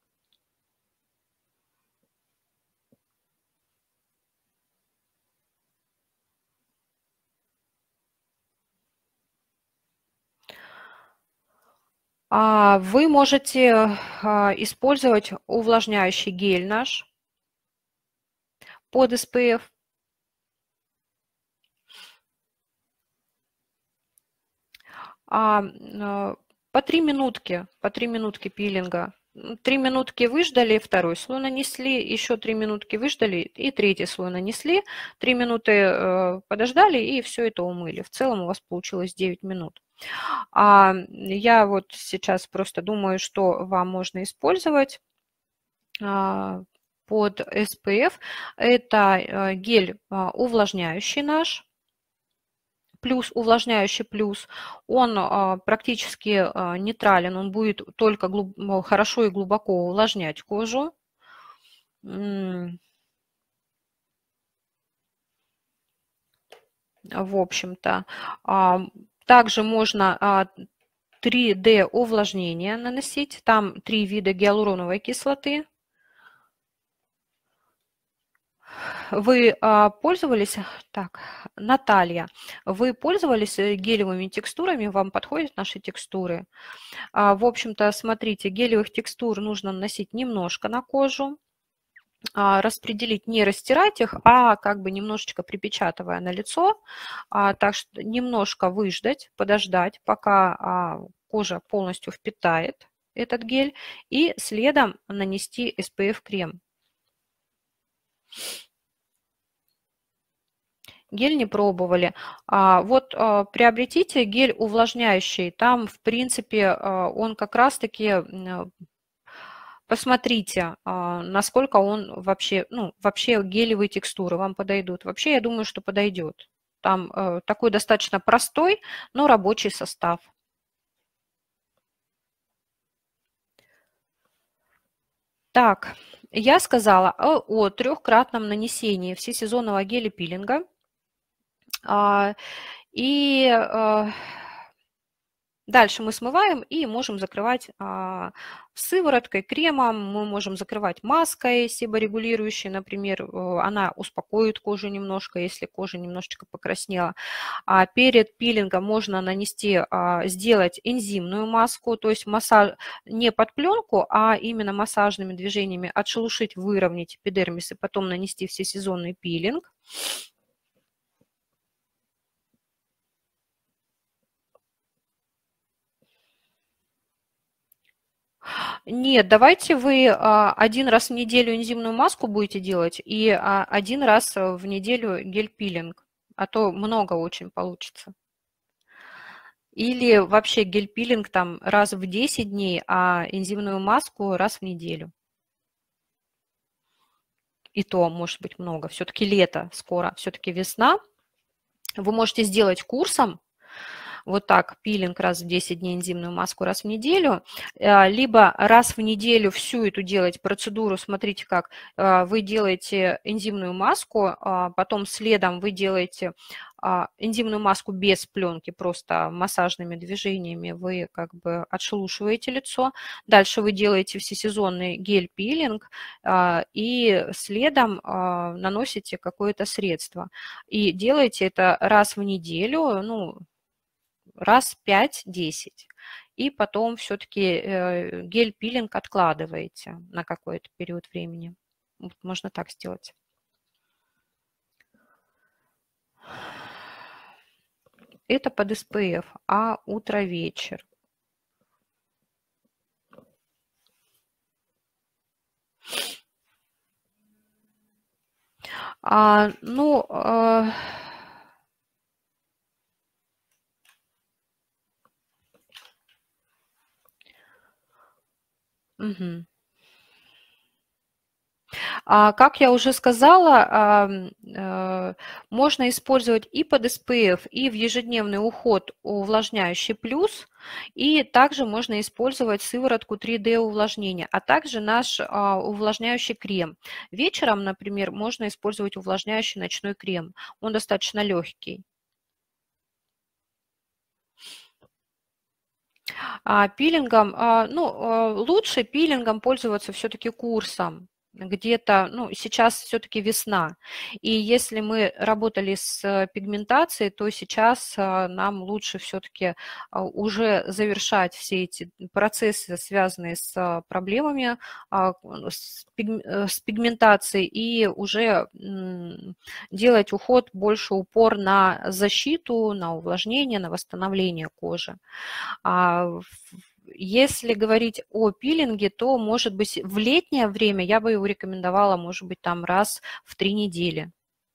Вы можете использовать увлажняющий гель наш под эс пэ эф. По три минутки, по три минутки пилинга. Три минутки выждали, второй слой нанесли, еще три минутки выждали и третий слой нанесли. Три минуты подождали и все это умыли. В целом у вас получилось девять минут. Я вот сейчас просто думаю, что вам можно использовать под эс пэ эф. Это гель увлажняющий наш. Плюс, увлажняющий плюс, он практически нейтрален, он будет только глуб... хорошо и глубоко увлажнять кожу. В общем-то, также можно три дэ увлажнение наносить, там три вида гиалуроновой кислоты. Вы пользовались, так, Наталья, вы пользовались гелевыми текстурами, вам подходят наши текстуры? В общем-то, смотрите, гелевых текстур нужно наносить немножко на кожу, распределить, не растирать их, а как бы немножечко припечатывая на лицо, так что немножко выждать, подождать, пока кожа полностью впитает этот гель, и следом нанести эс пэ эф-крем. Гель не пробовали. Вот приобретите гель увлажняющий. Там, в принципе, он как раз-таки, посмотрите, насколько он вообще, ну, вообще гелевые текстуры вам подойдут. Вообще, я думаю, что подойдет. Там такой достаточно простой, но рабочий состав. Так, я сказала о, о трехкратном нанесении всесезонного геля-пилинга. И дальше мы смываем и можем закрывать сывороткой, кремом, мы можем закрывать маской себорегулирующей, например, она успокоит кожу немножко, если кожа немножечко покраснела. А перед пилингом можно нанести, сделать энзимную маску, то есть массаж не под пленку, а именно массажными движениями отшелушить, выровнять эпидермис и потом нанести всесезонный пилинг. Нет, давайте вы один раз в неделю энзимную маску будете делать и один раз в неделю гель-пилинг, а то много очень получится. Или вообще гель-пилинг там раз в десять дней, а энзимную маску раз в неделю. И то может быть много. Все-таки лето скоро, все-таки весна. Вы можете сделать курсом. вот так пилинг раз в десять дней, энзимную маску раз в неделю, либо раз в неделю всю эту делать процедуру. Смотрите, как вы делаете энзимную маску, потом следом вы делаете энзимную маску без пленки, просто массажными движениями вы как бы отшелушиваете лицо. Дальше вы делаете всесезонный гель-пилинг и следом наносите какое-то средство. И делаете это раз в неделю, ну, раз пять-десять. И потом все-таки гель-пилинг откладываете на какой-то период времени. Вот можно так сделать. Это под эс пэ эф, а утро-вечер. А, ну, а... Угу. А, как я уже сказала, можно использовать и под эс пэ эф, и в ежедневный уход увлажняющий плюс, и также можно использовать сыворотку три дэ увлажнения, а также наш увлажняющий крем. Вечером, например, можно использовать увлажняющий ночной крем. Он достаточно легкий. А пилингом, ну, лучше пилингом пользоваться все-таки курсом. Где-то, ну, сейчас все-таки весна, и если мы работали с пигментацией, то сейчас нам лучше все-таки уже завершать все эти процессы, связанные с проблемами с пигментацией, и уже делать уход, больше упор на защиту, на увлажнение, на восстановление кожи. Если говорить о пилинге, то, может быть, в летнее время я бы его рекомендовала, может быть, там раз в три недели.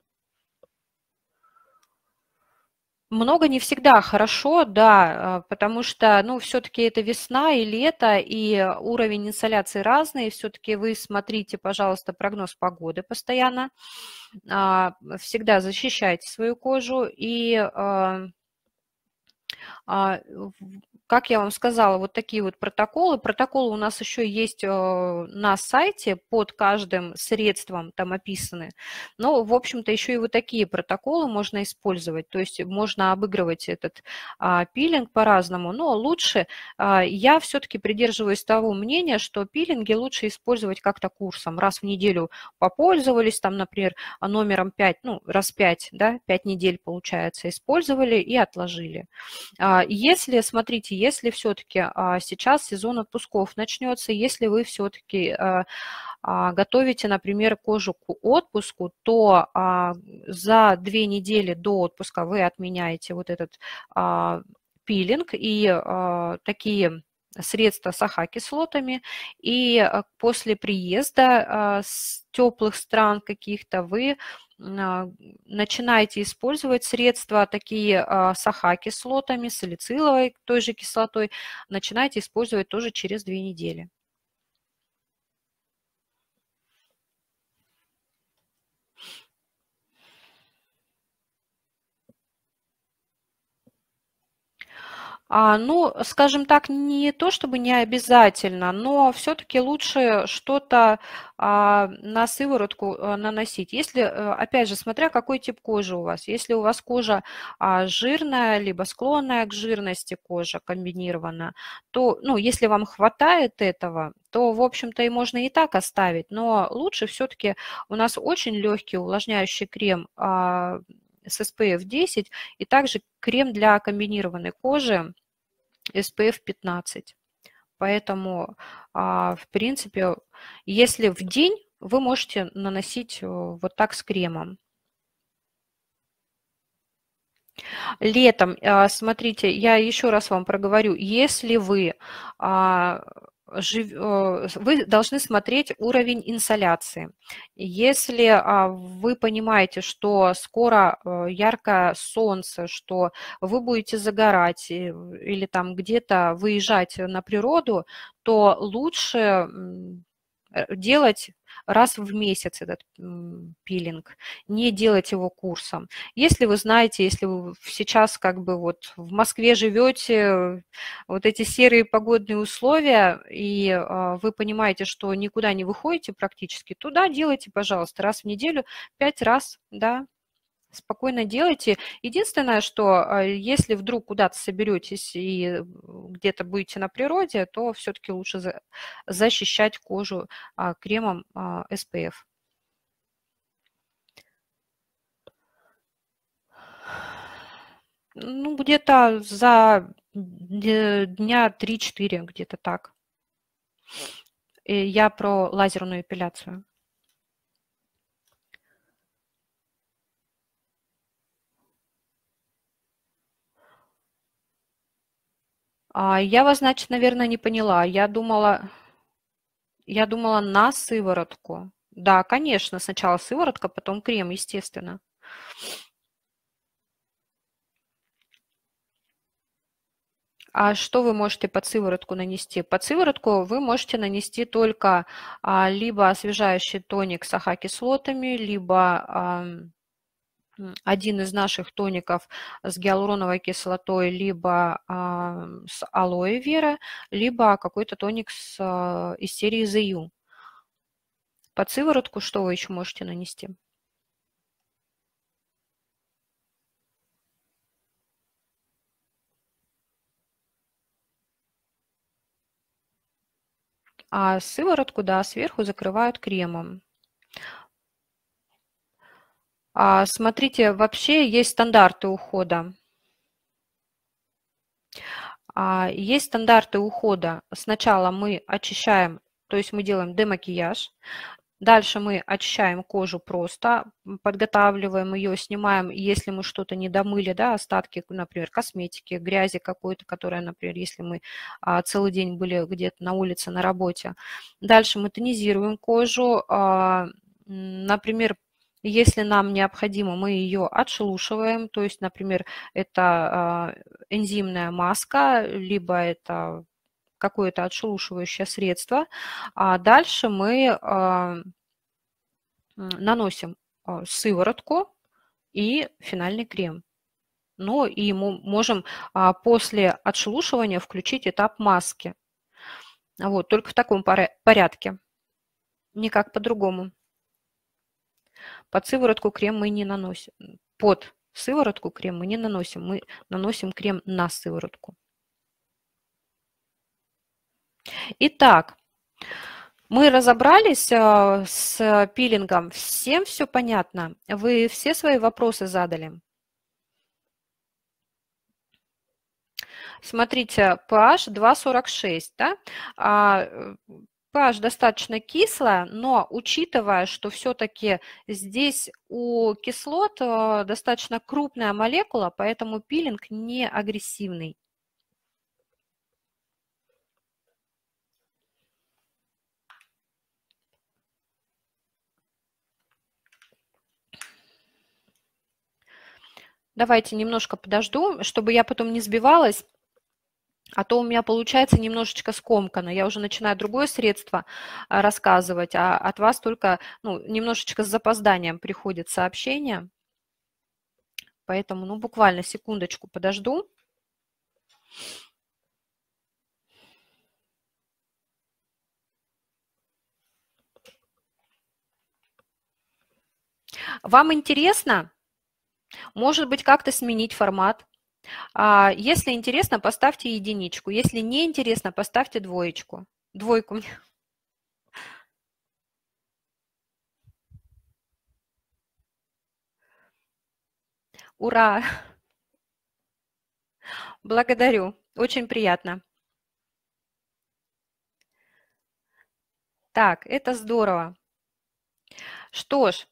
Много не всегда хорошо, да, потому что, ну, все-таки это весна и лето, и уровень инсоляции разный. Все-таки вы смотрите, пожалуйста, прогноз погоды постоянно. Всегда защищайте свою кожу и... Как я вам сказала, вот такие вот протоколы. Протоколы у нас еще есть на сайте, под каждым средством там описаны. Но, в общем-то, еще и вот такие протоколы можно использовать. То есть можно обыгрывать этот а, пилинг по-разному. Но лучше, а, я все-таки придерживаюсь того мнения, что пилинги лучше использовать как-то курсом. Раз в неделю попользовались, там, например, номером пять, ну, раз пять, да, пять недель, получается, использовали и отложили. Если, смотрите, если все-таки сейчас сезон отпусков начнется, если вы все-таки готовите, например, кожу к отпуску, то за две недели до отпуска вы отменяете вот этот пилинг и такие средства с АХ-кислотами, и после приезда с теплых стран каких-то вы начинаете использовать средства такие с АХ-кислотами, салициловой той же кислотой, начинаете использовать тоже через две недели. А, ну, скажем так, не то чтобы не обязательно, но все-таки лучше что-то а, на сыворотку а, наносить. Если, опять же, смотря какой тип кожи у вас. Если у вас кожа а, жирная, либо склонная к жирности кожа комбинированная, то, ну, если вам хватает этого, то, в общем-то, и можно и так оставить. Но лучше все-таки у нас очень легкий увлажняющий крем а, с эс пэ эф десять, и также крем для комбинированной кожи эс пэ эф пятнадцать. Поэтому, в принципе, если в день, вы можете наносить вот так с кремом. Летом, смотрите, я еще раз вам проговорю, если вы вы должны смотреть уровень инсоляции. Если вы понимаете, что скоро яркое солнце, что вы будете загорать или там где-то выезжать на природу, то лучше делать раз в месяц этот пилинг, не делать его курсом. Если вы знаете, если вы сейчас как бы вот в Москве живете, вот эти серые погодные условия, и вы понимаете, что никуда не выходите практически, то да, делайте, пожалуйста, раз в неделю, пять раз, да, спокойно делайте. Единственное, что если вдруг куда-то соберетесь и где-то будете на природе, то все-таки лучше защищать кожу кремом эс пэ эф. Ну, где-то за дня три-четыре, где-то так. И я про лазерную эпиляцию. Я вас, значит, наверное, не поняла. Я думала, я думала на сыворотку. Да, конечно, сначала сыворотка, потом крем, естественно. А что вы можете под сыворотку нанести? Под сыворотку вы можете нанести только а, либо освежающий тоник с АХ-кислотами, либо а, один из наших тоников с гиалуроновой кислотой, либо а, с алоэ вера, либо какой-то тоник с, а, из серии зэ ю. Под сыворотку что вы еще можете нанести? А сыворотку, да, сверху закрывают кремом. А, смотрите, вообще есть стандарты ухода. А, есть стандарты ухода. Сначала мы очищаем, то есть мы делаем демакияж. Дальше мы очищаем кожу просто, подготавливаем ее, снимаем, если мы что-то не домыли, да, остатки, например, косметики, грязи какой-то, которая, например, если мы а, целый день были где-то на улице, на работе. Дальше мы тонизируем кожу, а, например, если нам необходимо, мы ее отшелушиваем, то есть, например, это а, энзимная маска, либо это какое-то отшелушивающее средство, а дальше мы а, наносим а, сыворотку и финальный крем. Ну и мы можем а, после отшелушивания включить этап маски. Вот, только в таком порядке, никак по-другому. Под сыворотку крем мы не наносим. Под сыворотку крем мы не наносим, мы наносим крем на сыворотку. Итак, мы разобрались с пилингом. Всем все понятно? Вы все свои вопросы задали? Смотрите, pH два сорок шесть, да? pH достаточно кислая, но учитывая, что все-таки здесь у кислот достаточно крупная молекула, поэтому пилинг не агрессивный. Давайте немножко подожду, чтобы я потом не сбивалась, а то у меня получается немножечко скомканно. Я уже начинаю другое средство рассказывать, а от вас только ну, немножечко с запозданием приходит сообщение. Поэтому ну, буквально секундочку подожду. Вам интересно? Может быть, как-то сменить формат? Если интересно, поставьте единичку. Если не интересно, поставьте двоечку. Двойку. Ура! Благодарю. Очень приятно. Так, это здорово. Что ж,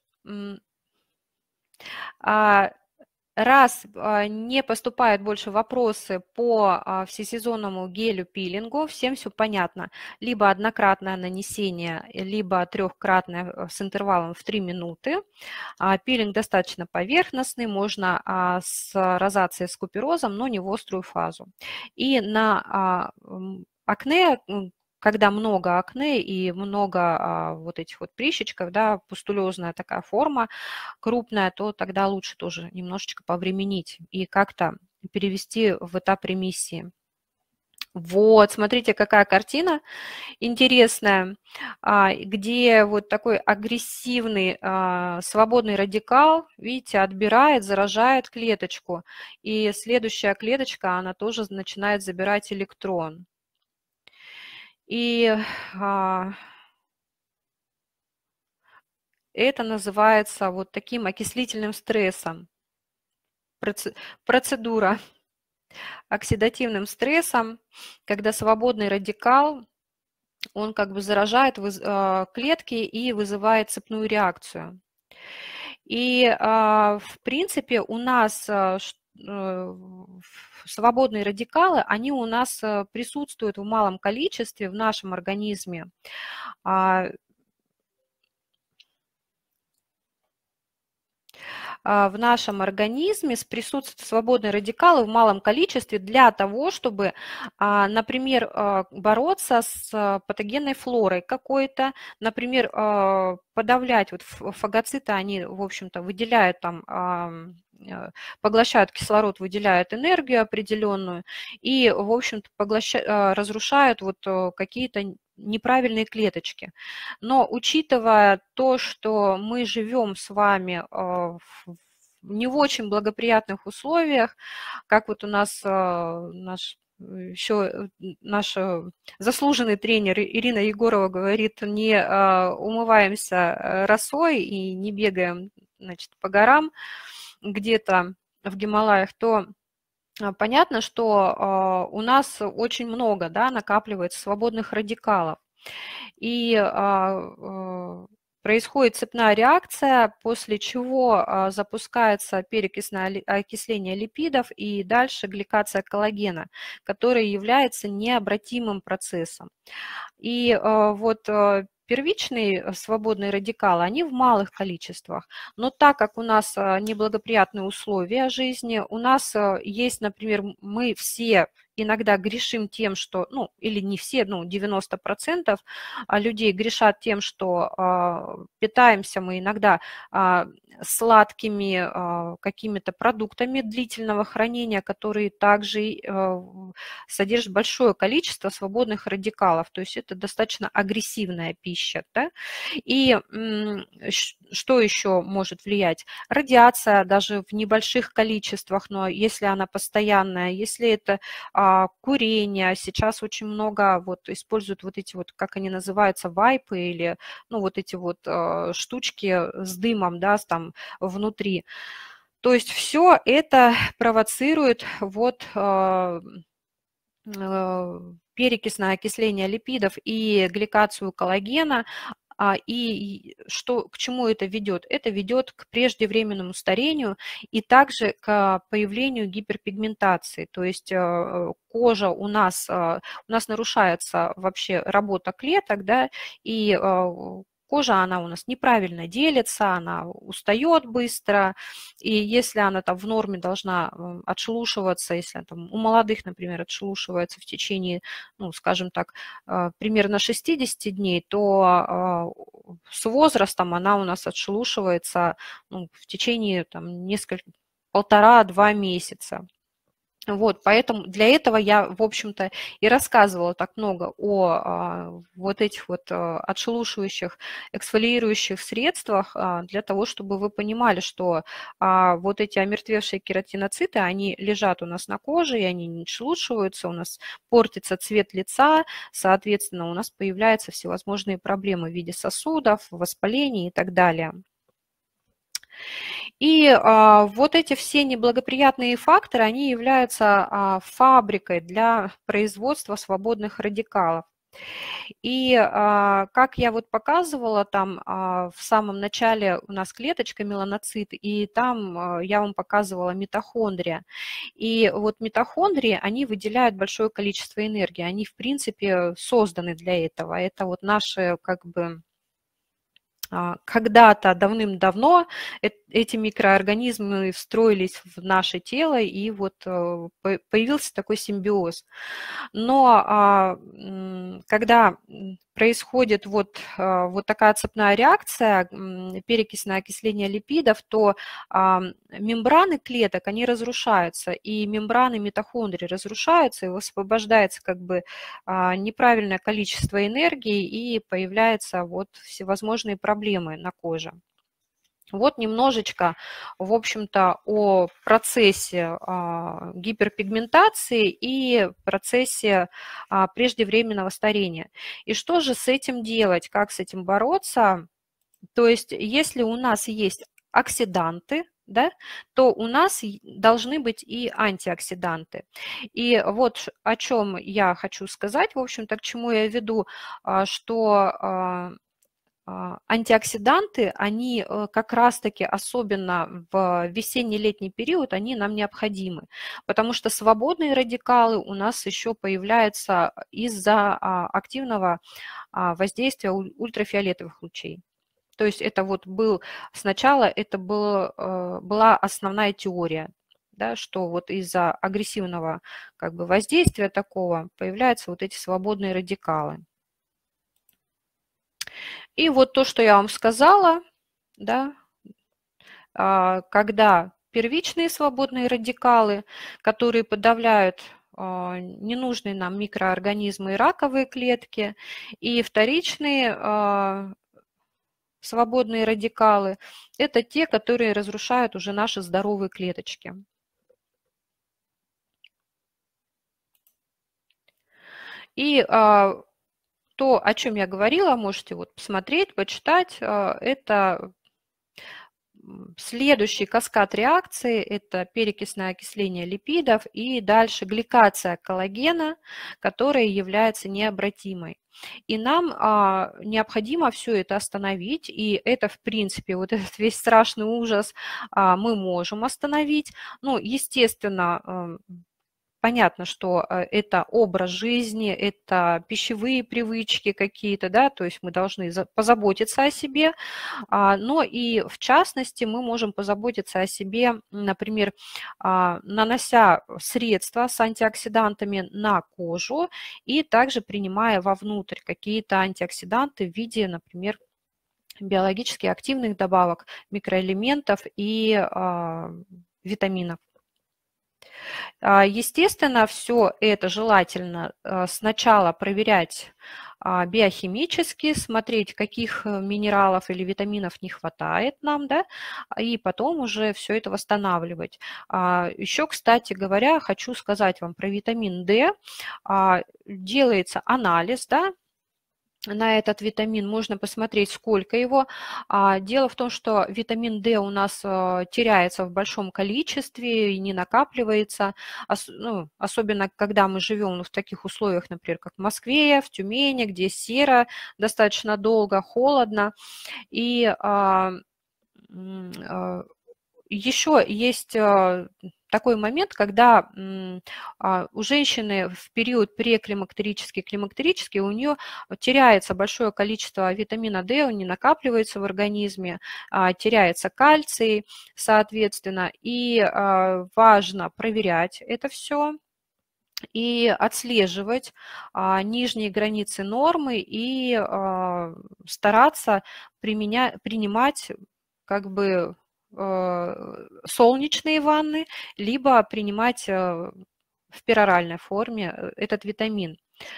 раз не поступают больше вопросы по всесезонному гелю-пилингу, всем все понятно. Либо однократное нанесение, либо трехкратное с интервалом в три минуты. Пилинг достаточно поверхностный, можно с розацией, с куперозом, но не в острую фазу. И на акне, когда много акне и много а, вот этих вот прыщичков, да, пустулезная такая форма крупная, то тогда лучше тоже немножечко повременить и как-то перевести в этап ремиссии. Вот, смотрите, какая картина интересная, а, где вот такой агрессивный а, свободный радикал, видите, отбирает, заражает клеточку, и следующая клеточка, она тоже начинает забирать электрон. И а, это называется вот таким окислительным стрессом, процедура оксидативным стрессом, когда свободный радикал, он как бы заражает клетки и вызывает цепную реакцию. И, в принципе, у нас свободные радикалы, они у нас присутствуют в малом количестве в нашем организме. В нашем организме присутствуют свободные радикалы в малом количестве для того, чтобы, например, бороться с патогенной флорой какой-то, например, подавлять, вот фагоциты, они, в общем-то, выделяют там, поглощают кислород, выделяют энергию определенную и, в общем-то, поглощают, разрушают вот какие-то неправильные клеточки. Но учитывая то, что мы живем с вами в не в очень благоприятных условиях, как вот у нас наш еще наш заслуженный тренер Ирина Егорова говорит, не умываемся росой и не бегаем, значит, по горам где-то в Гималаях, то понятно, что у нас очень много, да, накапливается свободных радикалов. И происходит цепная реакция, после чего запускается перекисное окисление липидов и дальше гликация коллагена, который является необратимым процессом. И вот первичные свободные радикалы, они в малых количествах, но так как у нас неблагоприятные условия жизни, у нас есть, например, мы все иногда грешим тем, что, ну, или не все, ну, девяносто процентов людей грешат тем, что питаемся мы иногда сладкими какими-то продуктами длительного хранения, которые также содержат большое количество свободных радикалов, то есть это достаточно агрессивная пища, да? И что еще может влиять? Радиация даже в небольших количествах, но если она постоянная, если это а, курение, сейчас очень много вот используют вот эти вот, как они называются, вайпы или, ну, вот эти вот а, штучки с дымом, да, там внутри. То есть все это провоцирует вот а, перекисное окисление липидов и гликацию коллагена. И что, к чему это ведет? Это ведет к преждевременному старению и также к появлению гиперпигментации. То есть кожа у нас, у нас нарушается вообще работа клеток, да, и кожа, она у нас неправильно делится, она устает быстро, и если она там в норме должна отшелушиваться, если там у молодых, например, отшелушивается в течение, ну, скажем так, примерно шестидесяти дней, то с возрастом она у нас отшелушивается, ну, в течение там несколько, полтора-два месяца. Вот, поэтому для этого я, в общем-то, и рассказывала так много о а, вот этих вот а, отшелушивающих, эксфолиирующих средствах, а, для того, чтобы вы понимали, что а, вот эти омертвевшие кератиноциты, они лежат у нас на коже, и они не отшелушиваются, у нас портится цвет лица, соответственно, у нас появляются всевозможные проблемы в виде сосудов, воспалений и так далее. И а, вот эти все неблагоприятные факторы, они являются а, фабрикой для производства свободных радикалов. И а, как я вот показывала, там а, в самом начале у нас клеточка меланоцит, и там а, я вам показывала митохондрия. И вот митохондрии, они выделяют большое количество энергии, они в принципе созданы для этого. Это вот наши как бы... Когда-то давным-давно эти микроорганизмы встроились в наше тело, и вот появился такой симбиоз. Но когда происходит вот, вот такая цепная реакция, перекисное окисление липидов, то мембраны клеток, они разрушаются, и мембраны митохондрий разрушаются, и высвобождается как бы неправильное количество энергии, и появляются вот всевозможные проблемы на коже. Вот немножечко, в общем-то, о процессе а, гиперпигментации и процессе а, преждевременного старения. И что же с этим делать, как с этим бороться? То есть если у нас есть оксиданты, да, то у нас должны быть и антиоксиданты. И вот о чем я хочу сказать, в общем-то, к чему я веду, что антиоксиданты, они как раз-таки, особенно в весенне-летний период, они нам необходимы, потому что свободные радикалы у нас еще появляются из-за активного воздействия ультрафиолетовых лучей. То есть это вот был сначала, это был, была основная теория, да, что вот из-за агрессивного как бы воздействия такого появляются вот эти свободные радикалы. И вот то, что я вам сказала, да, когда первичные свободные радикалы, которые подавляют ненужные нам микроорганизмы и раковые клетки, и вторичные свободные радикалы – это те, которые разрушают уже наши здоровые клеточки. И то, о чем я говорила, можете вот посмотреть, почитать, это следующий каскад реакции, это перекисное окисление липидов и дальше гликация коллагена, которая является необратимой. И нам а, необходимо все это остановить, и это, в принципе, вот этот весь страшный ужас а, мы можем остановить. Ну, естественно, понятно, что это образ жизни, это пищевые привычки какие-то, да, то есть мы должны позаботиться о себе, но и в частности мы можем позаботиться о себе, например, нанося средства с антиоксидантами на кожу и также принимая вовнутрь какие-то антиоксиданты в виде, например, биологически активных добавок, микроэлементов и витаминов. Естественно, все это желательно сначала проверять биохимически, смотреть, каких минералов или витаминов не хватает нам, да, и потом уже все это восстанавливать. Еще, кстати говоря, хочу сказать вам про витамин D. Делается анализ, да, на этот витамин, можно посмотреть, сколько его. Дело в том, что витамин D у нас теряется в большом количестве и не накапливается, ну, особенно когда мы живем ну, в таких условиях, например, как в Москве, в Тюмени, где серо, достаточно долго, холодно. И еще есть такой момент, когда у женщины в период преклимактерический, климактерический, у нее теряется большое количество витамина D, он не накапливается в организме, теряется кальций, соответственно, и важно проверять это все и отслеживать нижние границы нормы и стараться применять, принимать как бы солнечные ванны, либо принимать в пероральной форме этот витамин.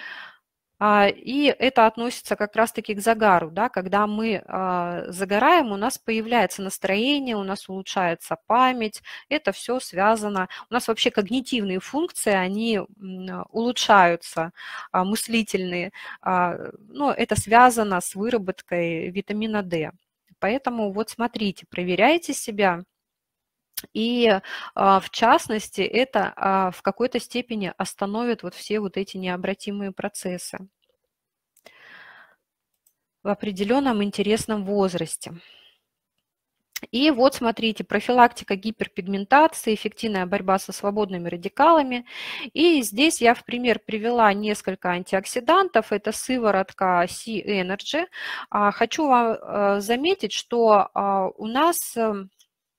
И это относится как раз-таки к загару, да, когда мы загораем, у нас появляется настроение, у нас улучшается память, это все связано, у нас вообще когнитивные функции, они улучшаются, мыслительные, но это связано с выработкой витамина D. Поэтому вот смотрите, проверяйте себя, и в частности это в какой-то степени остановит вот все вот эти необратимые процессы в определенном интересном возрасте. И вот смотрите, профилактика гиперпигментации, эффективная борьба со свободными радикалами. И здесь я в пример привела несколько антиоксидантов. Это сыворотка C-Energy. Хочу вам заметить, что у нас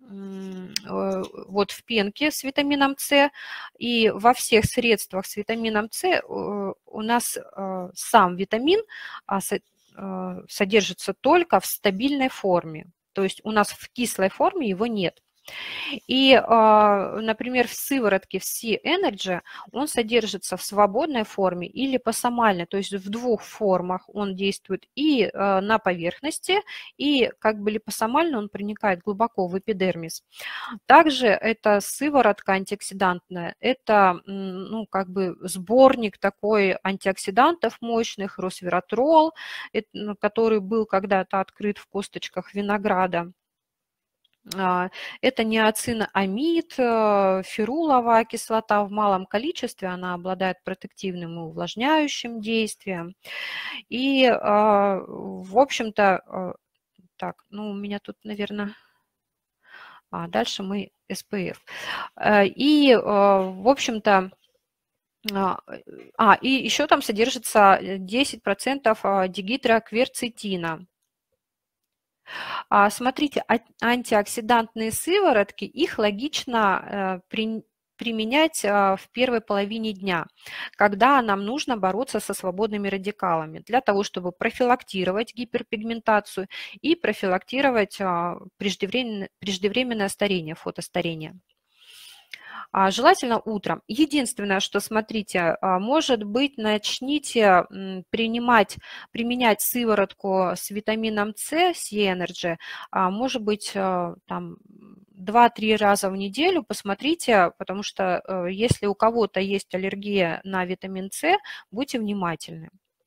вот в пенке с витамином С, и во всех средствах с витамином С у нас сам витамин содержится только в стабильной форме, то есть у нас в кислой форме его нет. И, например, в сыворотке в Си-Энерджи он содержится в свободной форме и липосомальной, то есть в двух формах он действует и на поверхности, и как бы липосомально он проникает глубоко в эпидермис. Также это сыворотка антиоксидантная, это ну, как бы сборник такой антиоксидантов мощных, росвератрол, который был когда-то открыт в косточках винограда. Это ниацинамид, феруловая кислота в малом количестве, она обладает протективным и увлажняющим действием. И, в общем-то, так, ну у меня тут, наверное, а дальше мы эс пэ эф. И, в общем-то, а, и еще там содержится десять процентов дигидрокверцетина. Смотрите, антиоксидантные сыворотки, их логично применять в первой половине дня, когда нам нужно бороться со свободными радикалами, для того, чтобы профилактировать гиперпигментацию и профилактировать преждевременное, преждевременное старение, фотостарение. Желательно утром. Единственное, что, смотрите, может быть, начните принимать, применять сыворотку с витамином С, Си-Энерджи, может быть, там два-три раза в неделю, посмотрите, потому что если у кого-то есть аллергия на витамин С, будьте внимательны.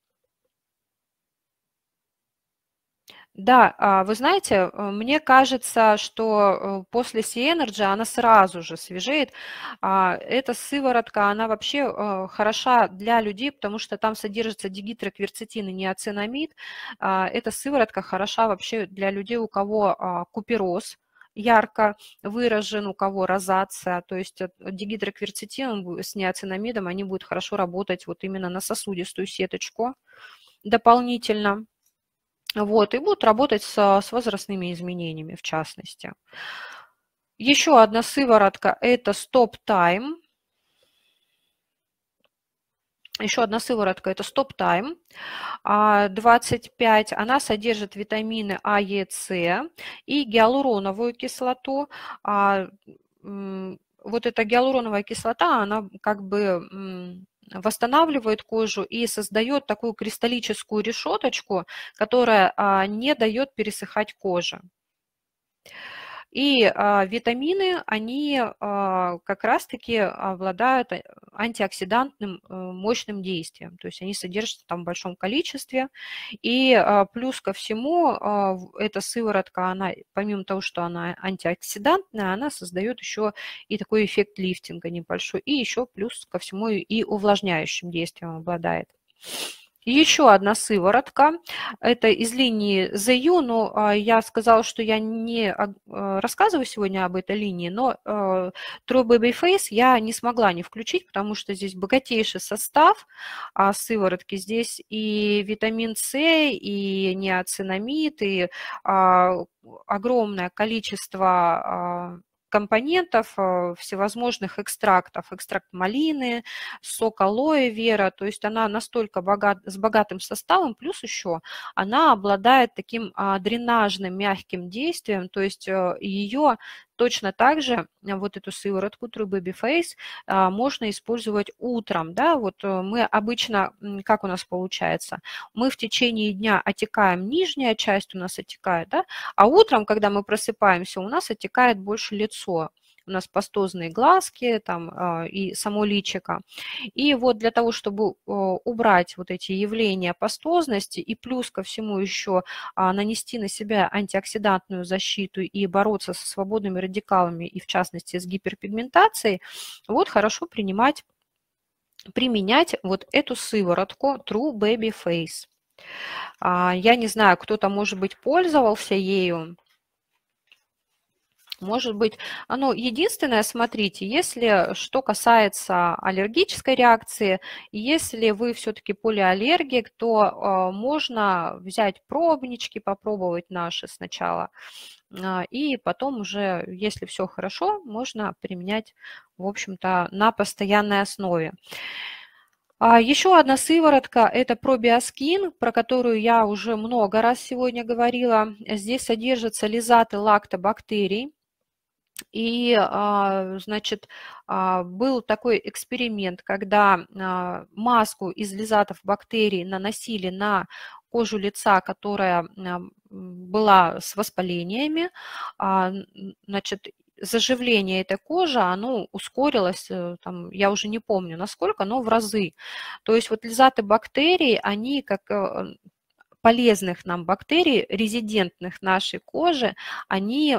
Да, вы знаете, мне кажется, что после Си-Энерджи она сразу же свежеет. Эта сыворотка, она вообще хороша для людей, потому что там содержится дигидрокверцетин и ниацинамид. Эта сыворотка хороша вообще для людей, у кого купероз ярко выражен, у кого розация, то есть дигидрокверцетин с ниацинамидом, они будут хорошо работать вот именно на сосудистую сеточку дополнительно. Вот, и будут работать с, с возрастными изменениями, в частности. Еще одна сыворотка – это Stop Time. Еще одна сыворотка – это Stop Time двадцать пять. Она содержит витамины А, Е, С и гиалуроновую кислоту. Вот эта гиалуроновая кислота, она как бы восстанавливает кожу и создает такую кристаллическую решеточку, которая не дает пересыхать коже. И витамины, они как раз-таки обладают антиоксидантным мощным действием, то есть они содержатся там в большом количестве. И плюс ко всему, эта сыворотка, она, помимо того, что она антиоксидантная, она создает еще и такой эффект лифтинга небольшой, и еще плюс ко всему и увлажняющим действием обладает. Еще одна сыворотка, это из линии зэ ю, но я сказала, что я не рассказываю сегодня об этой линии, но True Baby Face я не смогла не включить, потому что здесь богатейший состав сыворотки, здесь и витамин С, и ниацинамид, и огромное количество компонентов, всевозможных экстрактов, экстракт малины, сок алоэ вера, то есть она настолько богат, с богатым составом, плюс еще она обладает таким а, дренажным мягким действием, то есть ее точно так же, вот эту сыворотку True Baby Face, а, можно использовать утром, да, вот мы обычно, как у нас получается, мы в течение дня отекаем, нижняя часть у нас отекает, да, а утром, когда мы просыпаемся, у нас отекает больше лицо. У нас пастозные глазки там, и само личико. И вот для того, чтобы убрать вот эти явления пастозности и плюс ко всему еще нанести на себя антиоксидантную защиту и бороться со свободными радикалами и в частности с гиперпигментацией, вот хорошо принимать, применять вот эту сыворотку True Baby Face. Я не знаю, кто-то, может быть, пользовался ею. Может быть, ну, единственное, смотрите, если что касается аллергической реакции, если вы все-таки полиаллергик, то можно взять пробнички, попробовать наши сначала, И потом уже, если все хорошо, можно применять, в общем-то, на постоянной основе. Еще одна сыворотка – это пробиоскин, про которую я уже много раз сегодня говорила. Здесь содержатся лизаты лактобактерий. И, значит, был такой эксперимент, когда маску из лизатов бактерий наносили на кожу лица, которая была с воспалениями, значит, заживление этой кожи, оно ускорилось, там, я уже не помню насколько, но в разы. То есть вот лизаты бактерий, они как полезных нам бактерий, резидентных нашей кожи, они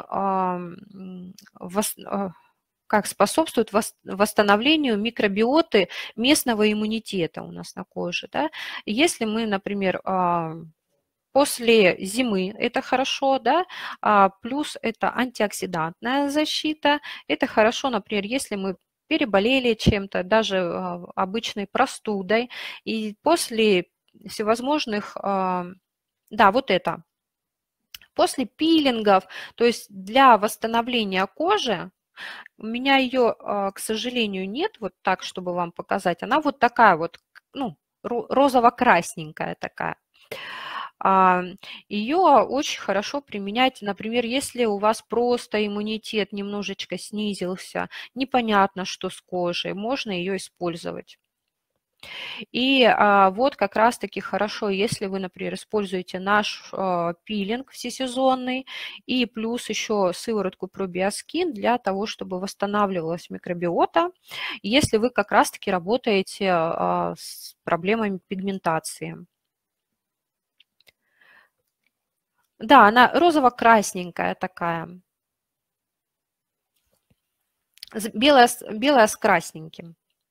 как способствуют восстановлению микробиоты местного иммунитета у нас на коже. Да? Если мы, например, после зимы, это хорошо, да, плюс это антиоксидантная защита, это хорошо, например, если мы переболели чем-то, даже обычной простудой, и после всевозможных, да, вот это, после пилингов, то есть для восстановления кожи, у меня ее, к сожалению, нет вот так, чтобы вам показать, она вот такая вот, ну, розово-красненькая такая. Ее очень хорошо применять, например, если у вас просто иммунитет немножечко снизился, непонятно, что с кожей, можно ее использовать. И а, вот как раз-таки хорошо, если вы, например, используете наш а, пилинг всесезонный и плюс еще сыворотку пробиоскин для того, чтобы восстанавливалась микробиота, если вы как раз-таки работаете а, с проблемами пигментации. Да, она розово-красненькая такая, белая, белая с красненьким.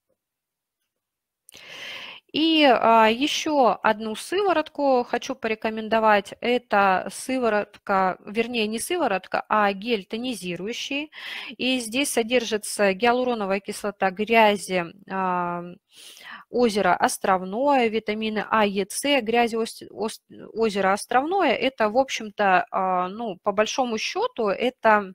И а, еще одну сыворотку хочу порекомендовать. Это сыворотка, вернее не сыворотка, а гель тонизирующий. И здесь содержится гиалуроновая кислота грязи а, озера Островное, витамины А, Е, С. Грязи озера Островное – это, в общем-то, а, ну, по большому счету, это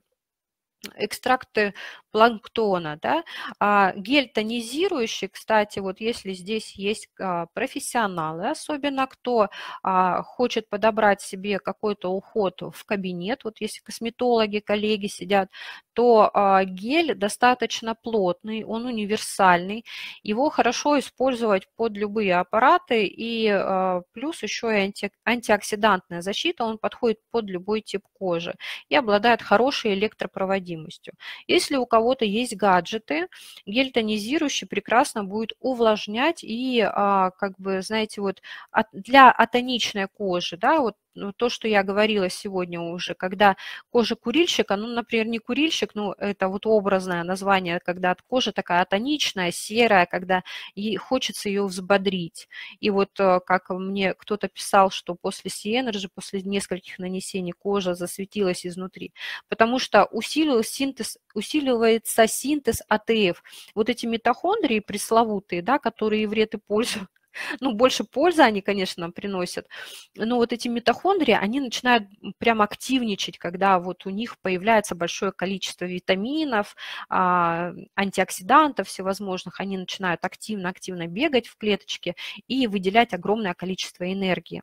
экстракты планктона, да. А гель тонизирующий, кстати, вот если здесь есть а, профессионалы, особенно кто а, хочет подобрать себе какой-то уход в кабинет, вот если косметологи, коллеги сидят, то а, гель достаточно плотный, он универсальный, его хорошо использовать под любые аппараты, и а, плюс еще и анти, антиоксидантная защита, он подходит под любой тип кожи и обладает хорошей электропроводимостью. Если у кого-то есть гаджеты, гель тонизирующий прекрасно будет увлажнять и, а, как бы, знаете, вот от, для атоничной кожи, да, вот ну, то, что я говорила сегодня уже, когда кожа курильщика, ну, например, не курильщик, ну, это вот образное название, когда кожа такая атоничная, серая, когда ей хочется ее взбодрить. И вот как мне кто-то писал, что после Си-Энерджи, после нескольких нанесений кожа засветилась изнутри, потому что усиливается синтез, усиливается синтез А Т Ф. Вот эти митохондрии пресловутые, да, которые и вред, и пользу, ну, больше пользы они, конечно, приносят, но вот эти митохондрии, они начинают прям активничать, когда вот у них появляется большое количество витаминов, антиоксидантов всевозможных, они начинают активно-активно бегать в клеточке и выделять огромное количество энергии.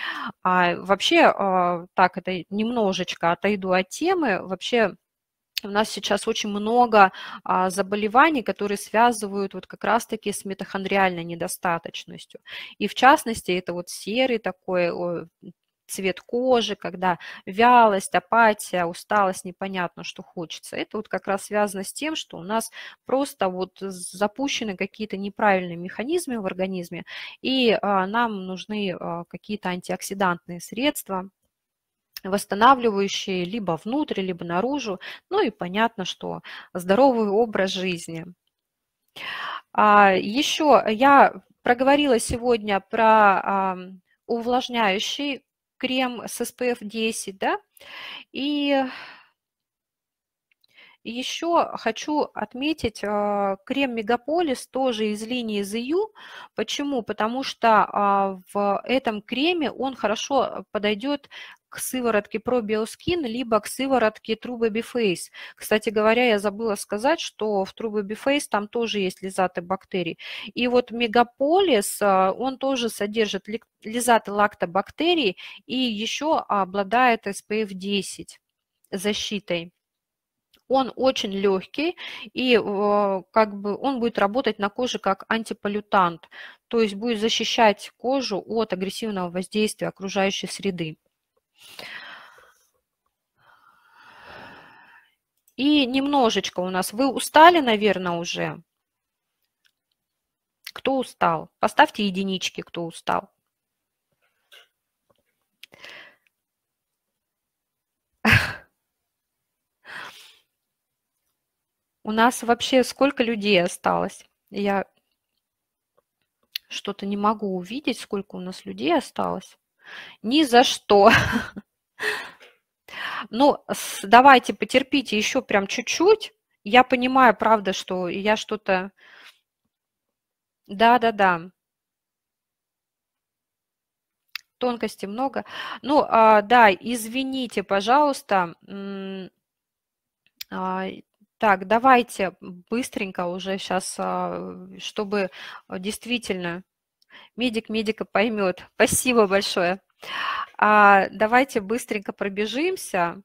А вообще, так, это немножечко отойду от темы, вообще у нас сейчас очень много а, заболеваний, которые связывают вот как раз-таки с митохондриальной недостаточностью. И в частности, это вот серый такой о, цвет кожи, когда вялость, апатия, усталость, непонятно, что хочется. Это вот как раз связано с тем, что у нас просто вот запущены какие-то неправильные механизмы в организме, и а, нам нужны а, какие-то антиоксидантные средства, восстанавливающие либо внутрь, либо наружу. Ну и понятно, что здоровый образ жизни. Еще я проговорила сегодня про увлажняющий крем с эс пэ эф десять, да, и еще хочу отметить крем Мегаполис, тоже из линии зэ ю. Почему? Потому что в этом креме он хорошо подойдет к сыворотке ProBioSkin, либо к сыворотке True Babyface. Кстати говоря, я забыла сказать, что в True Babyface там тоже есть лизаты бактерий. И вот Мегаполис, он тоже содержит лизаты лактобактерий и еще обладает эс пи эф десять защитой. Он очень легкий, и как бы он будет работать на коже как антиполлютант, то есть будет защищать кожу от агрессивного воздействия окружающей среды. И немножечко у нас. Вы устали, наверное, уже? Кто устал? Поставьте единички, кто устал. У нас вообще сколько людей осталось? Я что-то не могу увидеть, сколько у нас людей осталось. Ни за что. Ну, давайте потерпите еще прям чуть-чуть. Я понимаю, правда, что я что-то... Да-да-да. Тонкостей много. Ну, а, да, извините, пожалуйста. А, так, давайте быстренько уже сейчас, чтобы действительно медик медика поймет. Спасибо большое. А, давайте быстренько пробежимся.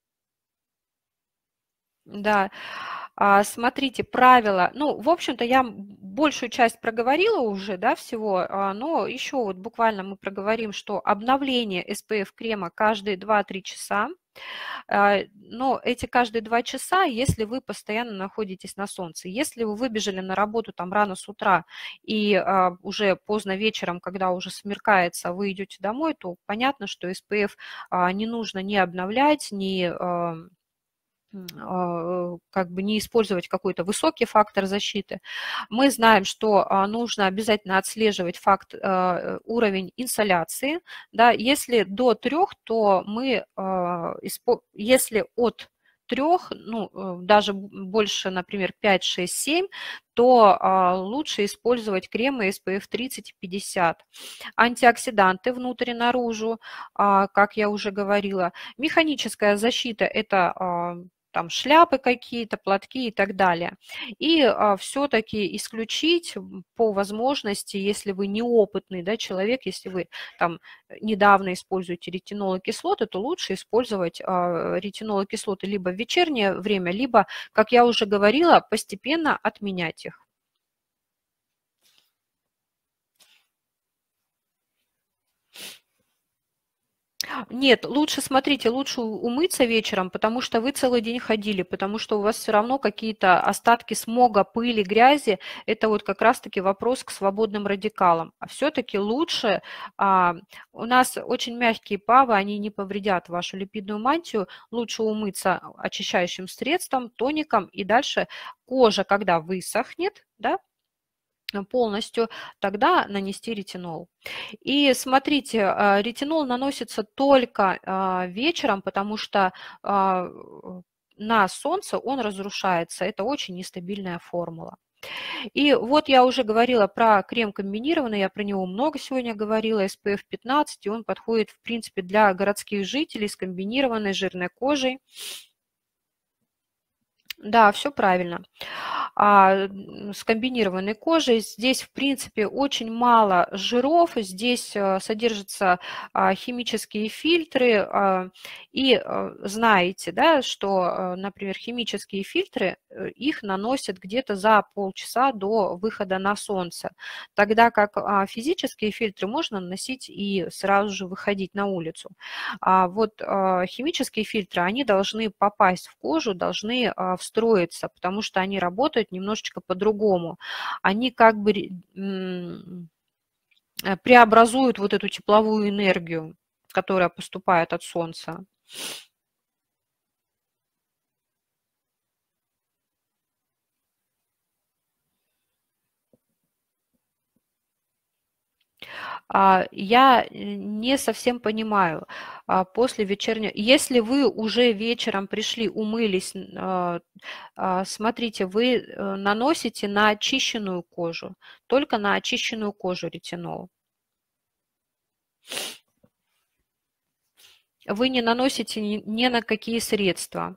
Да. А, смотрите, правила. Ну, в общем-то, я большую часть проговорила уже, да, всего, но еще вот буквально мы проговорим, что обновление эс пи эф крема каждые два-три часа. Но эти каждые два часа, если вы постоянно находитесь на солнце. Если вы выбежали на работу там рано с утра и а, уже поздно вечером, когда уже смеркается, вы идете домой, то понятно, что эс пи эф а, не нужно ни обновлять, ни... А, как бы не использовать какой-то высокий фактор защиты. Мы знаем, что нужно обязательно отслеживать факт, уровень инсоляции. Да, если до трех, то мы, если от трех, ну, даже больше, например, пять, шесть, семь, то лучше использовать кремы эс пи эф тридцать и пятьдесят. Антиоксиданты внутрь и наружу, как я уже говорила. Механическая защита – это там шляпы какие-то, платки и так далее. И а, все-таки исключить по возможности, если вы неопытный, да, человек, если вы там недавно используете ретинол и кислоты, то лучше использовать а, ретинол и кислоты либо в вечернее время, либо, как я уже говорила, постепенно отменять их. Нет, лучше, смотрите, лучше умыться вечером, потому что вы целый день ходили, потому что у вас все равно какие-то остатки смога, пыли, грязи. Это вот как раз-таки вопрос к свободным радикалам. А все-таки лучше, а, у нас очень мягкие ПАВы, они не повредят вашу липидную мантию, лучше умыться очищающим средством, тоником, и дальше кожа, когда высохнет, да, полностью, тогда нанести ретинол. И смотрите, ретинол наносится только вечером, потому что на солнце он разрушается. Это очень нестабильная формула. И вот я уже говорила про крем комбинированный, я про него много сегодня говорила, эс пи эф пятнадцать, и он подходит, в принципе, для городских жителей с комбинированной жирной кожей. Да, все правильно. А, с комбинированной кожей здесь, в принципе, очень мало жиров, здесь содержатся а, химические фильтры, а, и а, знаете, да, что, например, химические фильтры, их наносят где-то за полчаса до выхода на солнце, тогда как а, физические фильтры можно наносить и сразу же выходить на улицу. А вот а, химические фильтры, они должны попасть в кожу, должны а, встроиться, потому что они работают немножечко по-другому. Они как бы преобразуют вот эту тепловую энергию, которая поступает от солнца. Я не совсем понимаю, после вечернего... Если вы уже вечером пришли, умылись, смотрите, вы наносите на очищенную кожу, только на очищенную кожу ретинол. вы не наносите ни, ни на какие средства.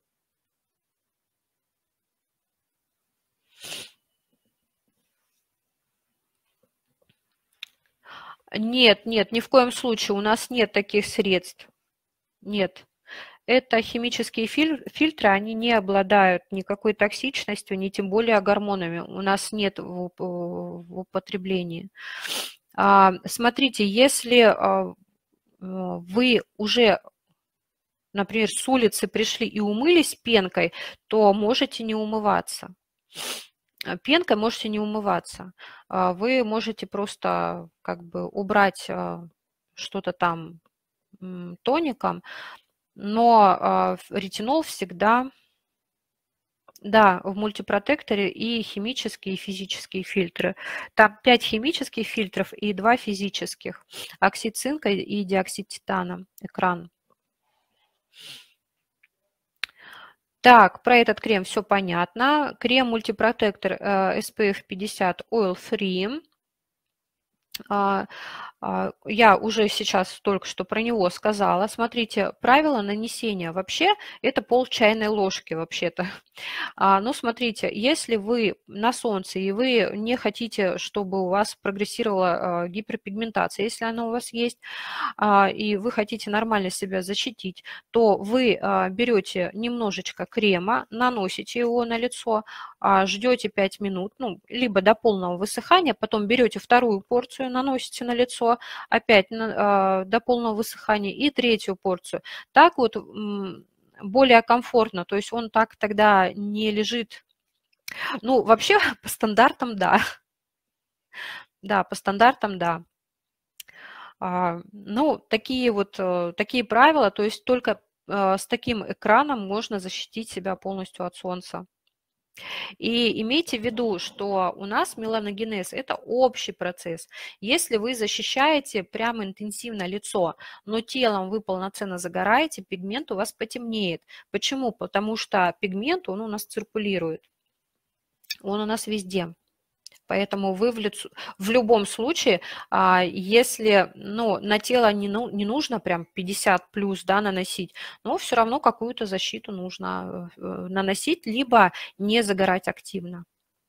Нет, нет, ни в коем случае у нас нет таких средств. Нет. Это химические фильтры, они не обладают никакой токсичностью, ни тем более гормонами. У нас нет в употреблении. Смотрите, если вы уже, например, с улицы пришли и умылись пенкой, то можете не умываться. Пенкой можете не умываться. Вы можете просто как бы убрать что-то там тоником, но ретинол всегда, да, в мультипротекторе и химические, и физические фильтры. Там пять химических фильтров и два физических. Оксид цинка и диоксид титана, экран. Так, про этот крем все понятно. Крем мультипротектор эс пи эф пятьдесят Oil Free. Я уже сейчас только что про него сказала. Смотрите, правило нанесения вообще это пол чайной ложки вообще-то. Ну, смотрите, если вы на солнце и вы не хотите, чтобы у вас прогрессировала гиперпигментация, если она у вас есть, и вы хотите нормально себя защитить, то вы берете немножечко крема, наносите его на лицо, ждете пять минут, ну, либо до полного высыхания, потом берете вторую порцию, наносите на лицо, опять до полного высыхания и третью порцию. Так вот более комфортно, то есть он так тогда не лежит. Ну, вообще по стандартам, да. Да, по стандартам, да. Ну, такие вот, такие правила, то есть только с таким экраном можно защитить себя полностью от солнца. И имейте в виду, что у нас меланогенез – это общий процесс. Если вы защищаете прямо интенсивно лицо, но телом вы полноценно загораете, пигмент у вас потемнеет. Почему? Потому что пигмент, он у нас циркулирует, он у нас везде. Поэтому вы в, лицо, в любом случае, если ну, на тело не, ну, не нужно прям пятьдесят плюс, да, наносить, но все равно какую-то защиту нужно наносить, либо не загорать активно.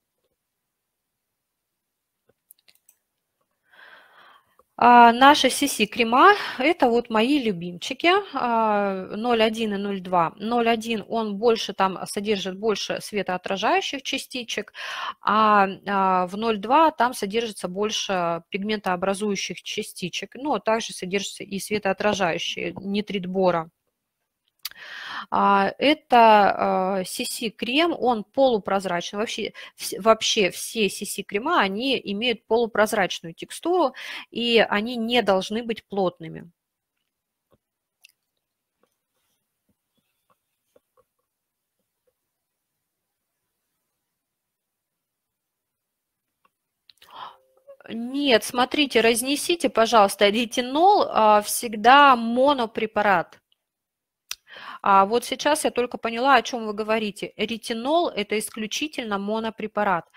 Наши си си-крема – это вот мои любимчики, ноль один и ноль два. ноль один он больше там содержит больше светоотражающих частичек, а в ноль два там содержится больше пигментообразующих частичек, но также содержится и светоотражающие, нитрит бора. Это си си-крем, он полупрозрачный. Вообще, вообще все си си-крема, они имеют полупрозрачную текстуру, и они не должны быть плотными. Нет, смотрите, разнесите, пожалуйста, ретинол всегда монопрепарат. А вот сейчас я только поняла, о чем вы говорите. Ретинол – это исключительно монопрепарат.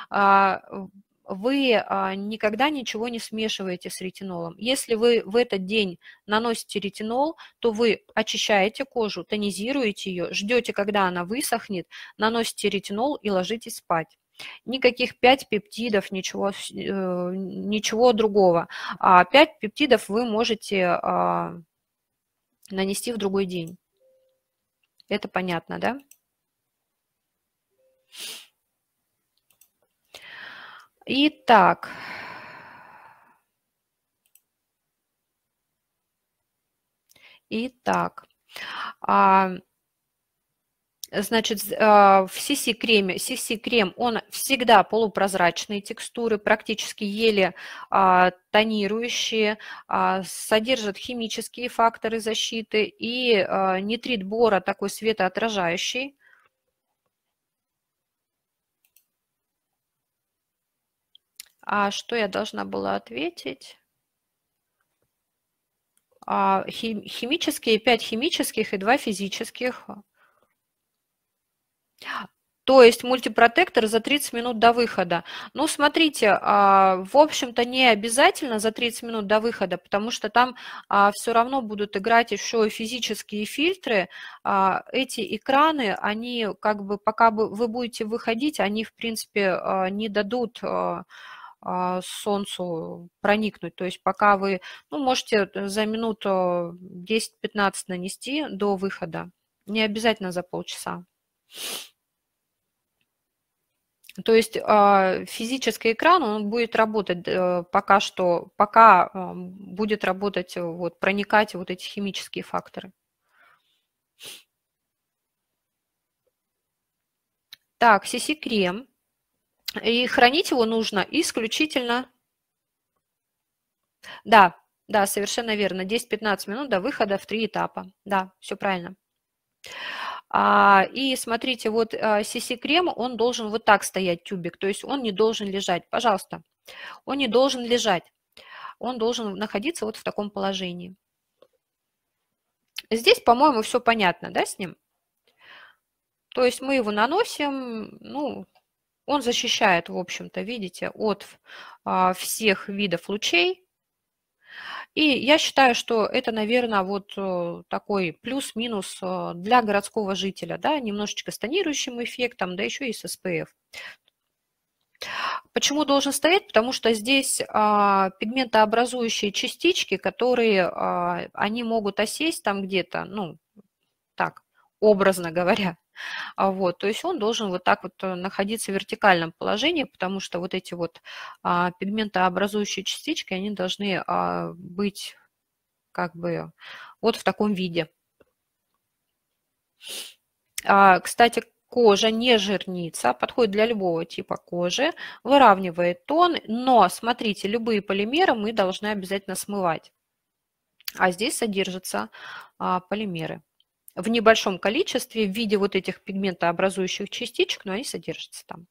Вы никогда ничего не смешиваете с ретинолом. Если вы в этот день наносите ретинол, то вы очищаете кожу, тонизируете ее, ждете, когда она высохнет, наносите ретинол и ложитесь спать. Никаких пять пептидов, ничего, ничего другого. А пять пептидов вы можете нанести в другой день. Это понятно, да? Итак. Итак. Значит, в си си-креме, си си-крем, он всегда полупрозрачные текстуры, практически еле тонирующие, содержит химические факторы защиты и нитрит бора такой светоотражающий. А что я должна была ответить? Химические, пять химических и два физических. То есть мультипротектор за тридцать минут до выхода. Ну, смотрите, в общем-то, не обязательно за тридцать минут до выхода, потому что там все равно будут играть еще и физические фильтры. Эти экраны, они как бы, пока вы будете выходить, они, в принципе, не дадут солнцу проникнуть. То есть пока вы, ну, можете за минуту десять-пятнадцать нанести до выхода, не обязательно за полчаса. То есть физический экран, он будет работать пока что, пока будет работать, вот, проникать вот эти химические факторы. Так, си си-крем. И хранить его нужно исключительно... Да, да, совершенно верно. десять-пятнадцать минут до выхода в три этапа. Да, все правильно. И смотрите, вот си си-крем, он должен вот так стоять, тюбик, то есть он не должен лежать. Пожалуйста, он не должен лежать, он должен находиться вот в таком положении. Здесь, по-моему, все понятно, да, с ним? То есть мы его наносим, ну, он защищает, в общем-то, видите, от всех видов лучей. И я считаю, что это, наверное, вот такой плюс-минус для городского жителя, да, немножечко с тонирующим эффектом, да еще и с эс пэ эф. Почему должен стоять? Потому что здесь а, пигментообразующие частички, которые, а, они могут осесть там где-то, ну, так, образно говоря. Вот, то есть он должен вот так вот находиться в вертикальном положении, потому что вот эти вот а, пигментообразующие частички, они должны а, быть как бы вот в таком виде. А, кстати, кожа не жирнится, подходит для любого типа кожи, выравнивает тон, но смотрите, любые полимеры мы должны обязательно смывать. А здесь содержатся а, полимеры в небольшом количестве в виде вот этих пигментообразующих частичек, но они содержатся там.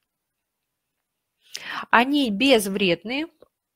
Они безвредные.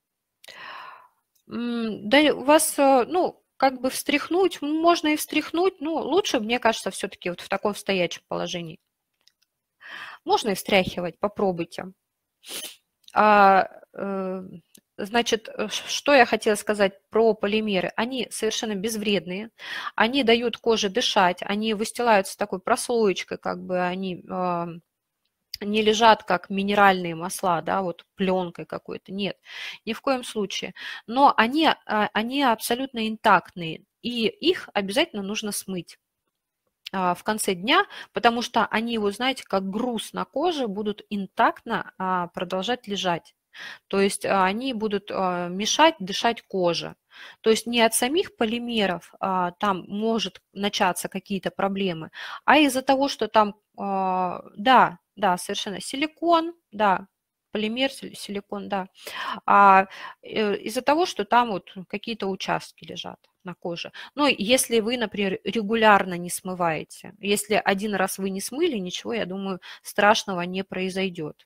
Да, у вас, ну, как бы встряхнуть, можно и встряхнуть, но лучше, мне кажется, все-таки вот в таком стоячем положении. Можно и встряхивать, попробуйте. А, значит, что я хотела сказать про полимеры? Они совершенно безвредные, они дают коже дышать, они выстилаются такой прослоечкой, как бы они не лежат как минеральные масла, да, вот пленкой какой-то, нет, ни в коем случае. Но они, они абсолютно интактные, и их обязательно нужно смыть в конце дня, потому что они, вот знаете, как груз на коже, будут интактно продолжать лежать. То есть они будут мешать дышать коже. То есть не от самих полимеров там может начаться какие-то проблемы, а из-за того, что там, да, да, совершенно силикон, да, полимер, силикон, да, а из-за того, что там вот какие-то участки лежат на коже. Но если вы, например, регулярно не смываете, если один раз вы не смыли, ничего, я думаю, страшного не произойдет.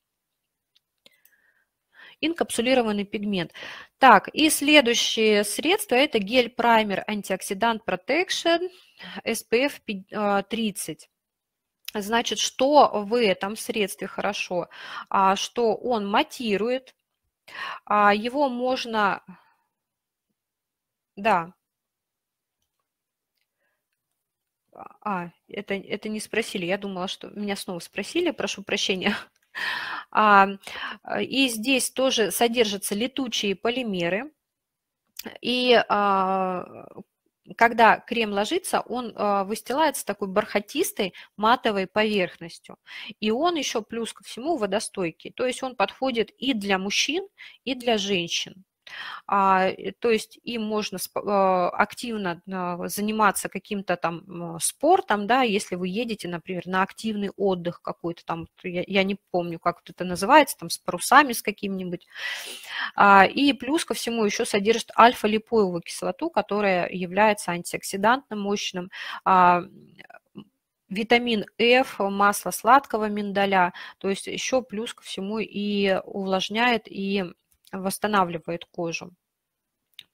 Инкапсулированный пигмент. Так, и следующее средство – это гель-праймер антиоксидант Protection эс пэ эф тридцать. Значит, что в этом средстве хорошо? Что он матирует, его можно… Да. А, это, это не спросили, я думала, что меня снова спросили, прошу прощения. И здесь тоже содержатся летучие полимеры. И когда крем ложится, он выстилается такой бархатистой матовой поверхностью. И он еще плюс ко всему водостойкий. То есть он подходит и для мужчин, и для женщин. А, то есть им можно активно заниматься каким-то там спортом, да, если вы едете, например, на активный отдых какой-то там, я, я не помню, как это называется, там с парусами с каким-нибудь. А, и плюс ко всему еще содержит альфа-липоевую кислоту, которая является антиоксидантным мощным. А, витамин F, масло сладкого миндаля, то есть еще плюс ко всему и увлажняет, и восстанавливает кожу.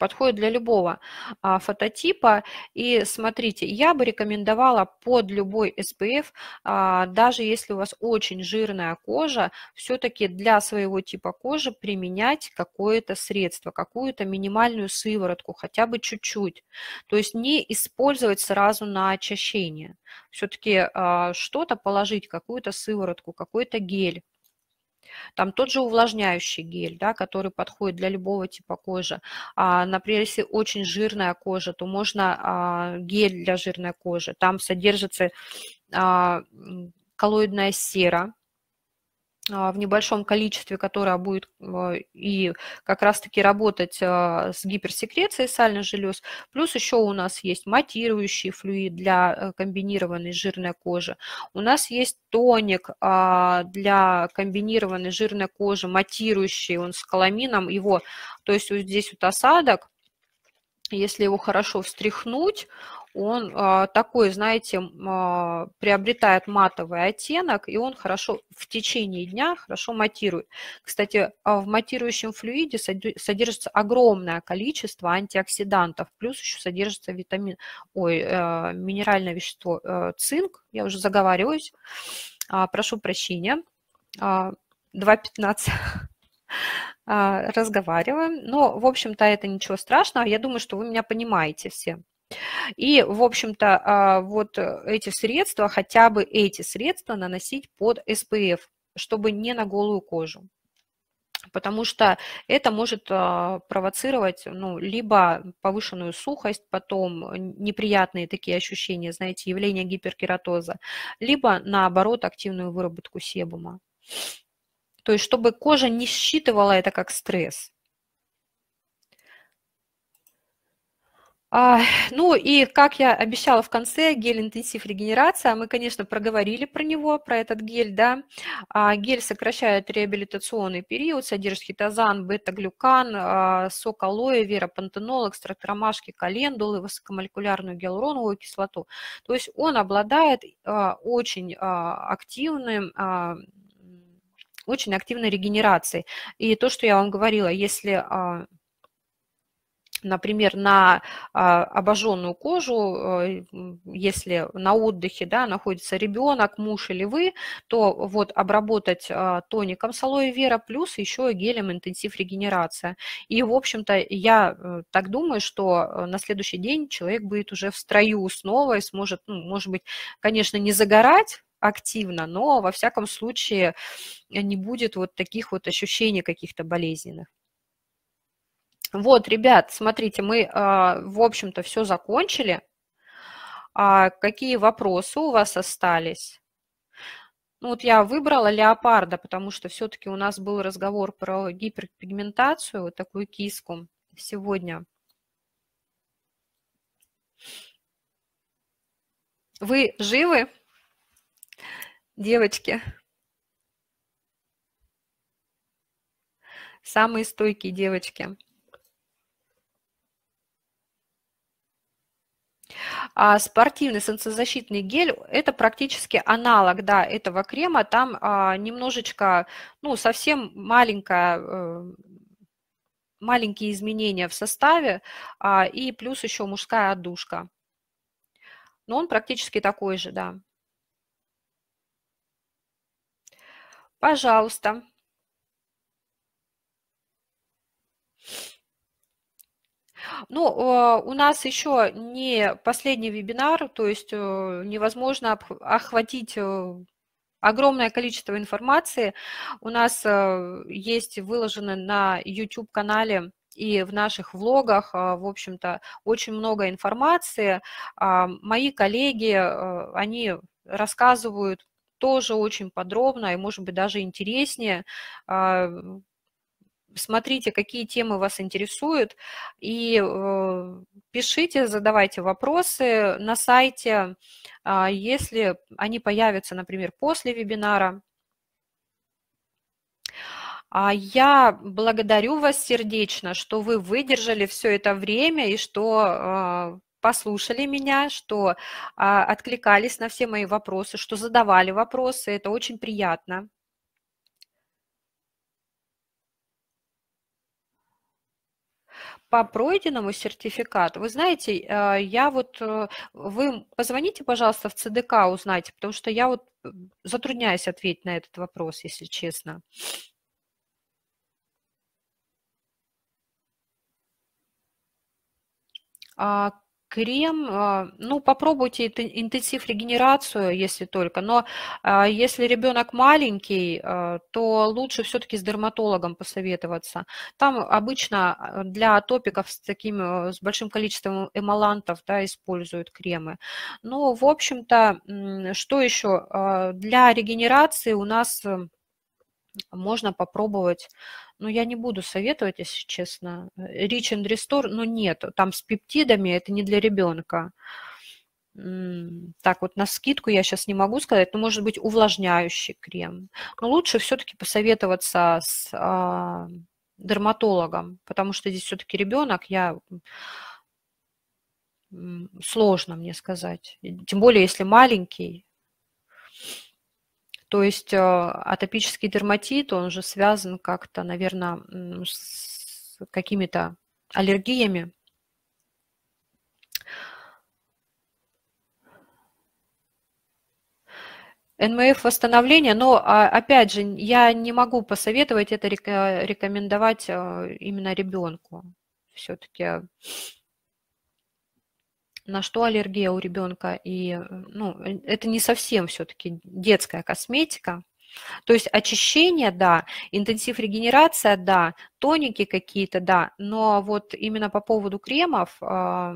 подходит для любого а, фототипа. И смотрите, я бы рекомендовала под любой эс пэ эф, а, даже если у вас очень жирная кожа, все-таки для своего типа кожи применять какое-то средство, какую-то минимальную сыворотку, хотя бы чуть-чуть. То есть не использовать сразу на очищение. Все-таки а, что-то положить, какую-то сыворотку, какой-то гель. Там тот же увлажняющий гель, да, который подходит для любого типа кожи. А, например, если очень жирная кожа, то можно а, гель для жирной кожи. Там содержится а, коллоидная сера в небольшом количестве, которая будет и как раз-таки работать с гиперсекрецией сальных желез. Плюс еще у нас есть матирующий флюид для комбинированной жирной кожи. У нас есть тоник для комбинированной жирной кожи, матирующий, он с каламином. Его, то есть вот здесь вот осадок, если его хорошо встряхнуть, он а, такой, знаете, а, приобретает матовый оттенок, и он хорошо в течение дня хорошо матирует. Кстати, в матирующем флюиде содержится огромное количество антиоксидантов, плюс еще содержится витамин, ой, э, минеральное вещество э, цинк, я уже заговариваюсь, а, прошу прощения, а, два пятнадцать. Разговариваем. Но, в общем-то, это ничего страшного. Я думаю, что вы меня понимаете все. И, в общем-то, вот эти средства, хотя бы эти средства наносить под эс пэ эф, чтобы не на голую кожу. Потому что это может провоцировать, ну, либо повышенную сухость, потом неприятные такие ощущения, знаете, явление гиперкератоза, либо, наоборот, активную выработку себума. То есть, чтобы кожа не считывала это как стресс. А, ну и, как я обещала в конце, гель-интенсив регенерация. Мы, конечно, проговорили про него, про этот гель, да. А, гель сокращает реабилитационный период, содержит хитозан, бета-глюкан, а, сок алоэ, вера, пантенол, экстракт ромашки, календулы, высокомолекулярную гиалуроновую кислоту. То есть он обладает а, очень а, активным... А, очень активной регенерацией. И то, что я вам говорила, если, например, на обожженную кожу, если на отдыхе, да, находится ребенок, муж или вы, то вот обработать тоником с алоэ вера плюс еще гелем интенсив регенерация. И, в общем-то, я так думаю, что на следующий день человек будет уже в строю снова и сможет, ну, может быть, конечно, не загорать активно, но во всяком случае не будет вот таких вот ощущений каких-то болезненных. Вот, ребят, смотрите, мы, в общем-то, все закончили. Какие вопросы у вас остались? Ну, вот я выбрала леопарда, потому что все-таки у нас был разговор про гиперпигментацию, вот такую киску сегодня. Вы живы, девочки? Самые стойкие девочки. А спортивный солнцезащитный гель – это практически аналог, да, этого крема. Там а, немножечко, ну, совсем маленькая, э, маленькие изменения в составе, а, и плюс еще мужская отдушка. Но он практически такой же, да. Пожалуйста. Ну, у нас еще не последний вебинар, то есть невозможно охватить огромное количество информации. У нас есть выложено на YouTube-канале и в наших влогах, в общем-то, очень много информации. Мои коллеги, они рассказывают тоже очень подробно и, может быть, даже интереснее. Смотрите, какие темы вас интересуют, и пишите, задавайте вопросы на сайте, если они появятся, например, после вебинара. Я благодарю вас сердечно, что вы выдержали все это время и что послушали меня, что откликались на все мои вопросы, что задавали вопросы. Это очень приятно. По пройденному сертификату, вы знаете, э, я вот, э, вы позвоните, пожалуйста, в ЦДК, узнайте, потому что я вот э, затрудняюсь ответить на этот вопрос, если честно. А, крем, а, ну, попробуйте инте интенсив регенерацию, если только, но, а, если ребенок маленький, а, то лучше все-таки с дерматологом посоветоваться. Там обычно а, для атопиков с таким, э, с большим количеством эмолантов, да, используют кремы. Ну, в общем-то, м, что еще? А, Для регенерации у нас э, можно попробовать, но я не буду советовать, если честно. Э, Rich and Restore, но нет, там с пептидами, это не для ребенка. М, Так вот, на скидку я сейчас не могу сказать, но может быть увлажняющий крем. Но лучше все-таки посоветоваться с а, дерматологом, потому что здесь все-таки ребенок, я м, сложно мне сказать. И тем более, если маленький. То есть а, атопический дерматит, он же связан как-то, наверное, с какими-то аллергиями. эн эм эф восстановление, но а, опять же, я не могу посоветовать это река- рекомендовать а, именно ребенку. Все-таки на что аллергия у ребенка, и э, ну, э, это не совсем все-таки детская косметика. То есть очищение, да, интенсив регенерация, да, тоники какие-то, да, но вот именно по поводу кремов а,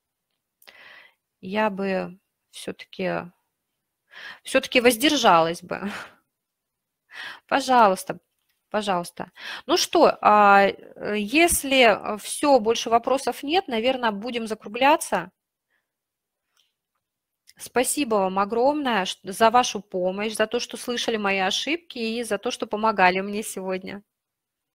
я бы все-таки все-таки воздержалась бы. Пожалуйста, пожалуйста. Ну что, а, э, если все, больше вопросов нет, наверное, будем закругляться. Спасибо вам огромное ш- за вашу помощь, за то, что слышали мои ошибки и за то, что помогали мне сегодня.